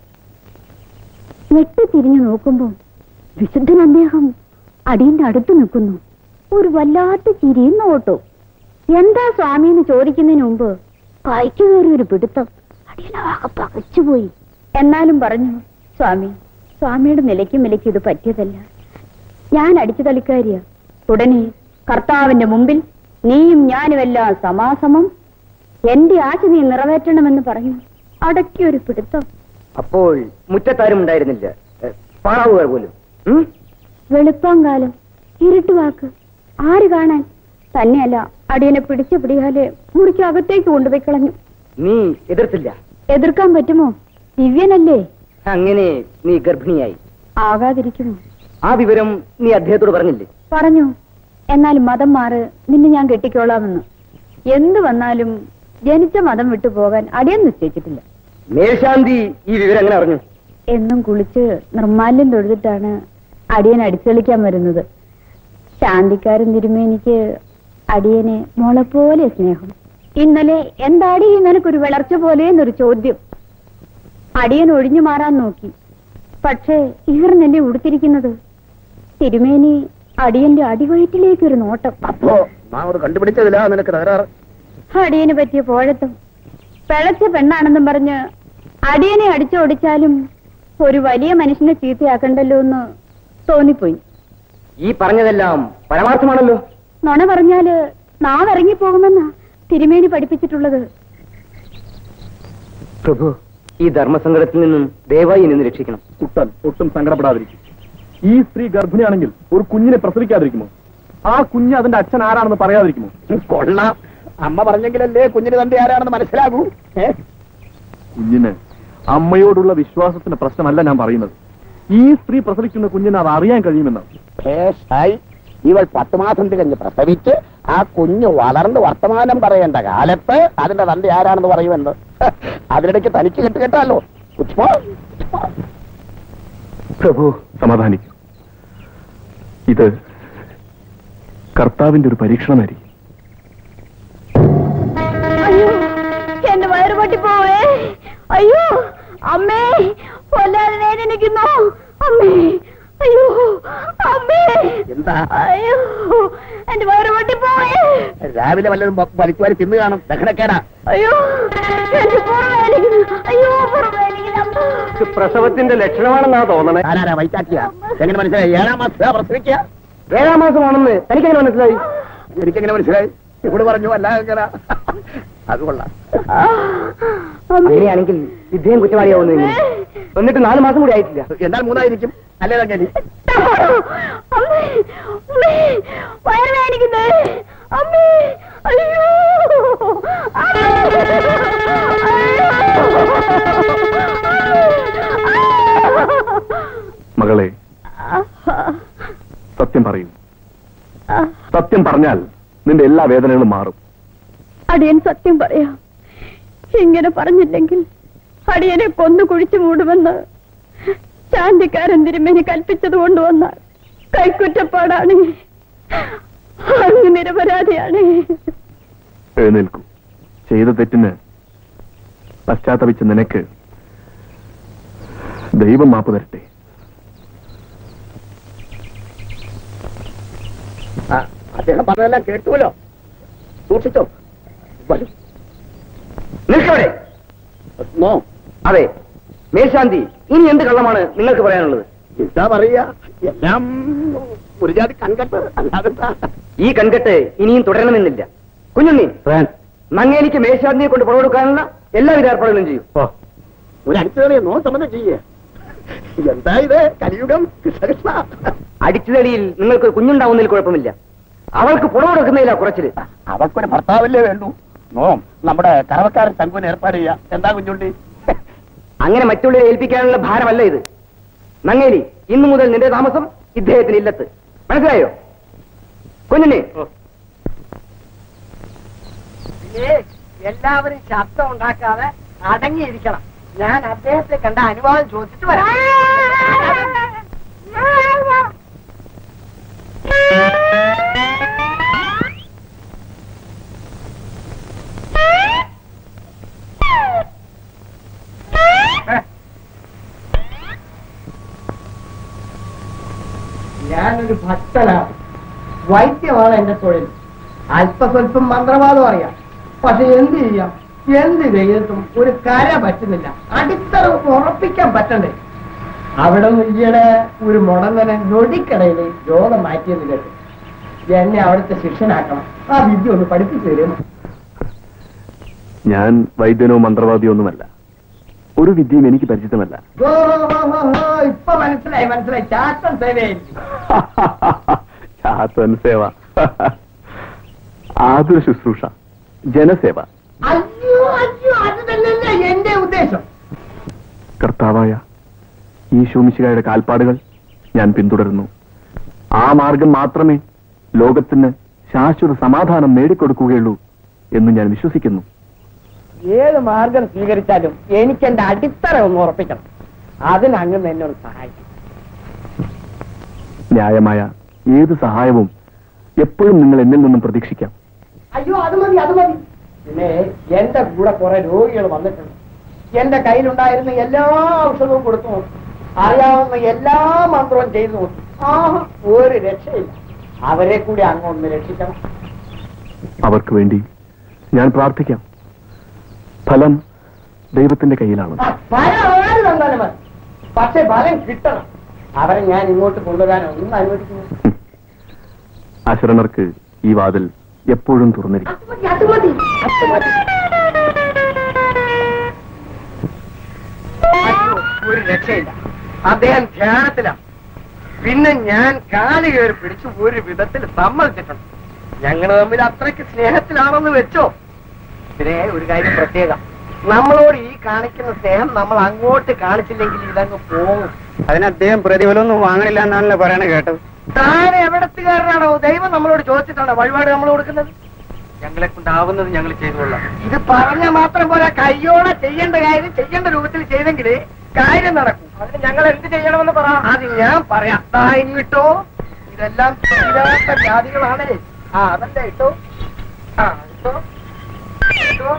ഞെട്ടി തിരിഞ്ഞു നോക്കുമ്പോ വിശുദ്ധൻ അദ്ദേഹം അടിയന്റെ അടുത്ത് നിൽക്കുന്നു. ഒരു വല്ലാത്ത ചിരിയും നോട്ടോ. എന്താ സ്വാമി എന്ന് ചോദിക്കുന്നതിന് മുമ്പ് കായ്ക്കു കയറി ഒരു പിടുത്തം. അടിയനാകെ പകച്ചുപോയി. എന്നാലും പറഞ്ഞു, സ്വാമി, സ്വാമിയുടെ നിലയ്ക്കും വിലയ്ക്കും ഇത് പറ്റിയതല്ല. ഞാൻ അടിച്ചു തളിക്കാരിയാ. ഉടനെ കർത്താവിന്റെ മുമ്പിൽ നീയും ഞാനുമെല്ലാം സമാസമം, എന്റെ ആശ നീ നിറവേറ്റണമെന്ന് പറഞ്ഞു. അടക്കിയൊരു പിടുത്തം. അപ്പോൾ മുറ്റത്താരും ഉണ്ടായിരുന്നില്ല, പാറാവുകാർ പോലും? വെളുപ്പാങ്കാലം, ഇരുട്ടുവാക്ക്, ആര് കാണാൻ? തന്നെയല്ല, അടിയനെ പിടിച്ച പിടിയാലെ മുറിക്ക് അകത്തേക്ക് കൊണ്ടുപോയി കളഞ്ഞു. നീ എതിർത്തില്ല? എതിർക്കാൻ പറ്റുമോ? ദിവ്യനല്ലേ? അങ്ങനെ നീ ഗർഭിണിയായി? ആകാതിരിക്കുമോ? ആ വിവരം നീ അദ്ദേഹത്തോട് പറഞ്ഞില്ലേ? പറഞ്ഞു. എന്നാൽ മതം മാറ്, നിന്നെ ഞാൻ കെട്ടിക്കോളാമെന്ന്. എന്ത് വന്നാലും ജനിച്ച മതം വിട്ടു പോകാൻ അടിയൻ നിശ്ചയിച്ചിട്ടില്ല. മേൽശാന്തി ഈ വിവരം എങ്ങനെ അറിഞ്ഞു? എന്നും കുളിച്ച് നിർമാല്യം തൊഴുതിട്ടാണ് അടിയൻ അടിച്ചളിക്കാൻ വരുന്നത്. ശാന്തിക്കാരൻ തിരുമേനിക്ക് അടിയനെ മോളെ പോലെ സ്നേഹം. ഇന്നലെ എന്താടി നിനക്കൊരു വിളർച്ച പോലെ എന്നൊരു ചോദ്യം. അടിയൻ ഒഴിഞ്ഞു മാറാൻ നോക്കി, പക്ഷേ ഈർന്നല്ലേ ഉടുത്തിരിക്കുന്നത്. തിരുമേനി അടിയന്റെ അടിവയറ്റിലേക്ക് ഒരു നോട്ടം. അപ്പോ കണ്ടുപിടിച്ചതിലാ നിനക്ക് തകരാറ്. അടിയന് പറ്റിയ പോഴത്തും പിഴച്ച പെണ്ണാണെന്നും പറഞ്ഞ് അടിയനെ അടിച്ചോടിച്ചാലും ഒരു വലിയ മനുഷ്യനെ ചീത്തയാക്കണ്ടല്ലോ എന്ന് തോന്നിപ്പോയി. ഈ പറഞ്ഞതെല്ലാം പരമാർത്ഥമാണല്ലോ. നുണ പറഞ്ഞാല് നാവിറങ്ങിപ്പോകുമെന്നാ തിരുമേനി പഠിപ്പിച്ചിട്ടുള്ളത്. പ്രഭു, ഈ ധർമ്മസങ്കടത്തിൽ നിന്നും ദയവായി എന്നെ രക്ഷിക്കണം. കുട്ടൻ ഒട്ടും സങ്കടപ്പെടാതിരിക്കും. ഈ സ്ത്രീ ഗർഭിണിയാണെങ്കിൽ ഒരു കുഞ്ഞിനെ പ്രസവിക്കാതിരിക്കുമോ? ആ കുഞ്ഞ് അതിന്റെ അച്ഛൻ ആരാണെന്ന് പറയാതിരിക്കുമോ? കൊള്ളാം. അമ്മ പറഞ്ഞെങ്കിലല്ലേ കുഞ്ഞിന് തന്റെ ആരാണെന്ന് മനസ്സിലാകൂ. കുഞ്ഞിന് അമ്മയോടുള്ള വിശ്വാസത്തിന്റെ പ്രശ്നമല്ല ഞാൻ പറയുന്നത്. ഈ സ്ത്രീ പ്രസവിക്കുന്ന കുഞ്ഞിന് അത് അറിയാൻ കഴിയുമെന്നാണ്. ഇവൾ പത്ത് മാസം തികഞ്ഞ് പ്രസവിച്ച് ആ കുഞ്ഞ് വളർന്ന് വർത്തമാനം പറയേണ്ട കാലത്ത് അതിന്റെ തന്റെ ആരാണെന്ന് പറയുമെന്ന് അതിനിടയ്ക്ക് തനിക്ക് കെട്ട് കേട്ടാലോ. പ്രഭു സമാധാനിക്കും. ഇത് കർത്താവിന്റെ ഒരു പരീക്ഷണമായിരിക്കും. അയ്യോ, എന്റെ വയറ് പൊട്ടിപ്പോവേ. അയ്യോ അമ്മേ, കൊല്ലാതെ വേദനിക്കുന്നു അമ്മേ. അയ്യോ അമ്മേ, എന്താ? അയ്യോ എന്റെ വയറ് പൊട്ടിപ്പോവേ. രാവിലെ വല്ലതും വലിക്കുവാരി തിന്നു കാണും. ദഹനക്കേടാ. അയ്യോ എനിക്ക് പുറമേലിക്കുന്നു. അയ്യോ പുറമേലിക്കുന്നു. പ്രസവത്തിന്റെ ലക്ഷണമാണെന്നാ തോന്നണേ. ആരാരാ വൈറ്റാക്കിയ? എങ്ങനെ മനസ്സിലായി? ഏഴാം മാസം പ്രസവിക്കുക. ഏഴാം മാസമാണെന്ന് തനിക്കെങ്ങനെ മനസ്സിലായി? എനിക്കെങ്ങനെ മനസ്സിലായി? ഇവിടെ പറഞ്ഞു അല്ല എങ്ങനെ? അത് കൊള്ളാം. അങ്ങനെയാണെങ്കിൽ ഇദ്ദേഹം കുറ്റവാളിയാവുന്നു. എന്നിട്ട് നാല് മാസം കൂടി ആയിട്ടില്ല. എന്നാൽ മൂന്നായിരിക്കും അല്ലേ? അങ്ങനെ വയറ് വേദനിക്കുന്നേ അമ്മേ. അയ്യോ മകളെ, സത്യം പറയൂ. സത്യം പറഞ്ഞാൽ നിന്റെ എല്ലാ വേദനകളും മാറും. അടിയൻ സത്യം പറയാം. ഇങ്ങനെ പറഞ്ഞില്ലെങ്കിൽ അടിയനെ കൊന്നു കുഴിച്ചു മൂടുമെന്ന് ശാന്തിക്കാരൻ തിരുമേനി കൽപ്പിച്ചത് കൊണ്ടുവന്നാൽ കൈക്കുറ്റപ്പാടാണ്. അങ്ങ് നിരപരാധിയാണ്. എഴുന്നേൽക്കൂ. ചെയ്ത തെറ്റിന് പശ്ചാത്തപിച്ച നിനക്ക് ദൈവം മാപ്പ് തരട്ടെ. അദ്ദേഹം പറഞ്ഞതെല്ലാം കേട്ടുവല്ലോ. സൂക്ഷിച്ചോ. നിൽക്കവിടെ. നോ. അതെ, മേൽശാന്തി, ഇനി എന്ത് കള്ളമാണ് നിങ്ങൾക്ക് പറയാനുള്ളത്? എന്താ പറയാ? എല്ലാം ഒരു ജാതി കൺകെട്ട്. അല്ലാതെ ഈ കൺകെട്ട് ഇനിയും തുടരണമെന്നില്ല. കുഞ്ഞുണ്ണി, നങ്ങേലിക്ക് മേൽശാന്തിയെ കൊണ്ട് പുറം കൊടുക്കാനുള്ള എല്ലാവിധ ഏർപ്പാടുകളും ചെയ്യും. ഒരു അടിച്ചുതടിയെ നോ സംബന്ധം ചെയ്യേ. എന്താ ഇത്? കലിയുഗം. കൃഷ്ണകൃഷ്ണ. അടിച്ചുതടിയിൽ നിങ്ങൾക്ക് കുഞ്ഞുണ്ടാവുന്നതിൽ കുഴപ്പമില്ല. അവൾക്ക് പുറം കൊടുക്കുന്നതിലാ കുറച്ചില്. അവൾക്കൊരു ഭർത്താവല്ലേ വേണ്ടു. നോ, നമ്മുടെ കറവക്കാരൻ തങ്കുവിന് ഏർപ്പാട് ചെയ്യാം. എന്താ കുഞ്ഞുണ്ടി? അങ്ങനെ മറ്റുള്ളവരെ ഏൽപ്പിക്കാനുള്ള ഭാരമല്ല ഇത്. നങ്ങേലി, ഇന്നു മുതൽ നിന്റെ താമസം ഇദ്ദേഹത്തിന് ഇല്ലത്ത്. മനസ്സിലായോ കുഞ്ഞുണ്ണി? എല്ലാവരും ശബ്ദം ഉണ്ടാക്കാതെ അടങ്ങിയിരിക്കണം. ഞാൻ അദ്ദേഹത്തെ കണ്ട അനുവാദം ചോദിച്ചിട്ട് വരാം. ഞാനൊരു ഭക്തനാണ്. വൈദ്യമാണ് എന്റെ തൊഴിൽ. അല്പസ്വല്പം മന്ത്രവാദം അറിയാം. പക്ഷെ എന്ത് ചെയ്യാം? എന്ത് ചെയ്തിട്ടും ഒരു കര പറ്റുന്നില്ല. അടിത്തറ ഉറപ്പിക്കാൻ പറ്റണ്ടേ? അവിടെ ഈയിടെ ഒരു മുടന്തനെ നൊടിക്കടയിൽ രോഗം മാറ്റിയെന്ന് കേട്ടു. എന്നെ അവിടുത്തെ ശിഷ്യനാക്കണം. ആ വിദ്യ ഒന്ന് പഠിപ്പിച്ചു തരും. ഞാൻ വൈദ്യനോ മന്ത്രവാദിയോ ഒന്നുമല്ല. ഒരു വിദ്യയും എനിക്ക് പരിചിതമല്ല. ഇപ്പൊ മനസ്സിലായി മനസ്സിലായി ചാത്തൻ സേവയായിരിക്കും. ചാത്തൻ സേവ, ആതുര ശുശ്രൂഷ, ജനസേവ. അയ്യോ അയ്യോ, അത് തന്നെയല്ലേ എന്റെ ഉദ്ദേശം. കർത്താവായ ഈശോമിശിഹായുടെ കാൽപ്പാടുകൾ ഞാൻ പിന്തുടരുന്നു. ആ മാർഗം മാത്രമേ ലോകത്തിന് ശാശ്വത സമാധാനം നേടിക്കൊടുക്കുകയുള്ളൂ എന്ന് ഞാൻ വിശ്വസിക്കുന്നു. ഏത് മാർഗം സ്വീകരിച്ചാലും എനിക്ക് എന്റെ അടിത്തറ ഒന്ന് ഉറപ്പിക്കണം. അതിനങ്ങ് എന്നെ ഒന്ന് സഹായിക്കും. ന്യായമായ ഏത് സഹായവും എപ്പോഴും നിങ്ങൾ എന്നിൽ നിന്നും പ്രതീക്ഷിക്കാം. അയ്യോ അത് മതി അത് മതി. പിന്നെ എന്റെ കൂടെ കുറെ രോഗികൾ വന്നിട്ടുണ്ട്. എന്റെ കയ്യിലുണ്ടായിരുന്ന എല്ലാ ഔഷധവും കൊടുത്തു നോക്കി, അറിയാവുന്ന എല്ലാ മന്ത്രവും ചെയ്തു നോക്കി. ആ ഒരു രക്ഷയില്ല. അവരെ കൂടി അങ്ങൊന്ന് രക്ഷിക്കണം. അവർക്ക് വേണ്ടി ഞാൻ പ്രാർത്ഥിക്കാം. ഫലം ദൈവത്തിന്റെ കയ്യിലാണ്. ഫലം ആര് തന്നാലും മതി, പക്ഷെ ഫലം കിട്ടണം. അവരെ ഞാൻ ഇങ്ങോട്ട് കൊണ്ടുവരാനോ ഒന്നും അനുവദിക്കുന്നു. അശരണർക്ക് ഈ വാതിൽ എപ്പോഴും തുറന്നിരിക്കും. അത് മതി അത് മതി. ഒരു രക്ഷയില്ല. അദ്ദേഹം ധ്യാനത്തിലാണ്. പിന്നെ ഞാൻ കാല് കയറി പിടിച്ച് ഒരു വിധത്തിൽ സമ്മതിച്ചിട്ടുണ്ട്. ഞങ്ങൾ തമ്മിൽ അത്രയ്ക്ക് സ്നേഹത്തിലാണെന്ന് വെച്ചോ. പിന്നെ ഒരു കാര്യം പ്രത്യേകം, നമ്മളോട് ഈ കാണിക്കുന്ന സ്നേഹം നമ്മൾ അങ്ങോട്ട് കാണിച്ചില്ലെങ്കിൽ ഇതങ്ങ് പോകും. അതിന് അദ്ദേഹം പ്രതിഫലമൊന്നും വാങ്ങണില്ല എന്നാണല്ലോ പറയണ കേട്ടത്. താൻ എവിടത്തുകാരനാണോ? ദൈവം നമ്മളോട് ചോദിച്ചിട്ടാണോ വഴിപാട് നമ്മൾ കൊടുക്കുന്നത്? ഞങ്ങളെ കൊണ്ടാവുന്നത് ഞങ്ങൾ ചെയ്തുകൊള്ളാം. ഇത് പറഞ്ഞ മാത്രം പോലെ കയ്യോടെ ചെയ്യേണ്ട കാര്യം ചെയ്യേണ്ട രൂപത്തിൽ ചെയ്തെങ്കിൽ കാര്യം നടക്കും. അതിന് ഞങ്ങൾ എന്ത് ചെയ്യണമെന്ന് പറ. അത് ഞാൻ പറയാം. ദാ ഇട്ടോ, ഇതെല്ലാം തീരാത്ത ജാതികളാണ്. ആ അതല്ലേ ഇട്ടോ. ആ ഇട്ടോ ഇട്ടോ.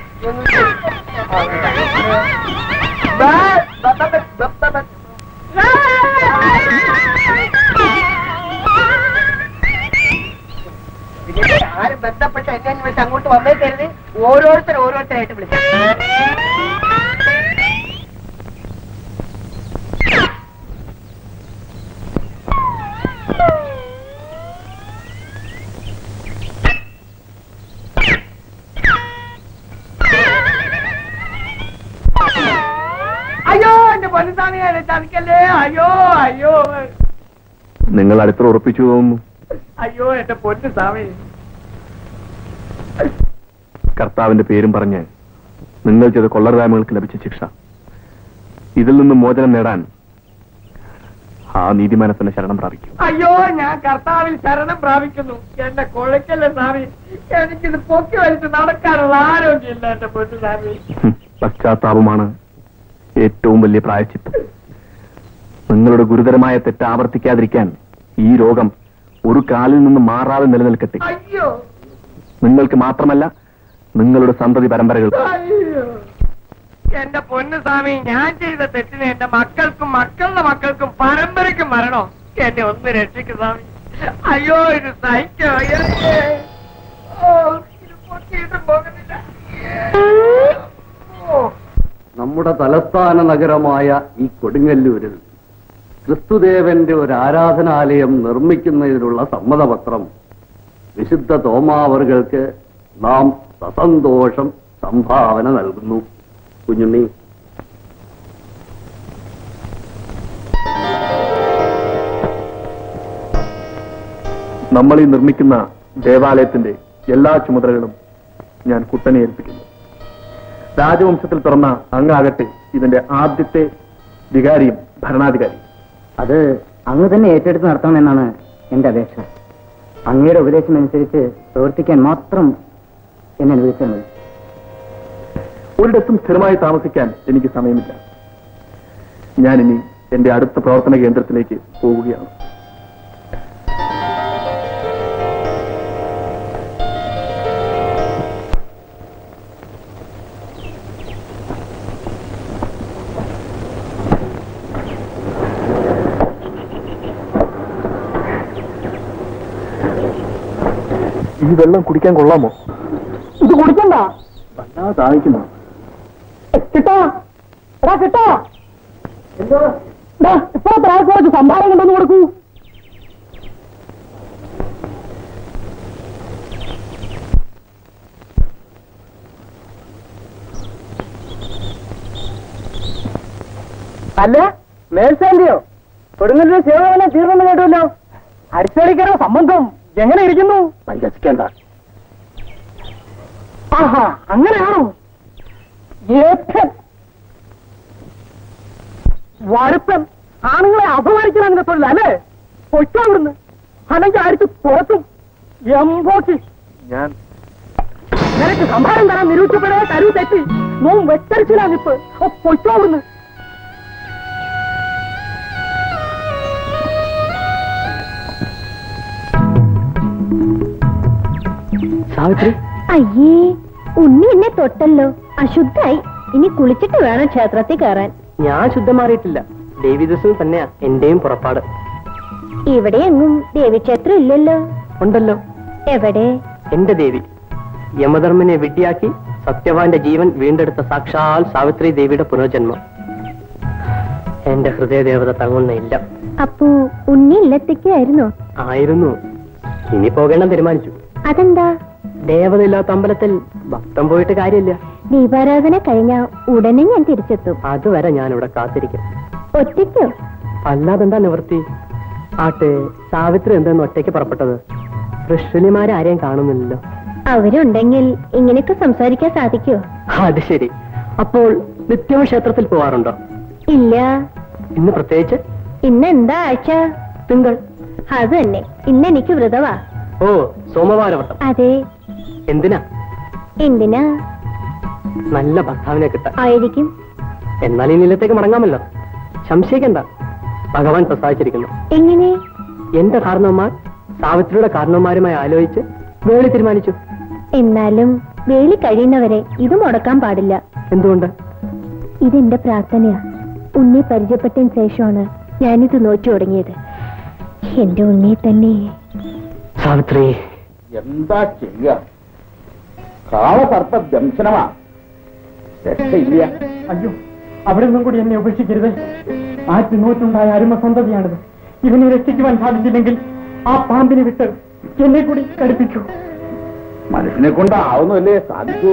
ആരും ബന്ധപ്പെട്ട് എന്നെ വെച്ച് അങ്ങോട്ട് വന്നേക്കരുത്. ഓരോരുത്തർ ഓരോരുത്തരായിട്ട് വിളിച്ചു. അയ്യോ എന്റെ പൊന്നുസാമിയെ ചതിക്കല്ലേ. അയ്യോ അയ്യോ. നിങ്ങൾ അടുത്ത ഉറപ്പിച്ചു തോന്നുന്നു. അയ്യോ എന്റെ പൊന്നുസാമി. കർത്താവിന്റെ പേരും പറഞ്ഞ് നിങ്ങൾ ചെയ്ത കൊള്ളരുതായ്മകൾക്ക് ലഭിച്ച ശിക്ഷ, ഇതിൽ നിന്നും മോചനം നേടാൻ ആ നീതിമാനത്തിന്റെ ശരണം പ്രാപിക്കും. അയ്യോ ഞാൻ കർത്താവിൽ ശരണം പ്രാപിക്കുന്നു. എന്നെ കൊഴക്കല്ലേ സ്വാമി. എനിക്കിത് പൊക്കി വലിച്ച് നടക്കാനുള്ള ആരോഗ്യമില്ല എന്റെ പൊന്നുസാമി. പശ്ചാത്താപമാണ് ഏറ്റവും വലിയ പ്രായശ്ചിത്തം. നിങ്ങളുടെ ഗുരുതരമായ തെറ്റ് ആവർത്തിക്കാതിരിക്കാൻ ഈ രോഗം ഒരു കാലിൽ നിന്ന് മാറാതെ നിലനിൽക്കട്ടെ. അയ്യോ നിങ്ങൾക്ക് മാത്രമല്ല, നിങ്ങളുടെ സന്തതി പരമ്പരകൾക്ക്. അയ്യോ എന്റെ പൊന്നുസ്വാമി, ഞാൻ ചെയ്ത തെറ്റിന് എന്റെ മക്കൾക്കും മക്കളുടെ മക്കൾക്കും പരമ്പരയ്ക്കും മരണോ. എന്നെ ഒന്ന് രക്ഷിക്കും സ്വാമി. അയ്യോ ഇത് സഹിക്കോ. ഓ ഇത് പൊട്ടിയിട്ടും പോകുന്നില്ല. ഓ നമ്മുടെ തലസ്ഥാന നഗരമായ ഈ കൊടുങ്ങല്ലൂരിൽ ക്രിസ്തുദേവന്റെ ഒരു ആരാധനാലയം നിർമ്മിക്കുന്നതിനുള്ള സമ്മതപത്രം വിശുദ്ധ തോമാവറുകൾക്ക് നാം സസന്തോഷം സംഭാവന നൽകുന്നു. കുഞ്ഞുണ്ണി, നമ്മൾ ഈ നിർമ്മിക്കുന്ന ദേവാലയത്തിന്റെ എല്ലാ ചുമതലകളും ഞാൻ കുട്ടനെ ഏൽപ്പിക്കുന്നു. രാജവംശത്തിൽ പിറന്ന അങ്ങാകട്ടെ ഇതിന്റെ ആദ്യത്തെ വികാരിയും ഭരണാധികാരിയും. അത് അങ്ങ് തന്നെ ഏറ്റെടുത്ത് നടത്തണമെന്നാണ് എന്റെ അപേക്ഷ. അങ്ങയുടെ ഉപദേശം അനുസരിച്ച് പ്രവർത്തിക്കാൻ മാത്രം എന്നെ അനുവദിച്ചാൽ മതി. ഒരിടത്തും സ്ഥിരമായി താമസിക്കാൻ എനിക്ക് സമയമില്ല. ഞാനിനി എന്റെ അടുത്ത പ്രവർത്തന കേന്ദ്രത്തിലേക്ക് പോവുകയാണ്. ഈ വെള്ളം കുടിക്കാൻ കൊള്ളാമോ? ഇത് കുടിക്കണ്ട. വല്ലാതെ ദാഹിക്കുന്നു. കിട്ടോ എടാ കിട്ടോ. എന്തോ ഇപ്പൊ പ്രാവശ്യം സംഭാവന കൊണ്ടൊന്ന് കൊടുക്കൂ. അല്ല മേൽസാന്റെയോ കൊടുങ്ങല്ലൂർ സേവനം തീർന്നെന്ന് കേട്ടുമല്ലോ. അടിച്ചടിക്കാരോ സംബന്ധം എങ്ങനെ ഇരിക്കുന്നു? പരിഹസിക്കേണ്ട. ആഹാ അങ്ങനെയാണോ? വറുപ്പൻ ആണുങ്ങളെ അപമാനിക്കണം അതിന്റെ തൊഴിൽ അല്ലേ? പൊയ്ക്കോ അവിടുന്ന്, അല്ലെങ്കിൽ അടിച്ച് പുറത്തും. എംബോക്കി ഞാൻ നിനക്ക് സംഭാരം തരാൻ നിരൂപിച്ചപ്പോഴേ കരു തെറ്റി നോം വെച്ചരിച്ചില്ല നിപ്പ്. പൊയ്ക്കോ അവിടുന്ന്. സാവിത്രി? അയ്യേ, ഉണ്ണി എന്നെ തൊട്ടല്ലോ, അശുദ്ധായി. ഇനി കുളിച്ചിട്ട് വേണം ക്ഷേത്രത്തിൽ കയറാൻ. ഞാൻ ശുദ്ധം മാറിയിട്ടില്ല. ദേവി ദിവസം തന്നെയാ എന്റെയും പുറപ്പാട്. ഇവിടെ എങ്ങും ദേവീക്ഷേത്രം ഇല്ലല്ലോ. ഉണ്ടല്ലോ. എവിടെ? എന്റെ ദേവി യമധർമ്മനെ വിഡ്ഢിയാക്കി സത്യവാന്റെ ജീവൻ വീണ്ടെടുത്ത സാക്ഷാൽ സാവിത്രി ദേവിയുടെ പുനർജന്മം. എന്റെ ഹൃദയദേവത തങ്ങുന്നില്ല. അപ്പോ ഉണ്ണി ഇല്ലത്തേക്കായിരുന്നോ? ആയിരുന്നു. ഇനി പോകേണ്ടെന്ന് തീരുമാനിച്ചു. അതെന്താ? ദേവതയില്ലാത്ത അമ്പലത്തിൽ ഭക്തം പോയിട്ട് കാര്യമില്ല. ദീപാരാധന കഴിഞ്ഞാ ഉടനെ ഞാൻ തിരിച്ചെത്തും. അതുവരെ ഞാൻ ഇവിടെ കാത്തിരിക്കും. ഒറ്റയ്ക്കോ? അല്ലാതെന്താ നിവൃത്തി? ആട്ടെ, സാവിത്രി എന്തെന്ന് ഒറ്റയ്ക്ക് പുറപ്പെട്ടത്? ഋഷിമാരാരെയും കാണുന്നില്ലല്ലോ. അവരുണ്ടെങ്കിൽ ഇങ്ങനെയൊക്കെ സംസാരിക്കാൻ സാധിക്കോ? അത് ശരി. അപ്പോൾ നിത്യവും ക്ഷേത്രത്തിൽ പോവാറുണ്ടോ? ഇല്ല. ഇന്ന് പ്രത്യേകിച്ച്? ഇന്ന് എന്താ ആഴ്ച? തിങ്കൾ. അത് തന്നെ, ഇന്ന് എനിക്ക് വ്രതവാ. ഓ, സോമവാരവട്ടം. അതെ. എന്തിനാ? എന്തിനാ? നല്ല ഭർത്താവിനെ കിട്ടാൻ. ആയിരിക്കും. എന്നാൽ ഈ നിലത്തേക്ക് മടങ്ങാമല്ലോ. സംശയിക്കണ്ട, ഭഗവാൻ പ്രസാദിച്ചിരിക്കുന്നു. എങ്ങനെ? എന്റെ കാരണവന്മാർ സാവിത്രിയുടെ കാരണവന്മാരുമായി ആലോചിച്ച് വേളി തീരുമാനിച്ചു. എന്നാലും വേളി കഴിയുന്നവരെ ഇത് മുടക്കാൻ പാടില്ല. എന്തുകൊണ്ട്? ഇതെന്റെ പ്രാർത്ഥനയാ. ഉണ്ണി പരിചയപ്പെട്ടതിന് ശേഷമാണ് ഞാനിത് നോറ്റു തുടങ്ങിയത്. എന്റെ ഉണ്ണി തന്നെ. സാവിത്രി, എന്താ ചെയ്യുക? കാളസർപ്പ ദംശനമാ, രക്ഷയില്ല. അയ്യോ, അവിടെ നിന്നും കൂടി എന്നെ ഉപേക്ഷിക്കരുത്. ആറ്റ് നോറ്റുണ്ടായ അരുമസന്തതിയാണിത്. ഇവനെ രക്ഷിക്കുവാൻ സാധിച്ചില്ലെങ്കിൽ ആ പാമ്പിനെ വിട്ട് എന്നെ കൂടി കടുപ്പിക്കൂ. മനുഷ്യനെ കൊണ്ടാവുന്നല്ലേ സാധിക്കൂ.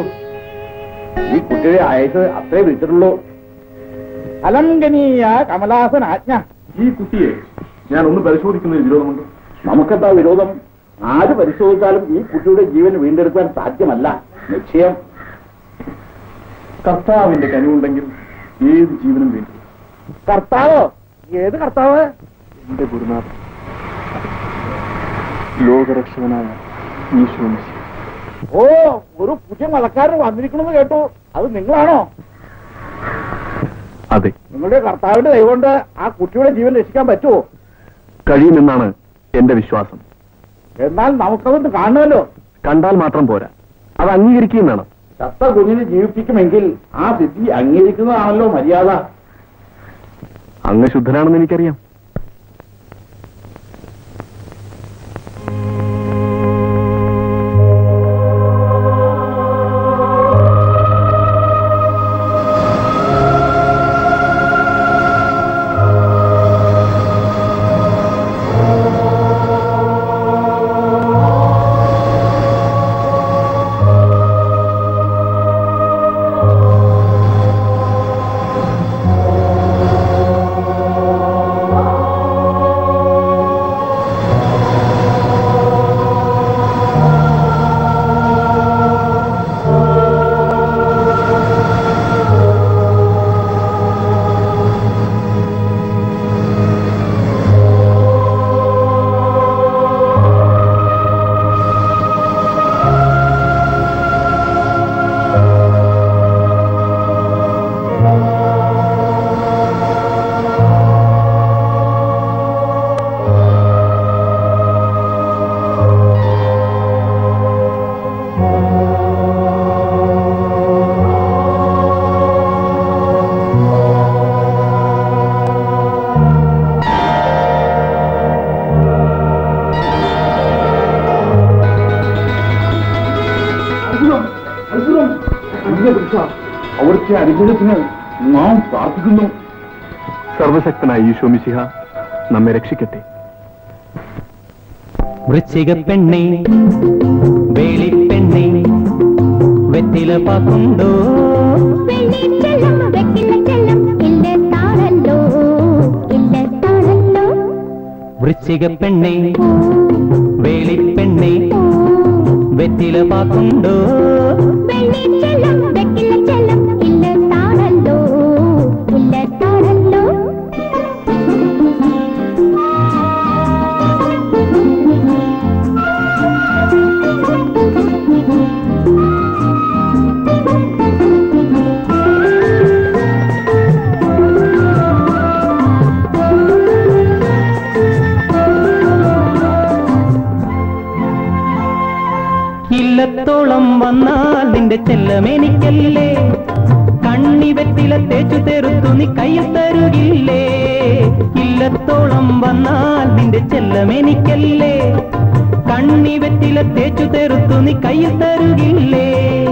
ഈ കുട്ടിയെ അയച്ച് അത്രേ വിളിച്ചിട്ടുള്ളൂ. അലംഘനീയ കമലാസൻ ആജ്ഞ. ഈ കുട്ടിയെ ഞാൻ ഒന്ന് പരിശോധിക്കുന്നതിൽ വിരോധമുണ്ട്? നമുക്കെന്താ വിരോധം? ആര് പരിശോധിച്ചാലും ഈ കുട്ടിയുടെ ജീവൻ വീണ്ടെടുക്കാൻ സാധ്യമല്ല. നിശ്ചയം. കർത്താവിന്റെ കനിവുണ്ടെങ്കിൽ ഏത് ജീവനും വീണ്ടും. കർത്താവോ? ഏത് കർത്താവ്? എന്റെ ഗുരുനാഥൻ, ലോകരക്ഷകനായ ഈശോ മിശിഹ. ഓ, ഒരു പുതിയ മതക്കാരൻ വന്നിരിക്കണമെന്ന് കേട്ടു. അത് നിങ്ങളാണോ? അതെ. നിങ്ങളുടെ കർത്താവിന്റെ ദൈവം കൊണ്ട് ആ കുട്ടിയുടെ ജീവൻ രക്ഷിക്കാൻ പറ്റുമോ? കഴിയുമെന്നാണ് എന്റെ വിശ്വാസം. എന്നാൽ നമുക്കതൊന്ന് കാണുമല്ലോ. കണ്ടാൽ മാത്രം പോരാ, അത് അംഗീകരിക്കുകയും വേണം. ചത്ത കുഞ്ഞിനെ ജീവിപ്പിക്കുമെങ്കിൽ ആ സിദ്ധി അംഗീകരിക്കുന്നതാണല്ലോ മര്യാദ. അങ്ങ് ശുദ്ധനാണെന്ന് എനിക്കറിയാം. അവിടുത്തെ അനുഗ്രഹത്തിന് നാം പ്രാർത്ഥിക്കുന്നു. സർവശക്തനായ ഈശോ മിശിഹ നമ്മെ രക്ഷിക്കട്ടെ. വൃശ്ചിക പെണ്ണേ, വേളിപ്പെണ്ണേ, വെറ്റില പാക്കുണ്ടോ? വൃശ്ചിക പെണ്ണേ, വേളിപ്പെണ്ണേ, വെറ്റില പാക്കുണ്ടോ? ഇല്ലത്തോ നിന്റെ ചെല്ലമെനിക്കല്ലേ കണ്ണി വെറ്റില തേച്ചു തെറുത്തു നീ കയ്യിൽ തരുകില്ലേ ഇല്ലത്തോളം വന്നാൽ നിന്റെ ചെല്ലമെനിക്കല്ലേ കണ്ണി വെറ്റില തേച്ചു തെറുത്തു നീ കയ്യിൽ തരുകില്ലേ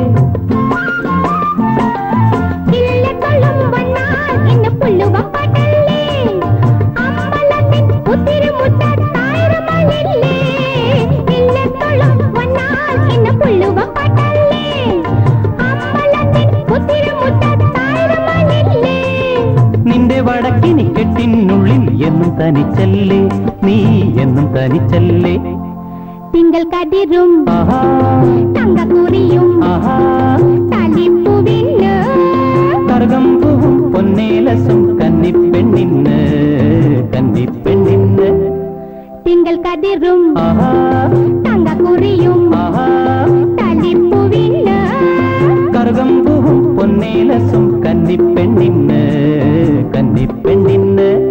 നിന്റെ വടക്കിനി കെട്ടിനുള്ളിൽ എന്നും തനിച്ചല്ലേ നീ എന്നും തനിച്ചല്ലേ തിങ്കൾ കതിരും തങ്കക്കുറിയും തലിപ്പുവിന് കറുകം പൂവും പൊന്നേലസും കന്നിപ്പെണ്ണിന് കന്നിപ്പെണ്ണിന് തിങ്കൾ കതിരും തങ്കക്കുറിയും തലിപ്പുവിന് കറുകം പൂവും പൊന്നേലസും കന്നിപ്പെണ്ണിന് കന്നിപ്പെണ്ണിന്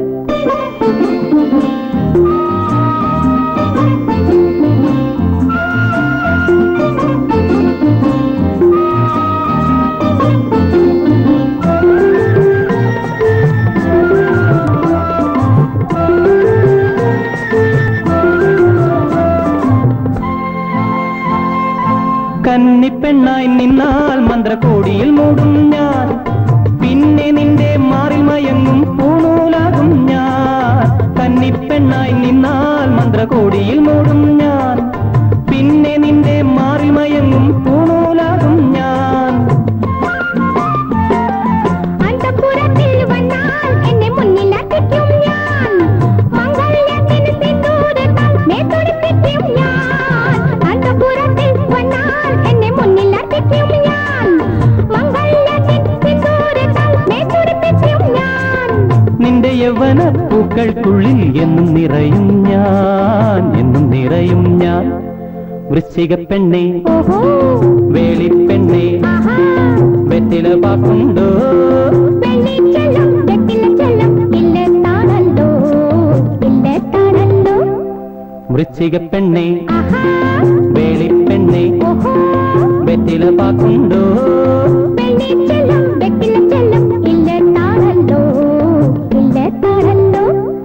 കന്നിപ്പെണ്ണായി നിന്നാൽ മന്ത്രകോടിയിൽ മൂടും ഞാൻ പിന്നെ നിന്റെ മാറിൽ മയങ്ങും പൂണൂലാകും ഞാൻ കന്നിപ്പെണ്ണായി നിന്നാൽ മന്ത്രകോടിയിൽ മൂടും ഞാൻ പിന്നെ നിന്റെ മാറിൽ മയങ്ങും പൂണൂലാകും ഞാൻ അന്തഃപുരത്തിൽ വന്നാൽ എന്നെ മുന്നിലാക്കിക്കും ഞാൻ മംഗല്യത്തിന് സിന്ദൂരത്താൽ മേത്തൊടിപ്പിക്കും ഞാൻ അന്തഃപുരത്തിൽ വന്നാൽ എന്നെ മുന്നിലാക്കിക്കും ഞാൻ മംഗല്യത്തിന് സിന്ദൂരത്താൽ മേത്തൊടിപ്പിക്കും ഞാൻ നിന്റെ യൗവന പൂക്കൾക്കുള്ളിൽ എന്നും നിറയും ഞാൻ എന്നും നിറയും ഞാൻ വൃശ്ചിക പെണ്ണേ വേളിപ്പെണ്ണേ വെറ്റില പാക്കുണ്ടോ വെള്ളിച്ചെല്ലും വെറ്റില ചെല്ലും ഇല്ലത്താണല്ലോ ഇല്ലത്താണല്ലോ വൃശ്ചിക പെണ്ണേ വേളിപ്പെണ്ണേ വെറ്റില പാക്കുണ്ടോ വെള്ളിച്ചെല്ലും വെറ്റില ചെല്ലും ഇല്ലത്താണല്ലോ ഇല്ലത്താണല്ലോ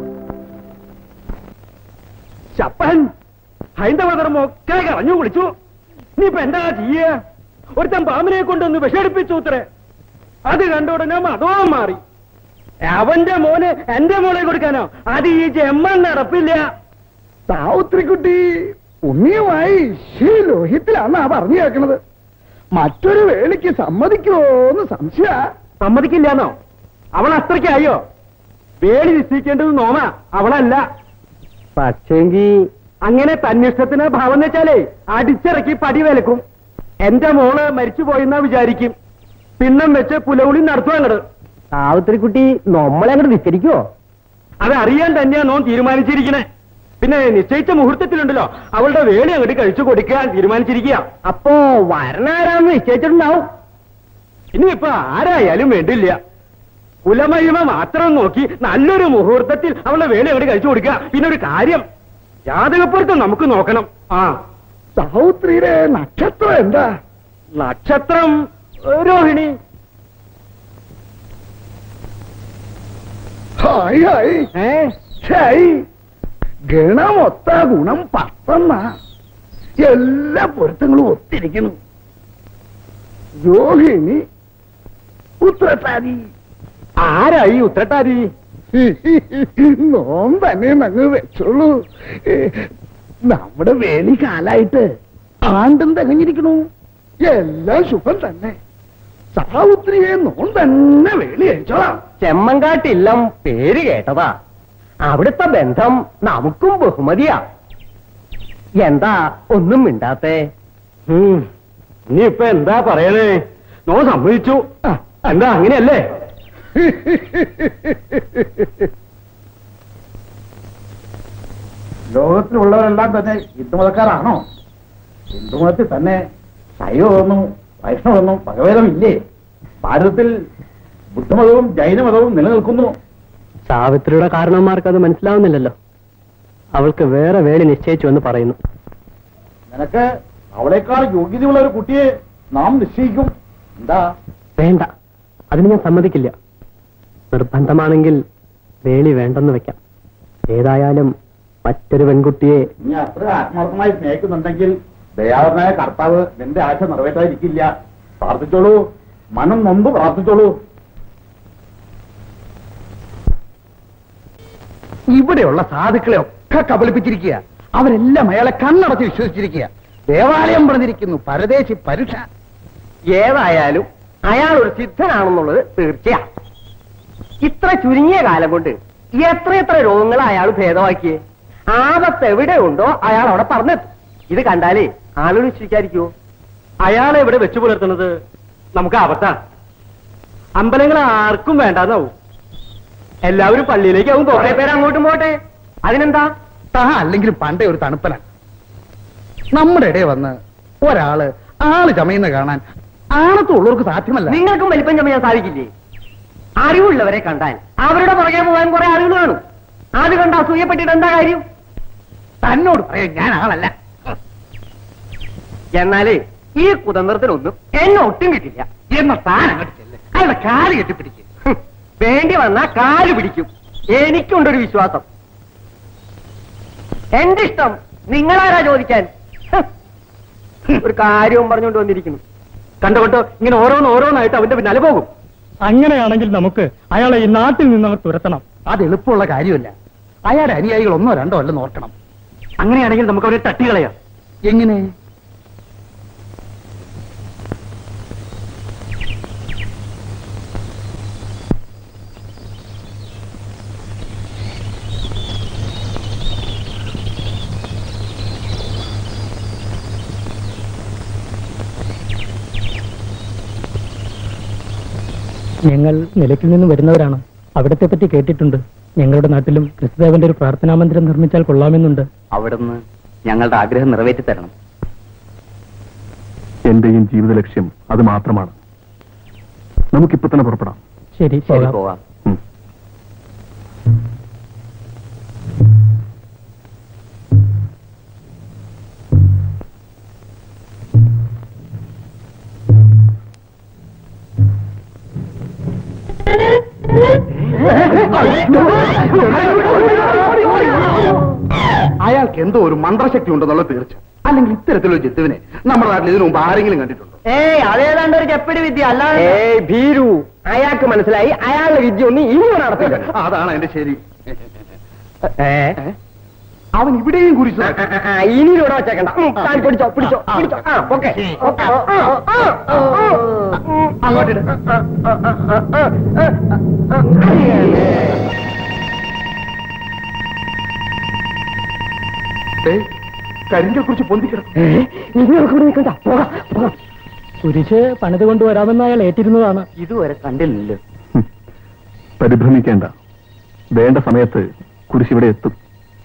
ചപ്പൻ ഹൈന്ദവ ധർമ്മം ഒക്കെ കളഞ്ഞു കുളിച്ചു നീ ഇപ്പൊ എന്താ ചെയ്യ ഒരുത്തൻ പാമ്പിനെ കൊണ്ടൊന്ന് വിഷടിപ്പിച്ചു ഉത്തരെ അത് കണ്ട ഉടനെ മതവും മാറി അവന്റെ മോന് എന്റെ മോളെ കൊടുക്കാനോ അത് ഈ ജമ്മൻ നടപ്പില്ല സാവുത്രിക്കുട്ടി പുണ്യമായി ഈ ലോഹിത്തിലാന്നാ പറഞ്ഞു കേൾക്കണത് മറ്റൊരു വേളിക്ക് സമ്മതിക്കുമോന്ന് സംശയ സമ്മതിക്കില്ലാന്നോ അവൾ അത്രയ്ക്കായോ വേളി നിശ്ചയിക്കേണ്ടത് നോമ അവളല്ല പക്ഷേങ്കി അങ്ങനെ തന്നിഷ്ടത്തിന് ഭാവം വെച്ചാലേ അടിച്ചിറക്കി പടി വിലക്കും എന്റെ മോള് മരിച്ചുപോയെന്നാ വിചാരിക്കും പിന്നം വെച്ച് പുലവുളി നടത്തുക അങ്ങട് സാവിത്രിക്കുട്ടി നമ്മളെ അങ്ങോട്ട് വിസ്തരിക്കുവോ അത് അറിയാൻ തന്നെയാ നോൻ തീരുമാനിച്ചിരിക്കണേ പിന്നെ നിശ്ചയിച്ച മുഹൂർത്തത്തിലുണ്ടല്ലോ അവളുടെ വേളി അങ്ങോട്ട് കഴിച്ചു കൊടുക്കാൻ തീരുമാനിച്ചിരിക്കുക അപ്പോ വരണാരാന്ന് നിശ്ചയിച്ചിട്ടുണ്ടാവും ഇനിയിപ്പോ ആരായാലും വേണ്ടില്ല കുലമഹിമ മാത്രം നോക്കി നല്ലൊരു മുഹൂർത്തത്തിൽ അവളുടെ വേളി അങ്ങോട്ട് കഴിച്ചു കൊടുക്കുക പിന്നെ ഒരു കാര്യം ജാതകപ്പുറത്ത് നമുക്ക് നോക്കണം ആ സാവുത്രിയുടെ നക്ഷത്രം എന്താ നക്ഷത്രം രോഹിണി ഹായ് ഹായ് ഏ ഹായ് ഗണമൊത്ത ഗുണം പത്തെന്ന എല്ലാ പൊരുത്തങ്ങളും ഒത്തിരിക്കുന്നു രോഹിണി ഉത്രട്ടാരി ആരായി ഉത്രട്ടാരി നോം തന്നെ അങ്ങ് വെച്ചോളൂ നമ്മുടെ വേലി കാലായിട്ട് ആണ്ടും തികഞ്ഞിരിക്കണു എല്ലാം ശുഭം തന്നെ സാവുത്രിയെ നോം തന്നെ വേലി അയച്ചോളാം ചെമ്മങ്കാട്ടില്ലം പേര് കേട്ടതാ അവിടുത്തെ ബന്ധം നമുക്കും ബഹുമതിയാ എന്താ ഒന്നും മിണ്ടാത്തേ നീ ഇപ്പൊ എന്താ പറയണേ നോ സമ്മതിച്ചു എന്താ അങ്ങനെയല്ലേ ലോകത്തിലുള്ളവരെല്ലാം തന്നെ ഹിന്ദുമതക്കാരാണോ ഹിന്ദുമതത്തിൽ തന്നെ ശൈവമൊന്നും വൈഷ്ണവൊന്നും ഭഗവേദമില്ലേ ഭാരതത്തിൽ ബുദ്ധമതവും ജൈനമതവും നിലനിൽക്കുന്നു സാവിത്രിയുടെ കാരണന്മാർക്ക് അത് മനസ്സിലാവുന്നില്ലല്ലോ അവൾക്ക് വേറെ വേളി നിശ്ചയിച്ചു എന്ന് പറയുന്നു നിനക്ക് അവളെക്കാൾ യോഗ്യതയുള്ള ഒരു കുട്ടിയെ നാം നിശ്ചയിക്കും. എന്താ? വേണ്ട, അതിന് ഞാൻ സമ്മതിക്കില്ല. നിർബന്ധമാണെങ്കിൽ വേളി വേണ്ടെന്ന് വെക്കാം. ഏതായാലും മറ്റൊരു പെൺകുട്ടിയെ നീ അത്ര ആത്മാർത്ഥമായി സ്നേഹിക്കുന്നുണ്ടെങ്കിൽ ദയാവനായ കർത്താവ് നിന്റെ ആശ നിറവേറ്റാതിരിക്കില്ല. പ്രാർത്ഥിച്ചോളൂ, മനം നൊന്ത് പ്രാർത്ഥിച്ചോളൂ. ഇവിടെയുള്ള സാധുക്കളെ ഒക്കെ കബളിപ്പിച്ചിരിക്കുക. അവരെല്ലാം അയാളെ കണ്ണടച്ച് വിശ്വസിച്ചിരിക്കുക. ദേവാലയം പറഞ്ഞിരിക്കുന്നു പരദേശി പരുഷ. ഏതായാലും അയാൾ ഒരു സിദ്ധനാണെന്നുള്ളത് തീർച്ചയാണ്. ഇത്ര ചുരുങ്ങിയ കാലം കൊണ്ട് എത്രയെത്ര രോഗങ്ങൾ അയാൾ ഭേദമാക്കിയേ. ആപത്ത് എവിടെയുണ്ടോ അയാൾ അവിടെ പറഞ്ഞെത്തും. ഇത് കണ്ടാലേ ആളുകൾ വിശ്വസിക്കാതിരിക്കുവോ? അയാളെ ഇവിടെ വെച്ചു പുലർത്തുന്നത് നമുക്ക് ആപത്താണ്. അമ്പലങ്ങൾ ആർക്കും വേണ്ടാന്നാവും. എല്ലാവരും പള്ളിയിലേക്ക് ആവും. കുറെ പേര് അങ്ങോട്ടും പോട്ടെ, അതിനെന്താ? താ അല്ലെങ്കിലും പണ്ടേ ഒരു തണുപ്പന. നമ്മുടെ ഇടയിൽ വന്ന് ഒരാള് ആള് ചമയുന്ന കാണാൻ ആണത്തുള്ളവർക്ക് സാധ്യമല്ല. നിങ്ങൾക്കും വലിപ്പം ചമയാൻ സാധിക്കില്ലേ? അറിവുള്ളവരെ കണ്ടാൽ അവരുടെ പുറകെ പോകാൻ കുറെ അറിവ് കാണും. അത് കണ്ട് അസൂയപ്പെട്ടിട്ട് എന്താ കാര്യം? തന്നോട് പറയാൻ ഞാൻ ആളല്ല. എന്നാലേ ഈ കുതന്ത്രത്തിനൊന്നും എന്നെ ഒട്ടും കിട്ടില്ല. എന്ന താൻ അങ്ങോട്ട് ചെല്ല്, അയാളുടെ കാല് കെട്ടിപ്പിടിക്കും. വേണ്ടി വന്നാ കാല് പിടിക്കും. എനിക്കുണ്ടൊരു വിശ്വാസം. എന്റെ ഇഷ്ടം നിങ്ങളാരാ ചോദിക്കാൻ? ഒരു കാര്യവും പറഞ്ഞുകൊണ്ട് വന്നിരിക്കുന്നു. കണ്ടുകൊണ്ടോ ഇങ്ങനെ ഓരോന്ന് ഓരോന്നായിട്ട് അവന്റെ പിന്നാലെ പോകും. അങ്ങനെയാണെങ്കിൽ നമുക്ക് അയാളെ ഈ നാട്ടിൽ നിന്ന് തുരത്തണം. അത് എളുപ്പമുള്ള കാര്യമല്ല. അയാളുടെ അനുയായികൾ ഒന്നോ രണ്ടോ അല്ലെന്ന് ഓർക്കണം. അങ്ങനെയാണെങ്കിൽ നമുക്ക് അവരെ തട്ടികളയാം. എങ്ങനെ? ഞങ്ങൾ നിലയ്ക്കിൽ നിന്നും വരുന്നവരാണ്. അവിടത്തെ പറ്റി കേട്ടിട്ടുണ്ട്. ഞങ്ങളുടെ നാട്ടിലും ക്രിസ്തുദേവന്റെ ഒരു പ്രാർത്ഥനാ മന്ദിരം നിർമ്മിച്ചാൽ കൊള്ളാമെന്നുണ്ട്. അവിടുന്ന് ഞങ്ങളുടെ ആഗ്രഹം നിറവേറ്റി തരണം. എന്റെയും ജീവിത ലക്ഷ്യം അത് മാത്രമാണ്. നമുക്കിപ്പോ തന്നെ പുറപ്പെടാം. ശരി, പോകാം. അയാൾക്ക് എന്തോ ഒരു മന്ത്രശക്തി ഉണ്ടെന്നുള്ള തീർച്ച. അല്ലെങ്കിൽ ഇത്തരത്തിലൊരു ജന്തുവിനെ നമ്മുടെ നാട്ടിൽ ഇതിനു മുമ്പ് ആരെങ്കിലും കണ്ടിട്ടുണ്ടോ? ഏയ് അതേതാണ്ട് ഒരു ചെപ്പടി വിദ്യ അല്ലാതെ. ഭീരു, അയാൾക്ക് മനസ്സിലായി അയാളുടെ വിദ്യ ഒന്നും ഇനി നടത്തില്ല. അതാണ് എന്റെ ശരി. അവൻ ഇവിടെയും കുറിച്ചു. ഇനി ഇവിടെ വച്ചേക്കണ്ട. പിടിച്ചോ പിടിച്ചോ പിടിച്ചോ. ഓക്കെ അങ്ങോട്ട് കരിങ്കെ കുറിച്ച് പൊന്തിക്കണം. കുരിശ് പണിത് കൊണ്ടുവരാമെന്ന് അയാൾ ഏറ്റിരുന്നതാണ്. ഇതുവരെ കണ്ടില്ലല്ലോ. പരിഭ്രമിക്കേണ്ട, വേണ്ട സമയത്ത് കുരിശ് ഇവിടെ എത്തും.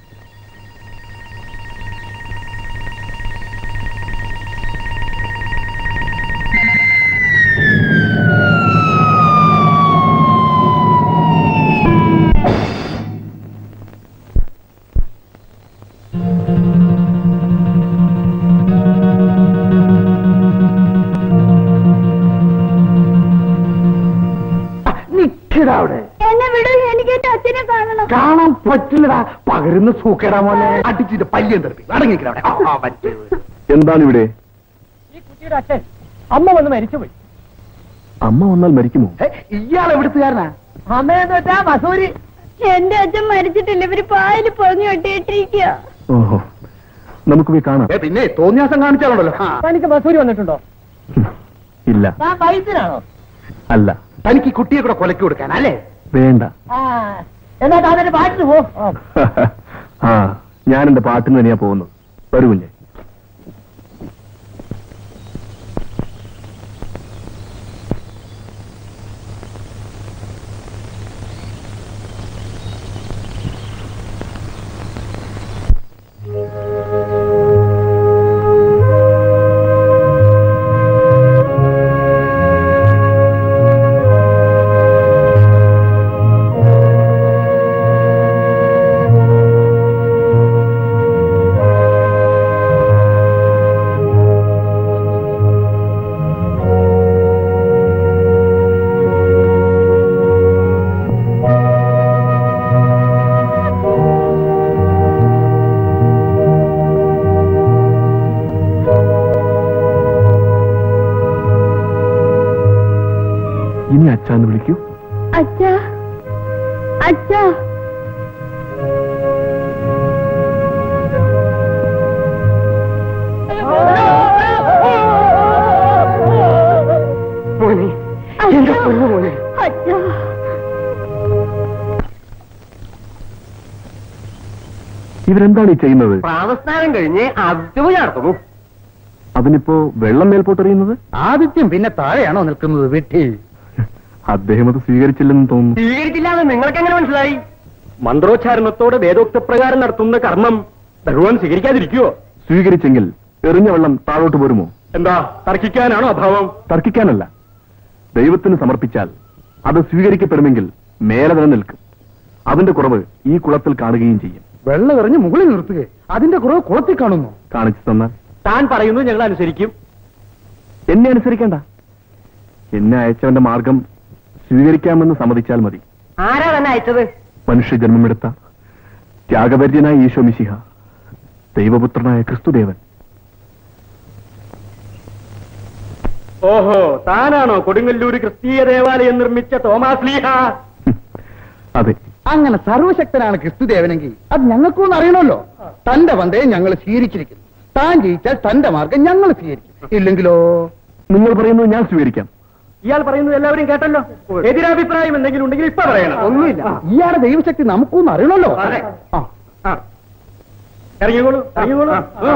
എന്നെ വിടൂ, എനിക്ക് എന്റെ അച്ഛനെ കാണണം. കാണാൻ പറ്റില്ലടാ, പകരുന്ന സൂക്കേടാ മോനെ. അടിച്ചിട്ട് പല്യം തെറിപ്പി അടങ്ങിക്കവിടെ. എന്താണ് ഇവിടെ? ഈ കുട്ടിയുടെ അച്ഛൻ അമ്മ വന്ന് മരിച്ചുപോയി. അമ്മ വന്നാൽ മരിക്കുമോ? ഇയാൾ എവിടുത്തുകാരനാ? അമ്മയെന്ന് വെച്ചാ മസൂരി. എന്റെ അച്ഛൻ മരിച്ചിട്ടില്ല, ഇവര് പായല് പൊതിഞ്ഞു വെട്ടിയിട്ടിരിക്കുക. ഓഹോ, നമുക്ക് പോയി കാണാം. പിന്നെ തോന്നിയാസം കാണിച്ചാലുണ്ടല്ലോ. തനിക്ക് മസൂരി വന്നിട്ടുണ്ടോ? ഇല്ല. താൻ വൈദ്യനാണോ? അല്ല. തനിക്ക് ഈ കുട്ടിയെ കൂടെ കൊലക്കി കൊടുക്കാൻ അല്ലേ? വേണ്ട. എന്നാ താനൊരു പാട്ടിന് പോ. ആ, ഞാൻ എന്റെ പാട്ടിന് തന്നെയാ പോകുന്നത്. വരൂ കുഞ്ഞെ. ഇനി അച്ഛാന്ന് വിളിക്കൂ. അച്ഛാ, അച്ഛാ. ഇവരെന്താണ് ഈ ചെയ്യുന്നത്? പ്രാവസ്ഥാനം കഴിഞ്ഞ് ആദിത്യപൂജ നടത്തുന്നു. അതിനിപ്പോ വെള്ളം മേൽപോട്ടെറിയുന്നത്? ആദിത്യം പിന്നെ താഴെയാണോ നിൽക്കുന്നത്? വീട്ടിൽ അദ്ദേഹം അത് സ്വീകരിച്ചില്ലെന്ന് തോന്നുന്നു. സ്വീകരിച്ചില്ലാന്ന് നിങ്ങൾക്ക് എങ്ങനെ മനസ്സിലായി? മന്ത്രോച്ചാരണത്തോടെ വേദോക്തപ്രകാരം നടത്തുന്ന കർമ്മം ഭഗവാൻ സ്വീകരിക്കാതിരിക്കുവോ? സ്വീകരിച്ചെങ്കിൽ എറിഞ്ഞ വെള്ളം താഴോട്ട് പോരുമോ? എന്താ തർക്കിക്കാനാണോ അഭാവം? തർക്കിക്കാനല്ല, ദൈവത്തിന് സമർപ്പിച്ചാൽ അത് സ്വീകരിക്കപ്പെടുമെങ്കിൽ മേലെ തന്നെ നിൽക്കും. അതിന്റെ കുറവ് ഈ കുളത്തിൽ കാണുകയും ചെയ്യും. വെള്ളം എറിഞ്ഞ് മുകളിൽ നിർത്തുക, അതിന്റെ കുറവ് കുളത്തിൽ കാണുന്നു. കാണിച്ചു തന്നാൽ താൻ പറയുന്നത് ഞങ്ങൾ അനുസരിക്കും. എന്നെ അനുസരിക്കേണ്ട, എന്നെ അയച്ചവന്റെ മാർഗം സ്വീകരിക്കാമെന്ന് സമ്മതിച്ചാൽ മതി. ആരാ തന്നെ അയച്ചത്? മനുഷ്യജന്മമെടുത്ത ത്യാഗപര്യനായ ഈശോ മിശിഹ, ദൈവപുത്രനായ ക്രിസ്തുദേവൻ. ഓഹോ, താനാണോ കൊടുങ്ങല്ലൂര് ക്രിസ്തീയ ദേവാലയം നിർമ്മിച്ച തോമാസ് ലീഹ? അതെ. അങ്ങനെ സർവശക്തനാണ് ക്രിസ്തുദേവനെങ്കിൽ അത് ഞങ്ങൾക്കൊന്നും അറിയണമല്ലോ. തന്റെ പന്തയെ ഞങ്ങൾ സ്വീകരിച്ചിരിക്കുന്നു. താൻ ജയിച്ചാൽ തന്റെ മാർഗം ഞങ്ങൾ സ്വീകരിക്കും. ഇല്ലെങ്കിലോ? നിങ്ങൾ പറയുന്നത് ഞാൻ സ്വീകരിക്കാം. ഇയാൾ പറയുന്നത് എല്ലാവരും കേട്ടല്ലോ. എതിരഭിപ്രായം എന്തെങ്കിലും ഉണ്ടെങ്കിൽ ഇപ്പൊ പറയണം. ഒന്നുമില്ല. ഇയാളുടെ ദൈവശക്തി നമുക്കൊന്നും അറിയണമല്ലോ. ഇറങ്ങിക്കോളൂ, ഇറങ്ങിക്കോളൂ.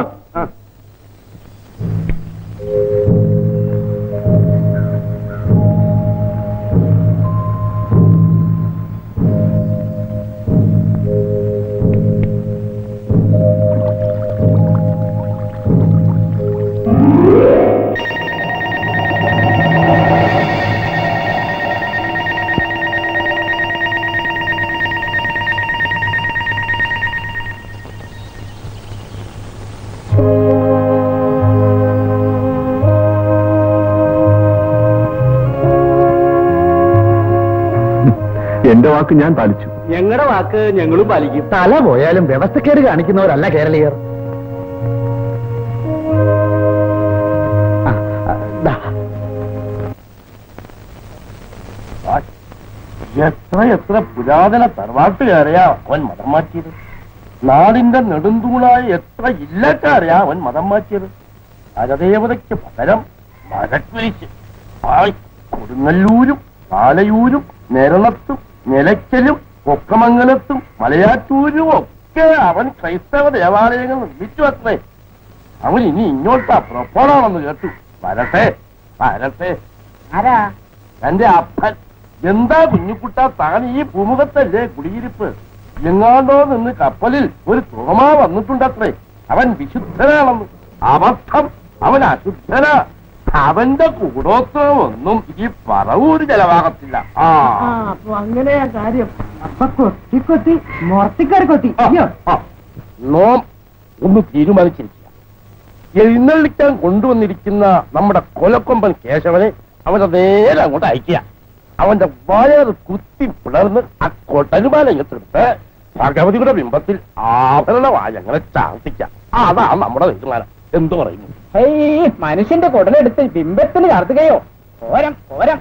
എന്റെ വാക്ക് ഞാൻ പാലിച്ചു. ഞങ്ങളുടെ വാക്ക് ഞങ്ങളും പാലിക്കും. തല പോയാലും വ്യവസ്ഥക്കേട് കാണിക്കുന്നവരല്ല കേരളീയർ. എത്ര എത്ര പുരാതന തറവാട്ടുകാരെയാ അവൻ മതം മാറ്റിയത്. നാടിന്റെ നെടുന്തൂണായ എത്ര ഇല്ലക്കാരെയാ അവൻ മതം മാറ്റിയത്. അരദേവതയ്ക്ക് പകരം മരക്കുരിശ്. കൊടുങ്ങല്ലൂരും പാലയൂരും നെരണത്തും നിലയ്ക്കലും കൊക്കമംഗലത്തും മലയാറ്റൂരും ഒക്കെ അവൻ ക്രൈസ്തവ ദേവാലയങ്ങൾ നിർമ്മിച്ചു അത്രേ. അവൻ ഇനി ഇങ്ങോട്ടാ പുറപ്പെടാണെന്ന് കേട്ടു. വരട്ടെ വരട്ടെ. ആരാ? എന്റെ അപ്പൻ. എന്താ കുഞ്ഞുകുട്ട, താൻ ഈ ഭൂമുഖത്തല്ലേ കുടിയിരിപ്പ്? എങ്ങാണ്ടോ നിന്ന് കപ്പലിൽ ഒരു തോമാ വന്നിട്ടുണ്ടത്രേ. അവൻ വിശുദ്ധനാണെന്ന്. അബദ്ധം, അവൻ അശുദ്ധനാ. അവന്റെ കൂടോത്രമൊന്നും ഈ പറവൂര് ചെലവാകത്തില്ല. ആ അപ്പൊ അങ്ങനെയാ കാര്യം. അപ്പൊ കൊത്തി കൊത്തി മുറത്തിക്കാർ കൊത്തി. നോം ഒന്ന് തീരുമാനിച്ചിരിക്കുക. എഴുന്നള്ളിക്കാൻ കൊണ്ടുവന്നിരിക്കുന്ന നമ്മുടെ കൊലക്കൊമ്പൻ കേശവനെ അവന്റെ നേരെ അങ്ങോട്ട് അയക്കുക. അവന്റെ വയറ് കുത്തി പിളർന്ന് ആ കൊട്ടരുമാലയത്തെടുത്ത് ഭഗവതിയുടെ ബിംബത്തിൽ ആഭരണമായി ഞങ്ങളെ ചാർത്തിക്കാം. അതാണ് നമ്മുടെ തീരുമാനം. എന്തു പറയുന്നു? മനുഷ്യന്റെ കുടലെടുത്ത് ബിംബത്തിന് ചാർത്തുകയോ? ഓരം ഓരം.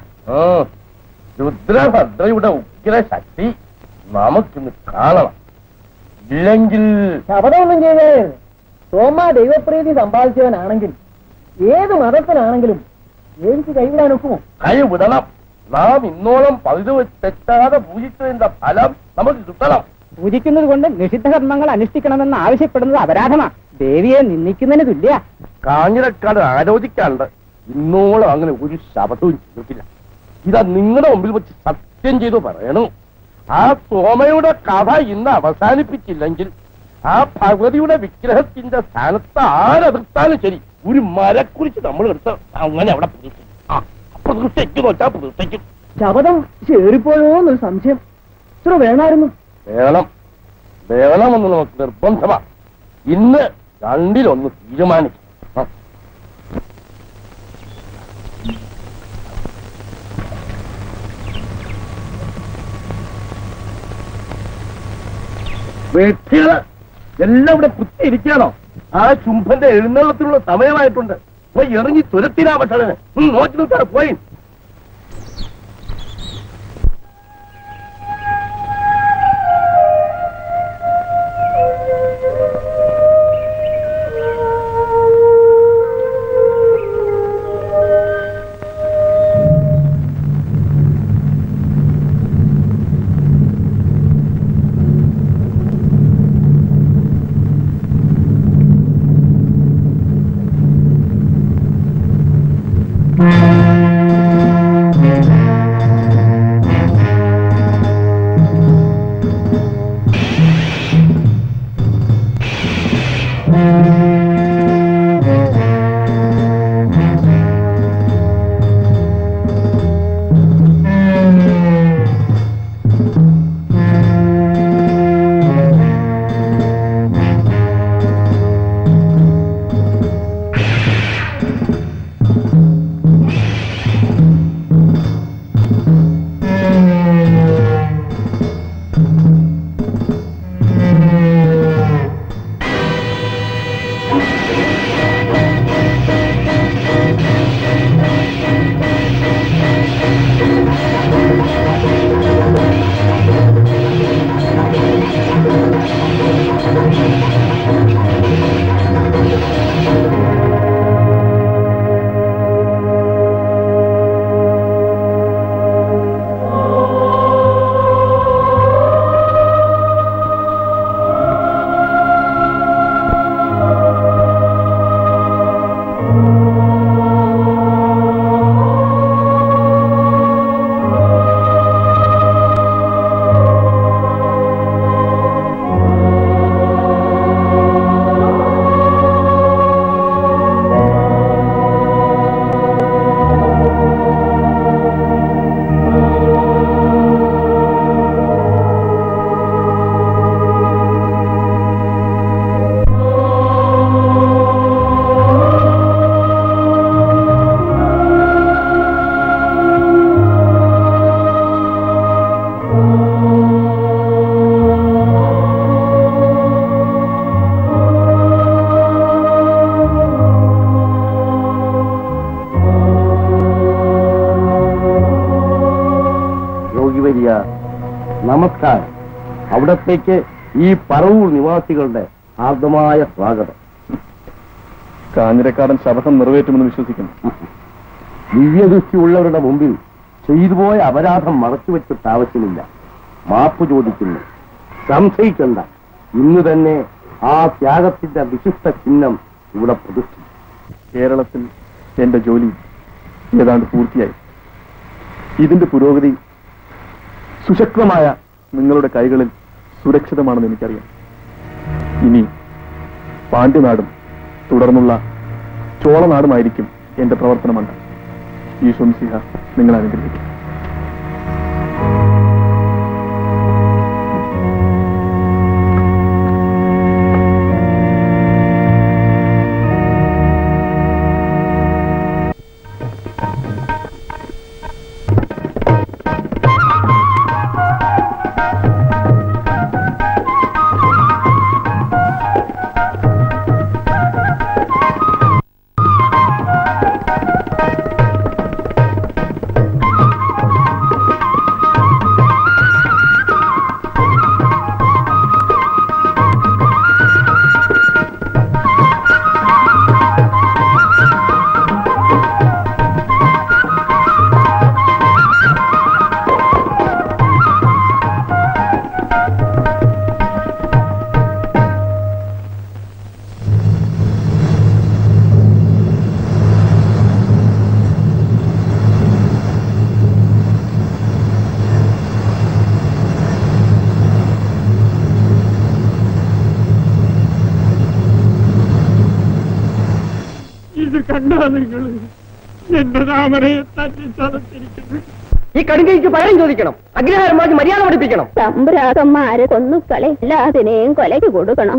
രുദ്രഭദ്രയുടെ ഉഗ്ര ശക്തി നമുക്കിന്ന് കാണണം. ഇല്ലെങ്കിൽ ശപഥമൊന്നും ചെയ്തേ. തോമ ദൈവപ്രീതി സമ്പാദിച്ചവനാണെങ്കിൽ ഏത് മതത്തിനാണെങ്കിലും എനിക്ക് കൈവിടാൻ ഒക്കുമോ? കൈവിടണം. നാം ഇന്നോളം പതിവ് തെറ്റാതെ പൂജിച്ചതിന്റെ ഫലം നമുക്ക് കിട്ടണം. പൂജിക്കുന്നത് കൊണ്ട് നിഷിദ്ധ കർമ്മങ്ങൾ അനുഷ്ഠിക്കണമെന്ന് ആവശ്യപ്പെടുന്നത് അപരാധമാണ്. ദേവിയെ നിന്ദിക്കുന്നതിന് തുല്യ. കാഞ്ഞിരക്കാട് ആലോചിക്കാണ്ട് ഇന്നോളം അങ്ങനെ ഒരു ശബ്ദവും ചെയ്തിട്ടില്ല. ഇതാ നിങ്ങളുടെ മുമ്പിൽ വെച്ച് സത്യം ചെയ്തു പറയണു. ആ സോമയുടെ കഥ ഇന്ന് അവസാനിപ്പിച്ചില്ലെങ്കിൽ ആ ഭഗവതിയുടെ വിഗ്രഹത്തിന്റെ സ്ഥാനത്ത് ആരെടുത്താലും ശരി ഒരു മരക്കുറിച്ച് നമ്മൾ എടുത്ത് അങ്ങനെ അവിടെ പ്രതിഷ്ഠിക്കും. ആ പ്രതിഷ്ഠിക്കും വെച്ചാൽ പ്രതിഷ്ഠിക്കും. ശബദം ചേറിപ്പോയോ എന്നൊരു സംശയം. ഇത്ര വേണമായിരുന്നു. വേണം വേണമെന്ന് നമുക്ക് നിർബന്ധമാണ്. ഇന്ന് രണ്ടിലൊന്ന് തീരുമാനിക്കും. വ്യക്തികള് എല്ലാം ഇവിടെ കുത്തിയിരിക്കണോ? ആ ചുംബന്റെ എഴുന്നള്ളത്തിനുള്ള സമയമായിട്ടുണ്ട്. പോയി ഇറങ്ങി തുരത്തിനാ ഭക്ഷണന് നോക്കി നിൽക്കാതെ പോയി. നമസ്കാരം. അവിടത്തേക്ക് ഈ പറവൂർ നിവാസികളുടെ ആർദ്രമായ സ്വാഗതം. കാഞ്ഞിരക്കാടൻ ശപഥം നിറവേറ്റുമെന്ന് വിശ്വസിക്കുന്നു. ദിവ്യദൃഷ്ടിയുള്ളവരുടെ മുമ്പിൽ ചെയ്തുപോയ അപരാധം മറച്ചുവെച്ചിട്ട് ആവശ്യമില്ല. മാപ്പ് ചോദിക്കുന്നു. സംശയിക്കണ്ട. ഇന്ന് തന്നെ ആ ത്യാഗത്തിന്റെ വിശിഷ്ട ചിഹ്നം ഇവിടെ പ്രതിഷ്ഠിക്കും. കേരളത്തിൽ എന്റെ ജോലി ഏതാണ്ട് പൂർത്തിയായി. ഇതിന്റെ പുരോഗതി സുശക്തമായ നിങ്ങളുടെ കൈകളിൽ സുരക്ഷിതമാണെന്ന് എനിക്കറിയാം. ഇനി പാണ്ഡ്യനാടും തുടർന്നുള്ള ചോളനാടുമായിരിക്കും എന്റെ പ്രവർത്തനമണ്ഡലം. ഈശോ മിശിഹ നിങ്ങളെ അനുഗ്രഹിക്കും. നിങ്ങൾ എന്റെ താമരയെ തട്ടി ചതച്ചിരിക്കുന്നു. ഈ കടുങ്കയ്ക്ക് പകരം ചോദിക്കണം. അഗ്രഹാരമാക്കി മര്യാദ പഠിപ്പിക്കണം. തമ്പുരാക്കന്മാരെ കൊന്നുക്കളെ എല്ലാത്തിനെയും കൊലയ്ക്ക് കൊടുക്കണം.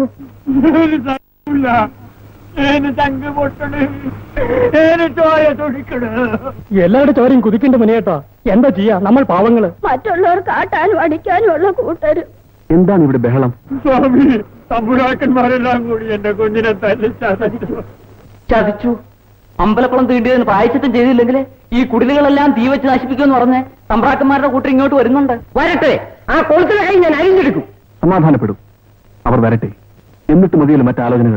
ചങ്ക് പൊട്ടണ്, ചോര തൊടിക്കണ്. എല്ലാവരുടെ ചോരയും കുതിക്കേണ്ട മുനേട്ടാ. എന്താ ചെയ്യാ? നമ്മൾ പാവങ്ങള്. മറ്റുള്ളവർ കാട്ടാനും അടിക്കാനും ഉള്ള കൂട്ടര്. എന്താണ് ഇവിടെ ബഹളം? സ്വാമി, തമ്പുരാക്കന്മാരെല്ലാം കൂടി എന്റെ കുഞ്ഞിനെ തല്ലി ചതച്ചു. ചതിച്ചു. അമ്പലക്കുളം തീണ്ടിയതിന് പ്രായച്ചിത്തം ചെയ്തില്ലെങ്കിൽ ഈ കുടിലുകളെല്ലാം തീ വെച്ച് നശിപ്പിക്കുമെന്ന് പറഞ്ഞ് തമ്പ്രാക്കന്മാരുടെ കൂട്ടർ ഇങ്ങോട്ട് വരുന്നുണ്ട്. വരട്ടെ, ആ കൊളുത്തിലെ കൈ ഞാൻ അരിഞ്ഞെടുക്കും. സമാധാനപ്പെടും. അവർ വരട്ടെ. എന്നിട്ട് മതിയല്ലോ മറ്റാലോചനകൾ.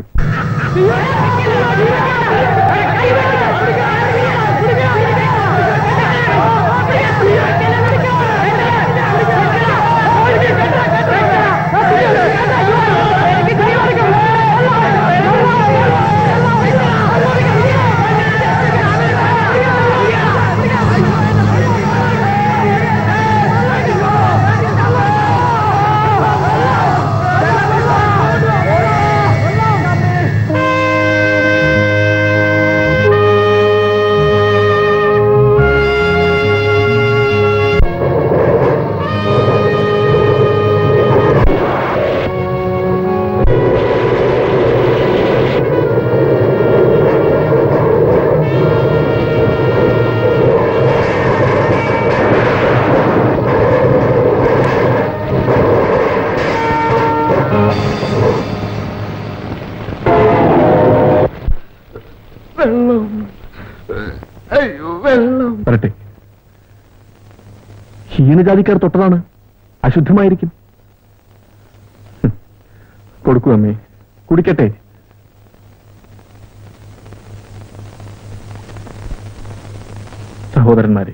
വരട്ടെ. ഹീനജാതിക്കാർ തൊട്ടതാണ്. അശുദ്ധമായിരിക്കും. കൊടുക്കൂ അമ്മേ, കുടിക്കട്ടെ. സഹോദരന്മാരെ,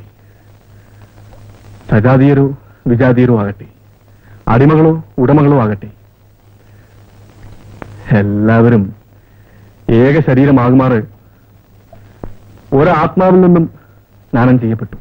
സജാതീയരോ വിജാതീയരോ ആകട്ടെ, അടിമകളോ ഉടമകളോ ആകട്ടെ, എല്ലാവരും ഏക ശരീരമാകുമാറ് ഒരാത്മാവിൽ നിന്നും സ്നാനം ചെയ്യപ്പെട്ടു.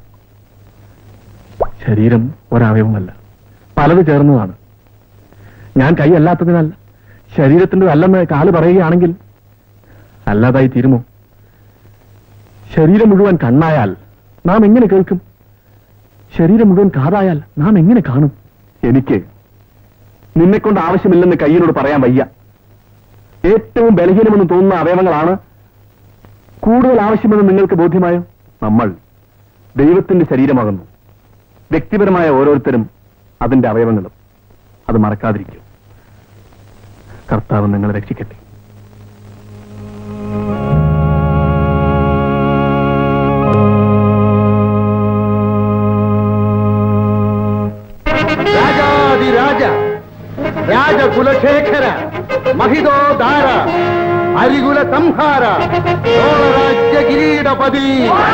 ശരീരം ഒരവയവമല്ല, പലത് ചേർന്നതാണ്. ഞാൻ കൈ അല്ലാത്തതിനാൽ ശരീരത്തിന്റെ അല്ലെന്ന് കാല് പറയുകയാണെങ്കിൽ അല്ലാതായി തീരുമോ? ശരീരം മുഴുവൻ കണ്ണായാൽ നാം എങ്ങനെ കേൾക്കും? ശരീരം മുഴുവൻ കാതായാൽ നാം എങ്ങനെ കാണും? എനിക്ക് നിന്നെക്കൊണ്ട് ആവശ്യമില്ലെന്ന് കയ്യിനോട് പറയാൻ വയ്യ. ഏറ്റവും ബലഹീനമെന്ന് തോന്നുന്ന അവയവങ്ങളാണ് കൂടുതൽ ആവശ്യമെന്ന് നിങ്ങൾക്ക് ബോധ്യമായോ? നമ്മൾ ദൈവത്തിന്റെ ശരീരമാകുന്നു. വ്യക്തിപരമായ ഓരോരുത്തരും അതിന്റെ അവയവങ്ങളും. അത് മറക്കാതിരിക്കും. കർത്താവ് നിങ്ങളെ രക്ഷിക്കട്ടെ. രാജാ രാജകുലശേഖര മഹിതോദാര ഹരികുല സംഹാര ചോളരാജ്യ കിരീടപതി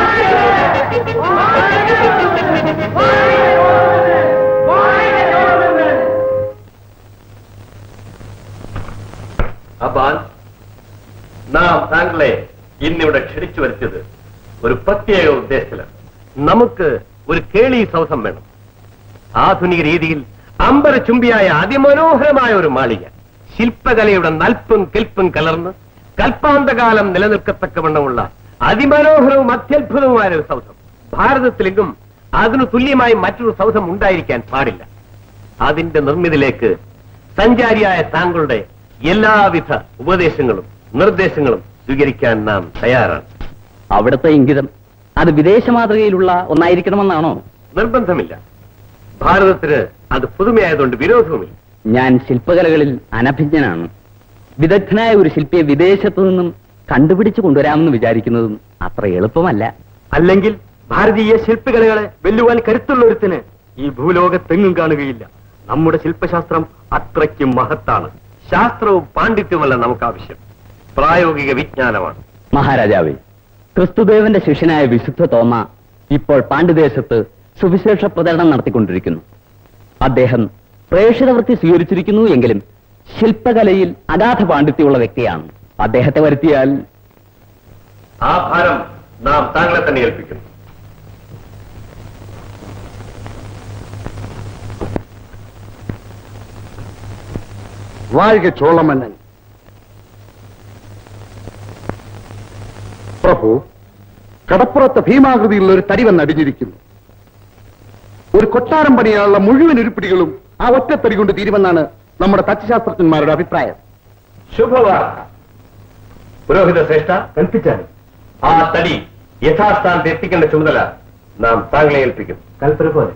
അബാൻ, നാം താങ്കളെ ഇന്നിവിടെ ക്ഷണിച്ചു വരുത്തിയത് ഒരു പ്രത്യേക ഉദ്ദേശത്തിലാണ്. നമുക്ക് ഒരു കേളി സൗധം വേണം. ആധുനിക രീതിയിൽ അമ്പരചുംബിയായ അതിമനോഹരമായ ഒരു മാളിക, ശില്പകലയുടെ നൽപ്പും കെൽപ്പും കലർന്ന് കൽപ്പാന്തകാലം നിലനിൽക്കത്തക്കവണ്ണമുള്ള അതിമനോഹരവും അത്യത്ഭുതവുമായ ഒരു സൗധം. ഭാരതത്തിലെങ്കും അതിനു തുല്യമായി മറ്റൊരു സൗധം ഉണ്ടായിരിക്കാൻ പാടില്ല. അതിന്റെ നിർമ്മിതിയിലേക്ക് സഞ്ചാരിയായ താങ്കളുടെ എല്ലാവിധ ഉപദേശങ്ങളും നിർദ്ദേശങ്ങളും സ്വീകരിക്കാൻ നാം തയ്യാറാണ്. അവിടുത്തെ ഇംഗിതം അത് വിദേശ മാതൃകയിലുള്ള ഒന്നായിരിക്കണമെന്നാണോ? നിർബന്ധമില്ല. ഭാരതത്തിന് അത് പുതുമയായതുകൊണ്ട് വിരോധവുമില്ല. ഞാൻ ശില്പകലകളിൽ അനഭിജ്ഞനാണ്. വിദഗ്ധനായ ഒരു ശില്പിയെ വിദേശത്തു നിന്നും കണ്ടുപിടിച്ചു കൊണ്ടുവരാമെന്ന് വിചാരിക്കുന്നതും അത്ര എളുപ്പമല്ല. അല്ലെങ്കിൽ ഭാരതീയ ശില്പകലകളെ വെല്ലുവാൻ കരുത്തുള്ളൊരുത്തിന് ഈ ഭൂലോകത്തെങ്ങും കാണുകയില്ല. നമ്മുടെ ശില്പശാസ്ത്രം അത്രയ്ക്കും മഹത്താണ്. ശാസ്ത്രവും പാണ്ഡിത്യവുമല്ല നമുക്ക് ആവശ്യം, പ്രായോഗിക വിജ്ഞാനമാണ്. മഹാരാജാവേ, ക്രിസ്തുദേവന്റെ ശിഷ്യനായ വിശുദ്ധ തോമ ഇപ്പോൾ പാണ്ഡ്യദേശത്ത് സുവിശേഷ പ്രചരണം നടത്തിക്കൊണ്ടിരിക്കുന്നു. അദ്ദേഹം പ്രേക്ഷിതവൃത്തി സ്വീകരിച്ചിരിക്കുന്നു എങ്കിലും ശില്പകലയിൽ അഗാധ പാണ്ഡിത്യമുള്ള വ്യക്തിയാണ്. അദ്ദേഹത്തെ വരുത്തിയാൽ ആ ഭാരം നാം താങ്കളെ തന്നെ ഏൽപ്പിക്കുന്നു. വാഴ്ക ചോളമന്നൻ. പ്രഭു, കടപ്പുറത്ത് ഭീമാകൃതിയിലുള്ള ഒരു തടി വന്നടിഞ്ഞിരിക്കുന്നു. ഒരു കൊട്ടാരം പണിയാനുള്ള മുഴുവൻ ഉരുപ്പിടികളും ആ ഒറ്റത്തടി കൊണ്ട് തീരുമെന്നാണ് നമ്മുടെ തച്ചുശാസ്ത്രജ്ഞന്മാരുടെ അഭിപ്രായം. ശുഭവാർത്ത. പുരോഹിത ശ്രേഷ്ഠ, കൽപ്പിച്ചാൽ ആ തടി യഥാസ്ഥാനത്ത് എത്തിക്കേണ്ട ചുമതല നാം താങ്കളെ ഏൽപ്പിക്കും. കൽപ്പന പോലെ.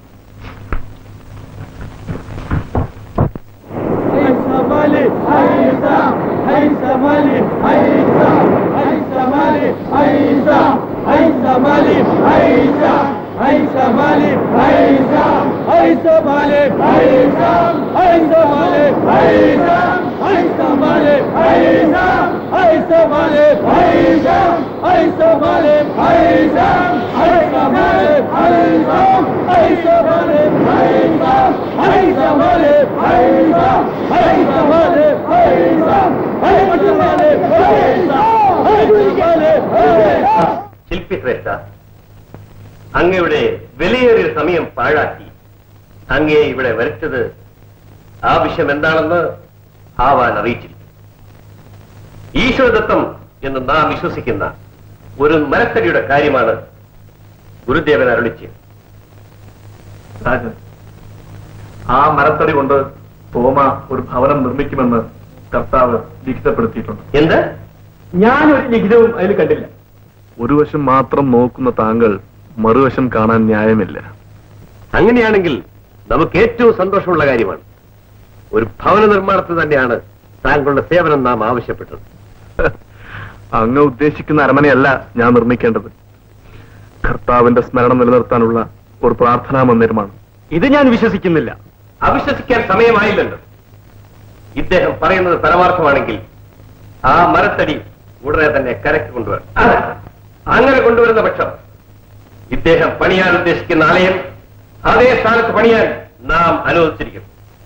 ശില്പി ശ്രേഷ്ഠ, അങ്ങയുടെ വിലയേറിയ സമയം പാഴാക്കി അങ്ങയെ ഇവിടെ വരച്ചത് ആവശ്യം എന്താണെന്ന് ആവാൻ അറിയിച്ചിരിക്കും. ഈശ്വരദത്തം എന്ന് നാം വിശ്വസിക്കുന്ന ഒരു മരത്തടിയുടെ കാര്യമാണ് ഗുരുദേവൻ അരുളിച്ചത്. രാജൻ, ആ മരത്തടി കൊണ്ട് തോമ ഒരു ഭവനം നിർമ്മിക്കുമെന്ന് കർത്താവ് ലിഖിതപ്പെടുത്തിയിട്ടുണ്ട്. എന്ത്? ഞാനൊരു ലിഖിതവും അതിൽ കണ്ടില്ല. ഒരു വശം മാത്രം നോക്കുന്ന താങ്കൾ മറുവശം കാണാൻ ന്യായമില്ല. അങ്ങനെയാണെങ്കിൽ നമുക്ക് ഏറ്റവും സന്തോഷമുള്ള കാര്യമാണ്. ഒരു ഭവന നിർമ്മാണത്തിന് തന്നെയാണ് താങ്കളുടെ സേവനം നാം ആവശ്യപ്പെട്ടത്. അങ്ങ് ഉദ്ദേശിക്കുന്ന അരമനയല്ല ഞാൻ നിർമ്മിക്കേണ്ടത്. കർത്താവിന്റെ സ്മരണ നിലനിർത്താനുള്ള ഒരു പ്രാർത്ഥനാ മന്ദിരമാണ്. ഇത് ഞാൻ വിശ്വസിക്കുന്നില്ല. അവിശ്വസിക്കാൻ സമയമായില്ലല്ലോ. ഇദ്ദേഹം പറയുന്നത് പരമാർത്ഥമാണെങ്കിൽ ആ മരത്തടി ഉടനെ തന്നെ കരയ്ക്ക് കൊണ്ടുവരണം. അങ്ങനെ കൊണ്ടുവരുന്ന പക്ഷം ഇദ്ദേഹം പണിയാൻ ഉദ്ദേശിക്കുന്ന ആലയം അതേ സ്ഥാനത്ത് പണിയാൻ നാം അനുവദിച്ചിരിക്കുന്നു.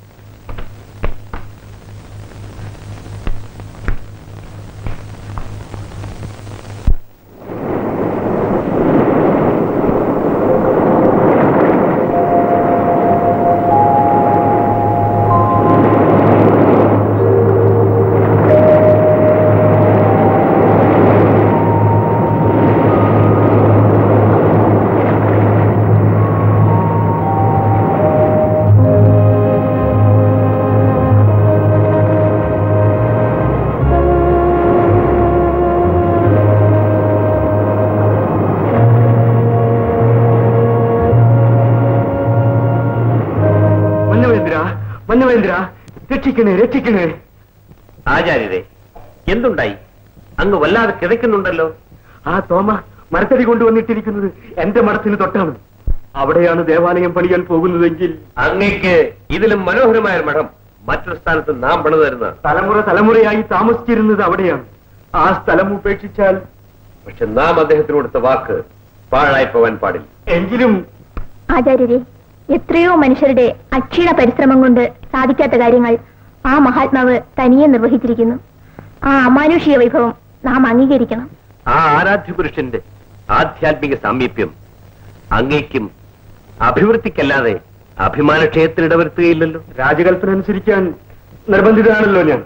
രക്ഷിക്കണേ, രക്ഷിക്കണേ. ആചാര്യരെ, എന്തുണ്ടായി? അങ്ങ് വല്ലാതെ കിതയ്ക്കുന്നുണ്ടല്ലോ. ആ തോമ മരത്തടി കൊണ്ടുവന്നിട്ടിരിക്കുന്നത് എന്റെ മഠത്തിന് തൊട്ടാണ്. അവിടെയാണ് ദേവാലയം പണിയാൻ പോകുന്നതെങ്കിൽ അങ്ങേക്ക് ഇതിലും മനോഹരമായ ഒരു മഠം മറ്റൊരു സ്ഥാനത്ത് നാം പണിതു തരുന്നതാണ്. തലമുറ തലമുറയായി താമസിച്ചിരുന്നത് അവിടെയാണ്. ആ സ്ഥലം ഉപേക്ഷിച്ചാൽ പക്ഷെ നാം അദ്ദേഹത്തിന് കൊടുത്ത വാക്ക് പാഴായി പോവാൻ പാടില്ല. എങ്കിലും ആചാര്യരെ, എത്രയോ മനുഷ്യരുടെ അക്ഷീണ പരിശ്രമം കൊണ്ട് സാധിക്കാത്ത കാര്യങ്ങൾ ആ മഹാത്മാവ് തനിയെ നിർവഹിച്ചിരിക്കുന്നു. ആ അമാനുഷിക വൈഭവം നാം അംഗീകരിക്കണം. ആ ആരാധ്യ പുരുഷന്റെ ആധ്യാത്മിക സാമീപ്യം അങ്ങേക്കും അഭിവൃദ്ധിക്കല്ലാതെ അഭിമാനക്ഷയത്തിന് ഇടവരുത്തുകയില്ലല്ലോ. രാജകൽപ്പന അനുസരിക്കാൻ നിർബന്ധിതനാണല്ലോ ഞാൻ.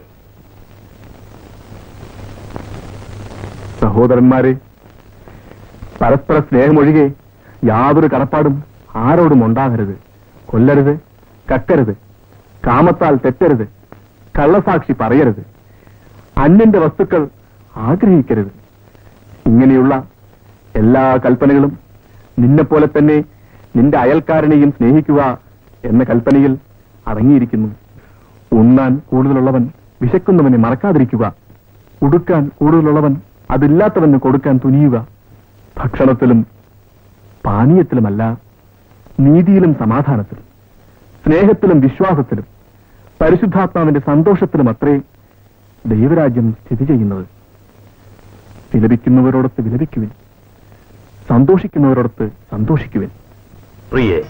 സഹോദരന്മാരെ, പരസ്പര സ്നേഹമൊഴികെ യാതൊരു കടപ്പാടും ആരോടും ഉണ്ടാകരുത്. കൊല്ലരുത്, കക്കരുത്, കാമത്താൽ തെറ്റരുത്, കള്ളസാക്ഷി പറയരുത്, അന്യന്റെ വസ്തുക്കൾ ആഗ്രഹിക്കരുത്. ഇങ്ങനെയുള്ള എല്ലാ കൽപ്പനകളും നിന്നെപ്പോലെ തന്നെ നിന്റെ അയൽക്കാരനെയും സ്നേഹിക്കുക എന്ന കൽപ്പനയിൽ അടങ്ങിയിരിക്കുന്നു. ഉണ്ണാൻ കൂടുതലുള്ളവൻ വിശക്കുന്നവനെ മറക്കാതിരിക്കുക. ഉടുക്കാൻ കൂടുതലുള്ളവൻ അതില്ലാത്തവന് കൊടുക്കാൻ തുനിയുക. ഭക്ഷണത്തിലും പാനീയത്തിലുമല്ല, നീതിയിലും സമാധാനത്തിലും, സ്നേഹത്തിലും വിശ്വാസത്തിലും, പരിശുദ്ധാത്മാവിന്റെ സന്തോഷത്തിലും അത്രേ ദൈവരാജ്യം സ്ഥിതി ചെയ്യുന്നത്. വിലപിക്കുന്നവരോടൊത്ത് വിലപിക്കുവിൻ, സന്തോഷിക്കുന്നവരോടൊത്ത് സന്തോഷിക്കുവിൻ. പ്രിയേ,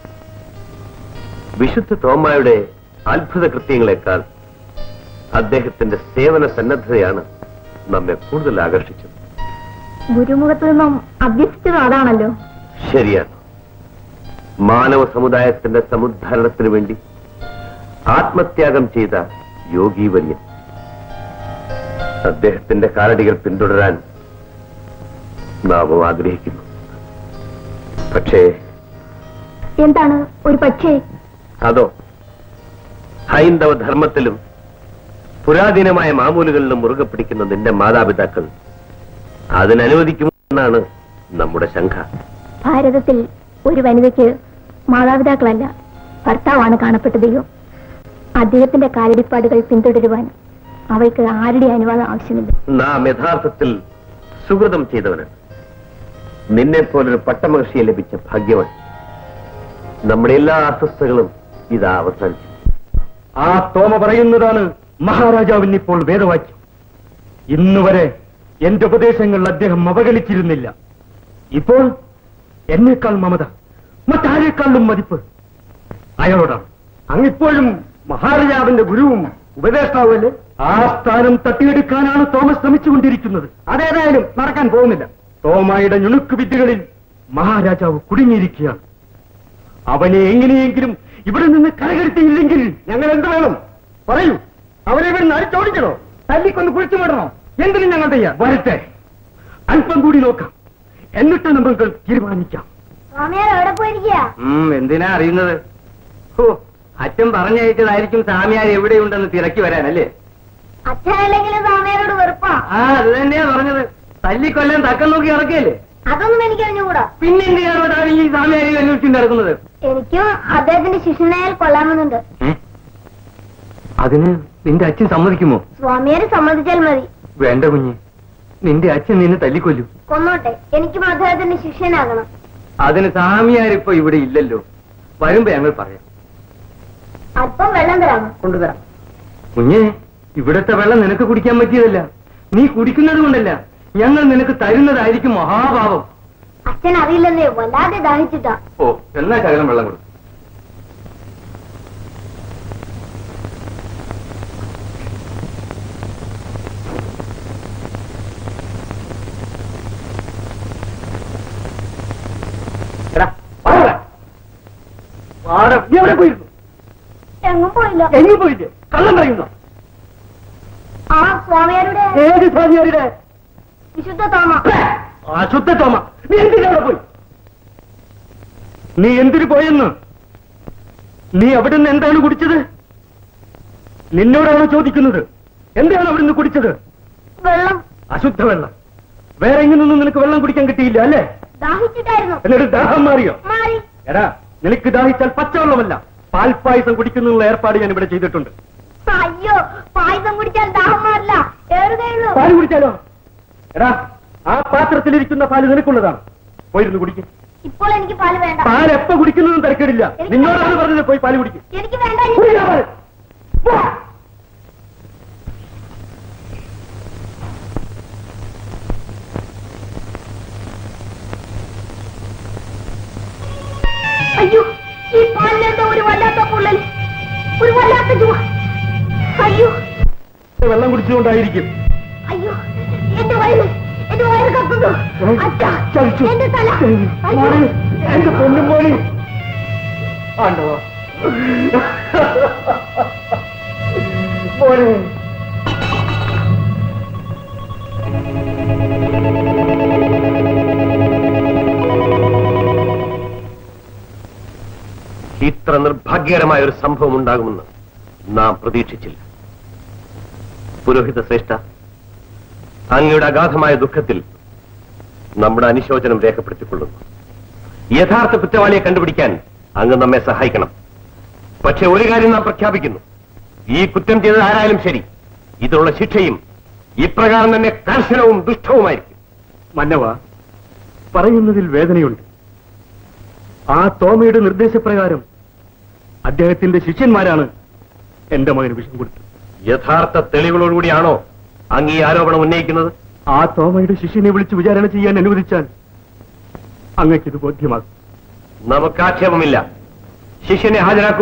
വിശുദ്ധ തോമായുടെ അത്ഭുത കൃത്യങ്ങളെക്കാൾ അദ്ദേഹത്തിന്റെ സേവന സന്നദ്ധതയാണ് നമ്മെ കൂടുതൽ ആകർഷിച്ചത്. ഗുരുമുഖത്തു നിന്നും അഭ്യസിച്ചത് അതാണല്ലോ. ശരിയാണ്. മാനവ സമുദായത്തിന്റെ സമുദ്ധാരണത്തിന് വേണ്ടി ആത്മത്യാഗം ചെയ്ത യോഗീവര്യൻ. അദ്ദേഹത്തിന്റെ കാലടികൾ പിന്തുടരാൻ നാം ആഗ്രഹിക്കുന്നു. പക്ഷേ എന്താണ് ഒരു പക്ഷേ? അതോ ഹൈന്ദവ ധർമ്മത്തിലും പുരാതനമായ മാമൂലുകളിലും മുറുകെ പിടിക്കുന്ന നിന്റെ മാതാപിതാക്കൾ അതിനനുവദിക്കുമെന്നാണ് നമ്മുടെ ശങ്ക. ഭാരതത്തിൽ ഒരു വനിതയ്ക്ക് മാതാപിതാക്കളല്ല, ഭർത്താവാണ് കാണപ്പെട്ടതെയോ. അദ്ദേഹത്തിന്റെ കാലടിപ്പാടുകൾ പിന്തുടരുവാൻ അവയ്ക്ക് ആരുടെ അനുവാദം ആവശ്യമില്ല. നാം യഥാർത്ഥത്തിൽ സുഹൃതം ചെയ്തവനാണ്. നിന്നെ പോലൊരു പട്ടമഹർഷിയെ ലഭിച്ച ഭാഗ്യവാൻ. നമ്മുടെ എല്ലാ അസ്വസ്ഥകളും ഇതാ അവസാനിച്ചു. ആ തോമ പറയുന്നതാണ് മഹാരാജാവിന് ഇപ്പോൾ വേദവാക്യം. ഇന്നുവരെ എന്റെ ഉപദേശങ്ങൾ അദ്ദേഹം അവഗണിച്ചിരുന്നില്ല. ഇപ്പോൾ എന്നേക്കാൾ മമത, മറ്റാരേക്കാളും മതിപ്പ് അയാളോടാണ്. അങ്ങിപ്പോഴും മഹാരാജാവിന്റെ ഗുരുവും ഉപദേഷ്ടാവല്ലേ? ആ സ്ഥാനം തട്ടിയെടുക്കാനാണ് തോമസ് ശ്രമിച്ചുകൊണ്ടിരിക്കുന്നത്. അതേതായാലും നടക്കാൻ പോകുന്നില്ല. തോമായുടെ ഞുണുക്ക് വിദ്യകളിൽ മഹാരാജാവ് കുടുങ്ങിയിരിക്കുകയാണ്. അവനെ എങ്ങനെയെങ്കിലും ഇവിടെ നിന്ന് കരകരുത്തിയില്ലെങ്കിൽ ഞങ്ങൾ എന്ത് വേണം പറയൂ. അവനെ ഇവിടെ നരിച്ചോടിക്കണോ, തല്ലിക്കൊന്ന് കുഴിച്ചു വിടണോ? എന്തിനും ഞങ്ങൾ തയ്യാർ. വരട്ടെ, അല്പം കൂടി നോക്കാം, എന്നിട്ട് നമുക്ക് തീരുമാനിക്കാം. എവിടെ പോയിരിക്കുക? എന്തിനാ അറിയുന്നത്? ഓ, അച്ഛൻ പറഞ്ഞയച്ചതായിരിക്കും സ്വാമിയാർ എവിടെയുണ്ടെന്ന് തിരക്കി വരാനല്ലേ? അച്ഛനല്ലെങ്കിലും സ്വാമിയാരോട് വെറുപ്പാ. ആ, അത് തന്നെയാ പറഞ്ഞത്. തല്ലിക്കൊല്ലാൻ തക്കം നോക്കി ഇറക്കിയല്ലേ? അതൊന്നും എനിക്ക് അറിഞ്ഞുകൂടാ. പിന്നെ എന്തിനാണ് ഈ സ്വാമിയാരെ അന്വേഷിച്ചു നടക്കുന്നത്? എനിക്കും അദ്ദേഹത്തിന്റെ ശിഷ്യനായാൽ കൊള്ളാമെന്നുണ്ട്. അതിന് നിന്റെ അച്ഛൻ സമ്മതിക്കുമോ? സ്വാമിയാരെ സമ്മതിച്ചാൽ മതി. വേണ്ട കുഞ്ഞ്, നിന്റെ അച്ഛൻ നിന്നെ തല്ലിക്കൊല്ലും. കൊന്നോട്ടെ, എനിക്കും അദ്ദേഹത്തിന്റെ ശിഷ്യനാകണം. അതിന് സ്വാമിയാരിപ്പോ ഇവിടെ ഇല്ലല്ലോ. വരുമ്പോ ഞങ്ങൾ പറയാം. അല്പം വെള്ളം തരാമോ? കൊണ്ടുതരാം. കുഞ്ഞേ, ഇവിടത്തെ വെള്ളം നിനക്ക് കുടിക്കാൻ പറ്റിയതല്ല. നീ കുടിക്കുന്നത് കൊണ്ടല്ല, ഞങ്ങൾ നിനക്ക് തരുന്നതായിരിക്കും മഹാഭാവം. അച്ഛൻ അറിയില്ലെന്നേ, വല്ലാതെ ദാഹിച്ചിട്ടാ. ഓ, എന്നാ ശകലം വെള്ളം കൊടുക്കും. എവിടെ പോയിരുന്നു? എങ്ങും പോയില്ല. എങ്ങും പോയില്ലേ? കള്ളം പറയുന്നു. ആ സ്വാമിയാരുടെ. ഏത് സ്വാമിയാരുടെ? വിശുദ്ധ തോമ. അശുദ്ധ തോമ, നീ എന്തിനവിടെ പോയി? നീ എന്തിനു പോയെന്ന്? നീ അവിടുന്ന് എന്താണ് കുടിച്ചത്? നിന്നോടാണ് ചോദിക്കുന്നത്. എന്താണ് അവിടുന്ന് കുടിച്ചത്? വെള്ളം. അശുദ്ധ വെള്ളം. വേറെ എങ്ങനൊന്നും നിനക്ക് വെള്ളം കുടിക്കാൻ കിട്ടിയില്ല അല്ലേ? ദാഹിച്ചിട്ടായിരുന്നു. എന്നിട്ട് ദാഹം മാറിയോ? മാറി. എടാ, നിനക്ക് ദാഹിച്ചാൽ പച്ചവെള്ളമല്ല, പാൽപ്പായസം കുടിക്കുന്നതിനുള്ള ഏർപ്പാട് ഞാൻ ഇവിടെ ചെയ്തിട്ടുണ്ട്. അയ്യോ, പായസം കുടിച്ചാൽ ദാഹം മാറില്ല, ഏറുകയുള്ളൂ. പാല് കുടിച്ചാലോ? എടാ, ആ പാത്രത്തിലിരിക്കുന്ന പാല് നിനക്കുള്ളതാണ്. പോയിരുന്നു കുടിക്കും. ഇപ്പോൾ എനിക്ക് പാല് വേണ്ട. പാൽ എപ്പോ കുടിക്കുന്നതും തിരക്കേടില്ല. നിന്നോടാണ് പറഞ്ഞത് പോയി പാല് കുടിക്കും. എനിക്ക് വേണ്ട. അയ്യോ, ഈ പാലിലെന്തോ ഒരു വല്ലാത്ത പൊള്ളൽ, ഒരു വല്ലാത്ത ജുവ. അയ്യോ, വെള്ളം കുടിച്ചുകൊണ്ടായിരിക്കും. അയ്യോ, എന്റെ വയറ്, എന്റെ വയറ് കത്തുന്നു. അച്ഛാ, എന്റെ തല. എന്റെ പൊന്നും മോളി ആണ്ടവാ മോനെ. ഇത്ര നിർഭാഗ്യകരമായ ഒരു സംഭവം ഉണ്ടാകുമെന്ന് നാം പ്രതീക്ഷിച്ചില്ല. പുരോഹിത ശ്രേഷ്ഠ, അങ്ങയുടെ അഗാധമായ ദുഃഖത്തിൽ നമ്മുടെ അനുശോചനം രേഖപ്പെടുത്തിക്കൊള്ളുന്നു. യഥാർത്ഥ കുറ്റവാളിയെ കണ്ടുപിടിക്കാൻ അങ്ങ് നമ്മെ സഹായിക്കണം. പക്ഷെ ഒരു കാര്യം നാം പ്രഖ്യാപിക്കുന്നു: ഈ കുറ്റം ചെയ്തത് ആരായാലും ശരി, ഇതിനുള്ള ശിക്ഷയും ഇപ്രകാരം തന്നെ കർശനവും ദുഷ്ടവുമായിരിക്കും. മന്നവ, പറയുന്നതിൽ വേദനയുണ്ട്. ആ തോമയുടെ നിർദ്ദേശപ്രകാരം അദ്ദേഹത്തിന്റെ ശിഷ്യന്മാരാണ് എന്റെ മകന് വിഷം കൊടുത്തത്. യഥാർത്ഥ തെളിവുകളോടുകൂടിയാണോ അങ്ങ് ഈ ആരോപണം ഉന്നയിക്കുന്നത്? ആ തോമയുടെ ശിഷ്യനെ വിളിച്ച് വിചാരണ ചെയ്യാൻ അനുവദിച്ചാൽ അങ്ങക്കിത് ബോധ്യമാകും. നമുക്ക് ആക്ഷേപമില്ല. ശിഷ്യനെ ഹാജരാക്കൂ.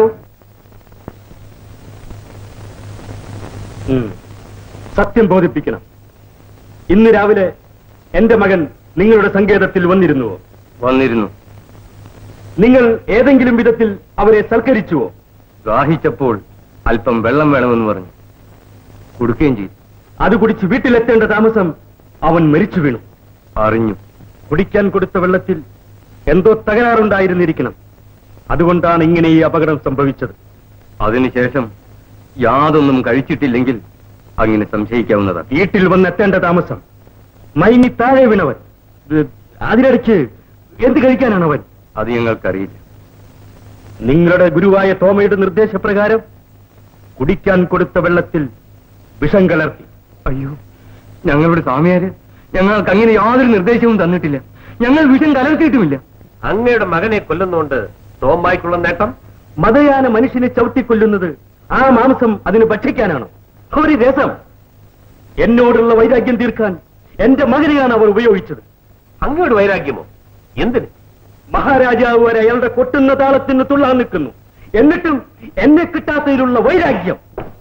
സത്യം ബോധിപ്പിക്കണം. ഇന്ന് രാവിലെ എന്റെ മകൻ നിങ്ങളുടെ സങ്കേതത്തിൽ വന്നിരുന്നുവോ? വന്നിരുന്നു. നിങ്ങൾ ഏതെങ്കിലും വിധത്തിൽ അവരെ സൽക്കരിച്ചുവോ? ദാഹിച്ചപ്പോൾ അല്പം വെള്ളം വേണമെന്ന് പറഞ്ഞു കൊടുക്കുകയും ചെയ്തു. അത് കുടിച്ച് വീട്ടിലെത്തേണ്ട താമസം അവൻ മരിച്ചു വീണു. അറിഞ്ഞു. കുടിക്കാൻ കൊടുത്ത വെള്ളത്തിൽ എന്തോ തകരാറുണ്ടായിരുന്നിരിക്കണം. അതുകൊണ്ടാണ് ഇങ്ങനെ ഈ അപകടം സംഭവിച്ചത്. അതിനുശേഷം യാതൊന്നും കഴിച്ചിട്ടില്ലെങ്കിൽ അങ്ങനെ സംശയിക്കാവുന്നതാണ്. വീട്ടിൽ വന്നെത്തേണ്ട താമസം മൈനി താഴെ വീണവൻ. അതിനിടയ്ക്ക് എന്ത് കഴിക്കാനാണ് അവൻ? അത് ഞങ്ങൾക്കറിയില്ല. നിങ്ങളുടെ ഗുരുവായ തോമയുടെ നിർദ്ദേശപ്രകാരം കുടിക്കാൻ കൊടുത്ത വെള്ളത്തിൽ വിഷം കലർത്തി. അയ്യോ, ഞങ്ങളുടെ സ്വാമിയാര് ഞങ്ങൾക്ക് അങ്ങനെ യാതൊരു നിർദ്ദേശവും തന്നിട്ടില്ല. ഞങ്ങൾ വിഷം കലർത്തിയിട്ടുമില്ല. അങ്ങയുടെ മകനെ കൊല്ലുന്നതുകൊണ്ട് തോമായിക്കുള്ള നേട്ടം? മതയാന മനുഷ്യനെ ചവിട്ടിക്കൊല്ലുന്നത് ആ മാംസം അതിന് ഭക്ഷിക്കാനാണോ? ഒരു രസം. എന്നോടുള്ള വൈരാഗ്യം തീർക്കാൻ എന്റെ മകനെയാണ് അവർ ഉപയോഗിച്ചത്. അങ്ങയുടെ വൈരാഗ്യമോ? എന്തിന്? മഹാരാജാവ് വരെ അയാളുടെ കൊട്ടുന്ന താളത്തിന് തുള്ളാൻ നിൽക്കുന്നു. എന്നിട്ടും എന്നെ കിട്ടാത്തതിലുള്ള വൈരാഗ്യം.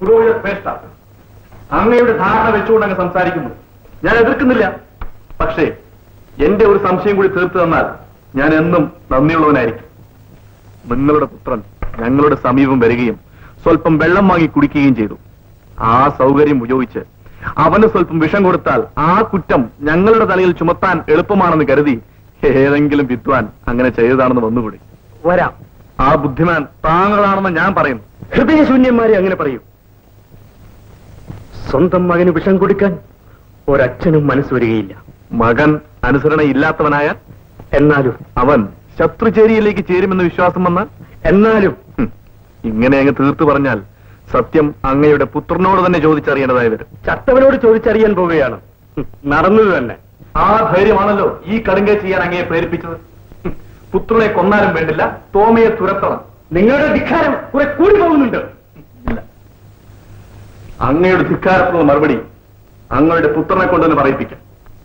അങ്ങയുടെ ധാരണ വെച്ചുകൊണ്ട് അങ്ങ് സംസാരിക്കുന്നു. ഞാൻ എതിർക്കുന്നില്ല. പക്ഷേ എന്റെ ഒരു സംശയം കൂടി തീർത്തു തന്നാൽ ഞാൻ എന്നും നന്ദിയുള്ളവനായിരിക്കും. നിങ്ങളുടെ പുത്രൻ ഞങ്ങളുടെ സമീപം വരികയും സ്വല്പം വെള്ളം വാങ്ങി കുടിക്കുകയും ചെയ്തു. ആ സൗകര്യം ഉപയോഗിച്ച് അവന് സ്വല്പം വിഷം കൊടുത്താൽ ആ കുറ്റം ഞങ്ങളുടെ തലയിൽ ചുമത്താൻ എളുപ്പമാണെന്ന് കരുതി ഏതെങ്കിലും വിദ്വാൻ അങ്ങനെ ചെയ്തതാണെന്ന് വന്നുകൂടി. വരാം. ആ ബുദ്ധിമാൻ താങ്കളാണെന്ന് ഞാൻ പറയുന്നു. ഹൃദയശൂന്യന്മാരെ അങ്ങനെ പറയൂ. സ്വന്തം മകന് വിഷം കൊടുക്കാൻ ഒരച്ഛനും മനസ്സ് വരികയില്ല. മകൻ അനുസരണയില്ലാത്തവനായാൽ? എന്നാലും അവൻ ശത്രുചേരിയിലേക്ക് ചേരുമെന്ന് വിശ്വാസം വന്നാൽ? എന്നാലും ഇങ്ങനെ അങ്ങ് തീർത്തു പറഞ്ഞാൽ സത്യം അങ്ങയുടെ പുത്രനോട് തന്നെ ചോദിച്ചറിയേണ്ടതായി വരും. ചത്തവനോട് ചോദിച്ചറിയാൻ പോവുകയാണ്. നടന്നത് തന്നെ. ആ ധൈര്യമാണല്ലോ ഈ കടുങ്കൈ ചെയ്യാൻ അങ്ങയെ പ്രേരിപ്പിച്ചത്. പുത്രനെ കൊന്നാലും വേണ്ടില്ല, തോമയെ തുരത്തണം. നിങ്ങളുടെ ധിക്കാരം കുറെ കൂടി പോകുന്നുണ്ട്. ഇല്ല, അങ്ങയുടെ ധിക്കാരത്തിനുള്ള മറുപടി അങ്ങയുടെ പുത്രനെ കൊണ്ടുതന്നെ പറയിപ്പിക്കാം.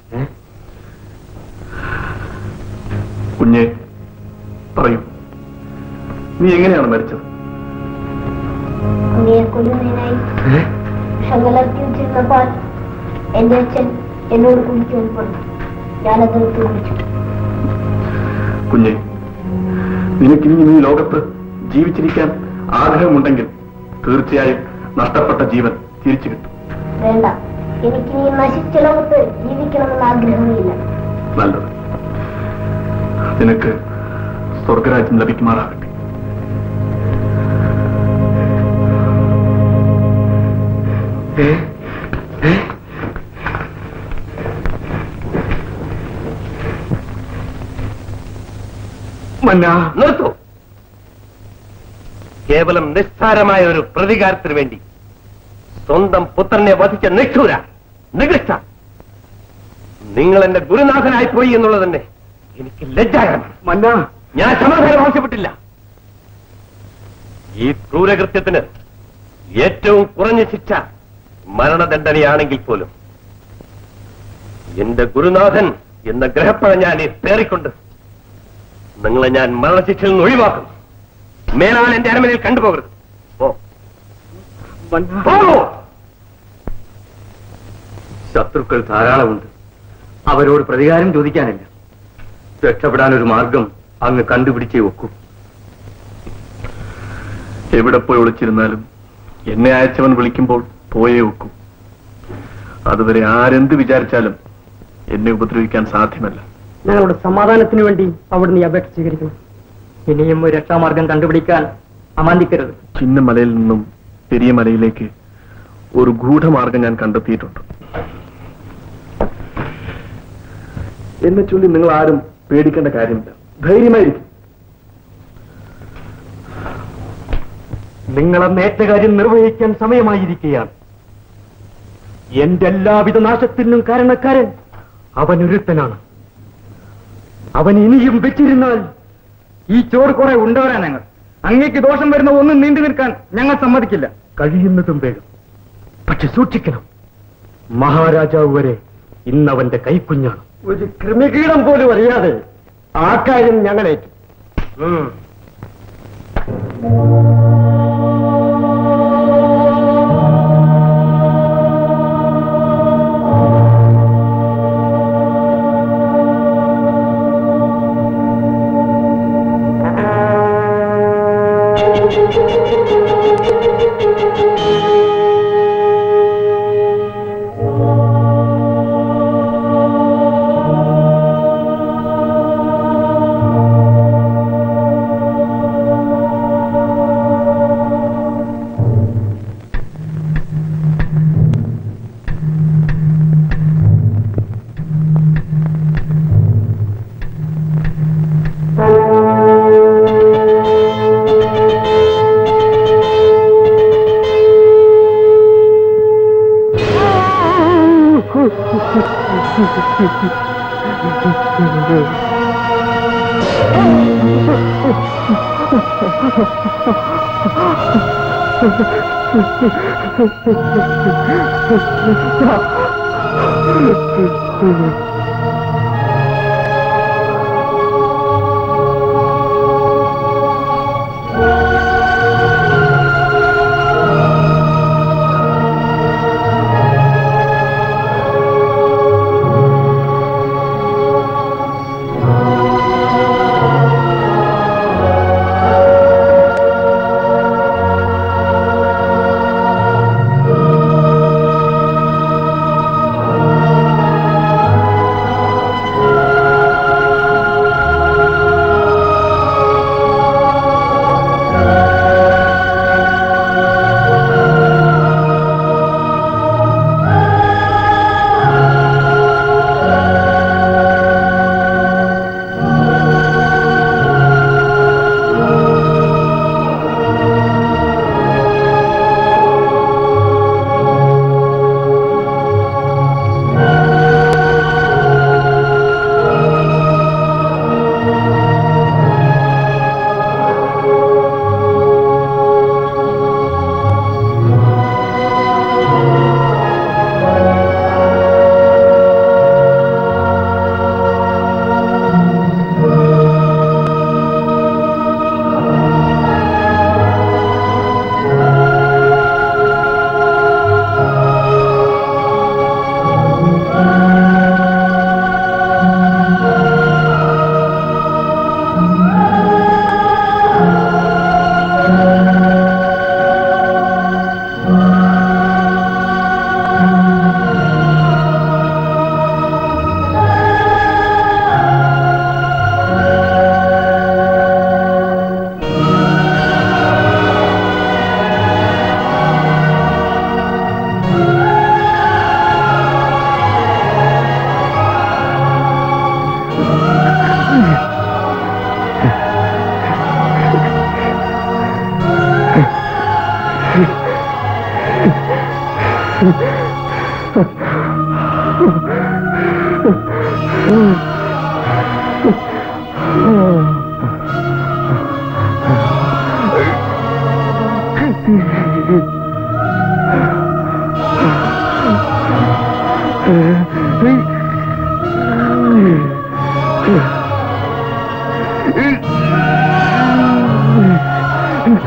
കുഞ്ഞെ, പറയൂ, നീ എങ്ങനെയാണ് മരിച്ചത്? അങ്ങയെ കൊല്ലുന്നതിനായി വിഷം കലർത്തി വെച്ചിരുന്ന പാൽ എന്റെ അച്ഛൻ എന്നോട് കുടിക്കുവാൻ പറഞ്ഞു. ഞാനത് കുടിച്ചു. കുഞ്ഞെ, നിനക്കിനി ഈ ലോകത്ത് ജീവിച്ചിരിക്കാൻ ആഗ്രഹമുണ്ടെങ്കിൽ തീർച്ചയായും നഷ്ടപ്പെട്ട ജീവൻ തിരിച്ചു കിട്ടും. വേണ്ട, എനിക്ക് ഈ നശിച്ച ലോകത്ത് ജീവിക്കണമെന്ന് ആഗ്രഹമില്ല. നല്ലത്. നിനക്ക് സ്വർഗരാജ്യം ലഭിക്കുമാറാകട്ടെ. നിർത്തൂ. കേവലം നിസ്സാരമായ ഒരു പ്രതികാരത്തിന് വേണ്ടി സ്വന്തം പുത്രനെ വധിച്ച നിഷ്ഠൂര, നികൃഷ്ട, നിങ്ങൾ എന്റെ ഗുരുനാഥനായി പോയി എന്നുള്ളത് തന്നെ എനിക്ക് ലജ്ജാകരമാണ്. ഞാൻ സമാധാനം ആവശ്യപ്പെട്ടില്ല. ഈ ക്രൂരകൃത്യത്തിന് ഏറ്റവും കുറഞ്ഞ ശിക്ഷ മരണദണ്ഡനയാണെങ്കിൽ പോലും എന്റെ ഗുരുനാഥൻ എന്ന ഗ്രഹപ്പഴ ഞാൻ പേറിക്കൊണ്ട് നിങ്ങളെ ഞാൻ മരണശിക്ഷയിൽ നിന്ന് ഒഴിവാക്കും. മേലാൽ എന്റെ അരമനയിൽ കണ്ടുപോകരുത്. ശത്രുക്കൾ ധാരാളമുണ്ട്. അവരോട് പ്രതികാരം ചോദിക്കാനില്ല. രക്ഷപ്പെടാൻ ഒരു മാർഗം അങ്ങ് കണ്ടുപിടിച്ചേ വെക്കൂ. എവിടെ പോയി ഒളിച്ചിരുന്നാലും എന്നെ അയച്ചവൻ വിളിക്കുമ്പോൾ പോയേ വെക്കൂ. അതുവരെ ആരെന്ത് വിചാരിച്ചാലും എന്നെ ഉപദ്രവിക്കാൻ സാധ്യമല്ല. ഞങ്ങളുടെ സമാധാനത്തിനു വേണ്ടി അവിടുന്ന് ഈ അപേക്ഷ സ്വീകരിക്കണം. ഇനിയും ഒരു രക്ഷാമാർഗം കണ്ടുപിടിക്കാൻ അമാന്തിക്കരുത്. ചിന്നമലയിൽ നിന്നും പെരിയ മലയിലേക്ക് ഒരു ഗൂഢമാർഗം ഞാൻ കണ്ടെത്തിയിട്ടുണ്ട്. എന്നെ ചൊല്ലി നിങ്ങൾ ആരും പേടിക്കേണ്ട കാര്യമില്ല. ധൈര്യമായിരിക്കും. നിങ്ങളന്ന് ഏറ്റ കാര്യം നിർവഹിക്കാൻ സമയമായിരിക്കുകയാണ്. എന്റെ എല്ലാവിധ നാശത്തിനും കാരണക്കാരൻ അവനൊരുത്തനാണ്. അവൻ ഇനിയും വെച്ചിരുന്നാൽ ഈ ചോറ് കുറെ ഉണ്ടവരാ ഞങ്ങൾ. അങ്ങേക്ക് ദോഷം വരുന്ന ഒന്നും നീണ്ടു നിൽക്കാൻ ഞങ്ങൾ സമ്മതിക്കില്ല. കഴിയുന്നതും വേഗം. പക്ഷെ സൂക്ഷിക്കണം. മഹാരാജാവ് വരെ ഇന്നവന്റെ കൈക്കുഞ്ഞാണ്. ഒരു കൃമികീടം പോലും അറിയാതെ ആ കാര്യം ഞങ്ങളേറ്റു.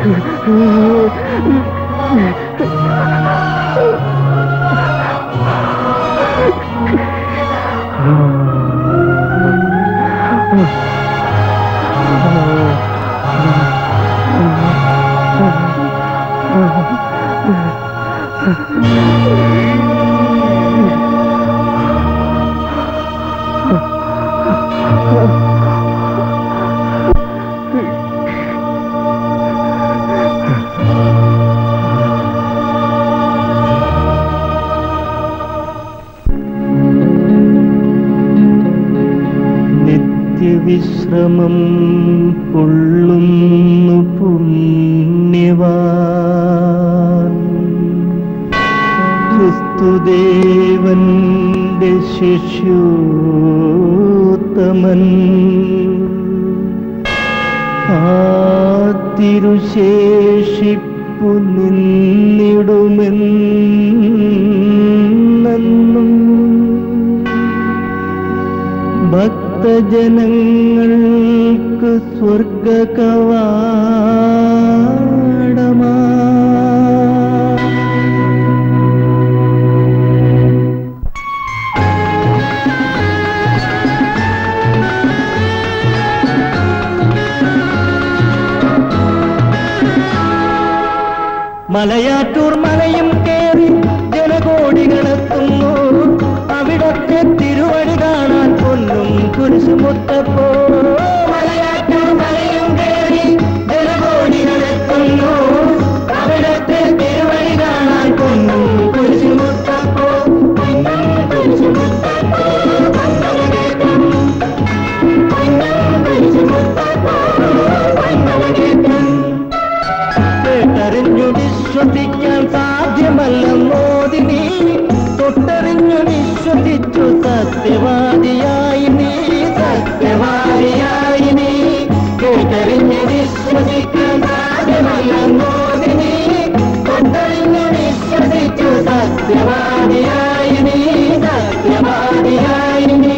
വിശ്രമം കൊള്ളുന്നു പുണ്യവാൻ ക്രിസ്തുദേവന്റെ ശിഷ്യോത്തമൻ ആ തിരുശേഷിപ്പു നിന്നിടുമെന്നും ഭക്തജനങ്ങൾക്ക് സ്വർഗകവാടമാ മലയാറ്റൂർ മലയും കേറി ജനകോടികളെത്തുന്നു അവിടത്തെ തിരുവഴി കാണാൻ പൊന്നും കുരിശുമുത്തപ്പോ. മലയാറ്റൂർ മലയും കേറി ജനകോടികളെത്തുന്നു അവിടത്തെ തിരുവഴി കാണാൻ പൊന്നും കുരിശുമുത്തപ്പോ. കേട്ടറിഞ്ഞു വിശ്വസിക്കാൻ സാധ്യമല്ല മോദിനി, തൊട്ടറിഞ്ഞു വിശ്വസിച്ചു സത്യവാദിയായി നീ, സത്യവാദിയായി നീ. കേട്ടറിഞ്ഞു വിശ്വസിക്കാൻ സാധ്യമല്ല മോദിനി, തൊട്ടറിഞ്ഞു വിശ്വസിച്ചു സത്യവാദിയായി നീ, സത്യവാദിയായി നീ.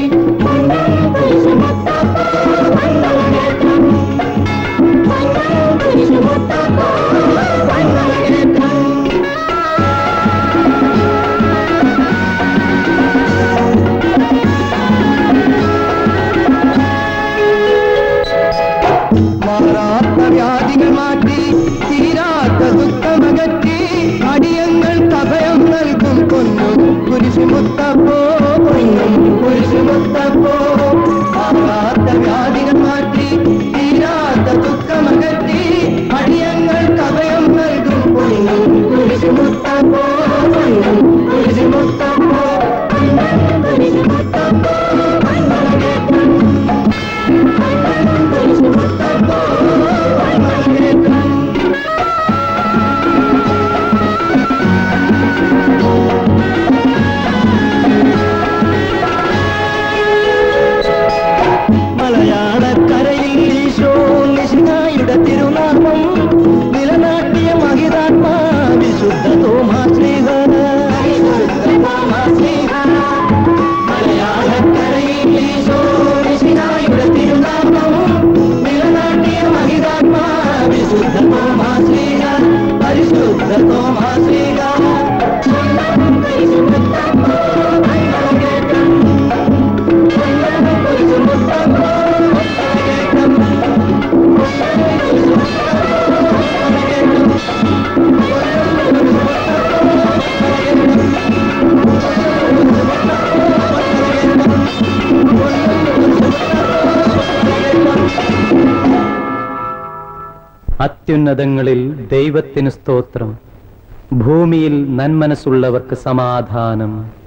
മാറാത്ത വ്യാധികൾ മാറ്റി തീരാത്ത ദുഃഖമകറ്റി അടിയങ്ങൾക്ക് അഭയം നൽകും പൊന്നും കുരിശുമുത്തപ്പോ, പൊന്നും കുരിശുമുത്തപ്പോ. മാറാത്ത വ്യാധികൾ മാറ്റി തീരാത്ത ദുഃഖമകറ്റി അടിയങ്ങൾക്ക് അഭയം നൽകും പൊന്നും കുരിശുമുത്തപ്പോ, പൊന്നും കുരിശുമുത്തപ്പോ, കുരിശുമുത്തപ്പോ. മലയാളക്കരയിൽ ഈശോ മിശിഹായുടെ തിരുനാമം നിലനാട്ടിയ മഹിതാത്മാ വിശുദ്ധ തോമാശ്ലീഹ, മലയാളക്കരയിൽ ഈശോ മിശിഹായുടെ തിരുനാമം നിലനാട്ടിയ മഹിതാത്മാ വിശുദ്ധ തോമാശ്ലീഹ, പരിശുദ്ധ തോമാശ്ലീഹ. അത്യുന്നതങ്ങളിൽ ദൈവത്തിന് സ്തോത്രം, ഭൂമിയിൽ നന്മനസ്സുള്ളവർക്ക് സമാധാനം.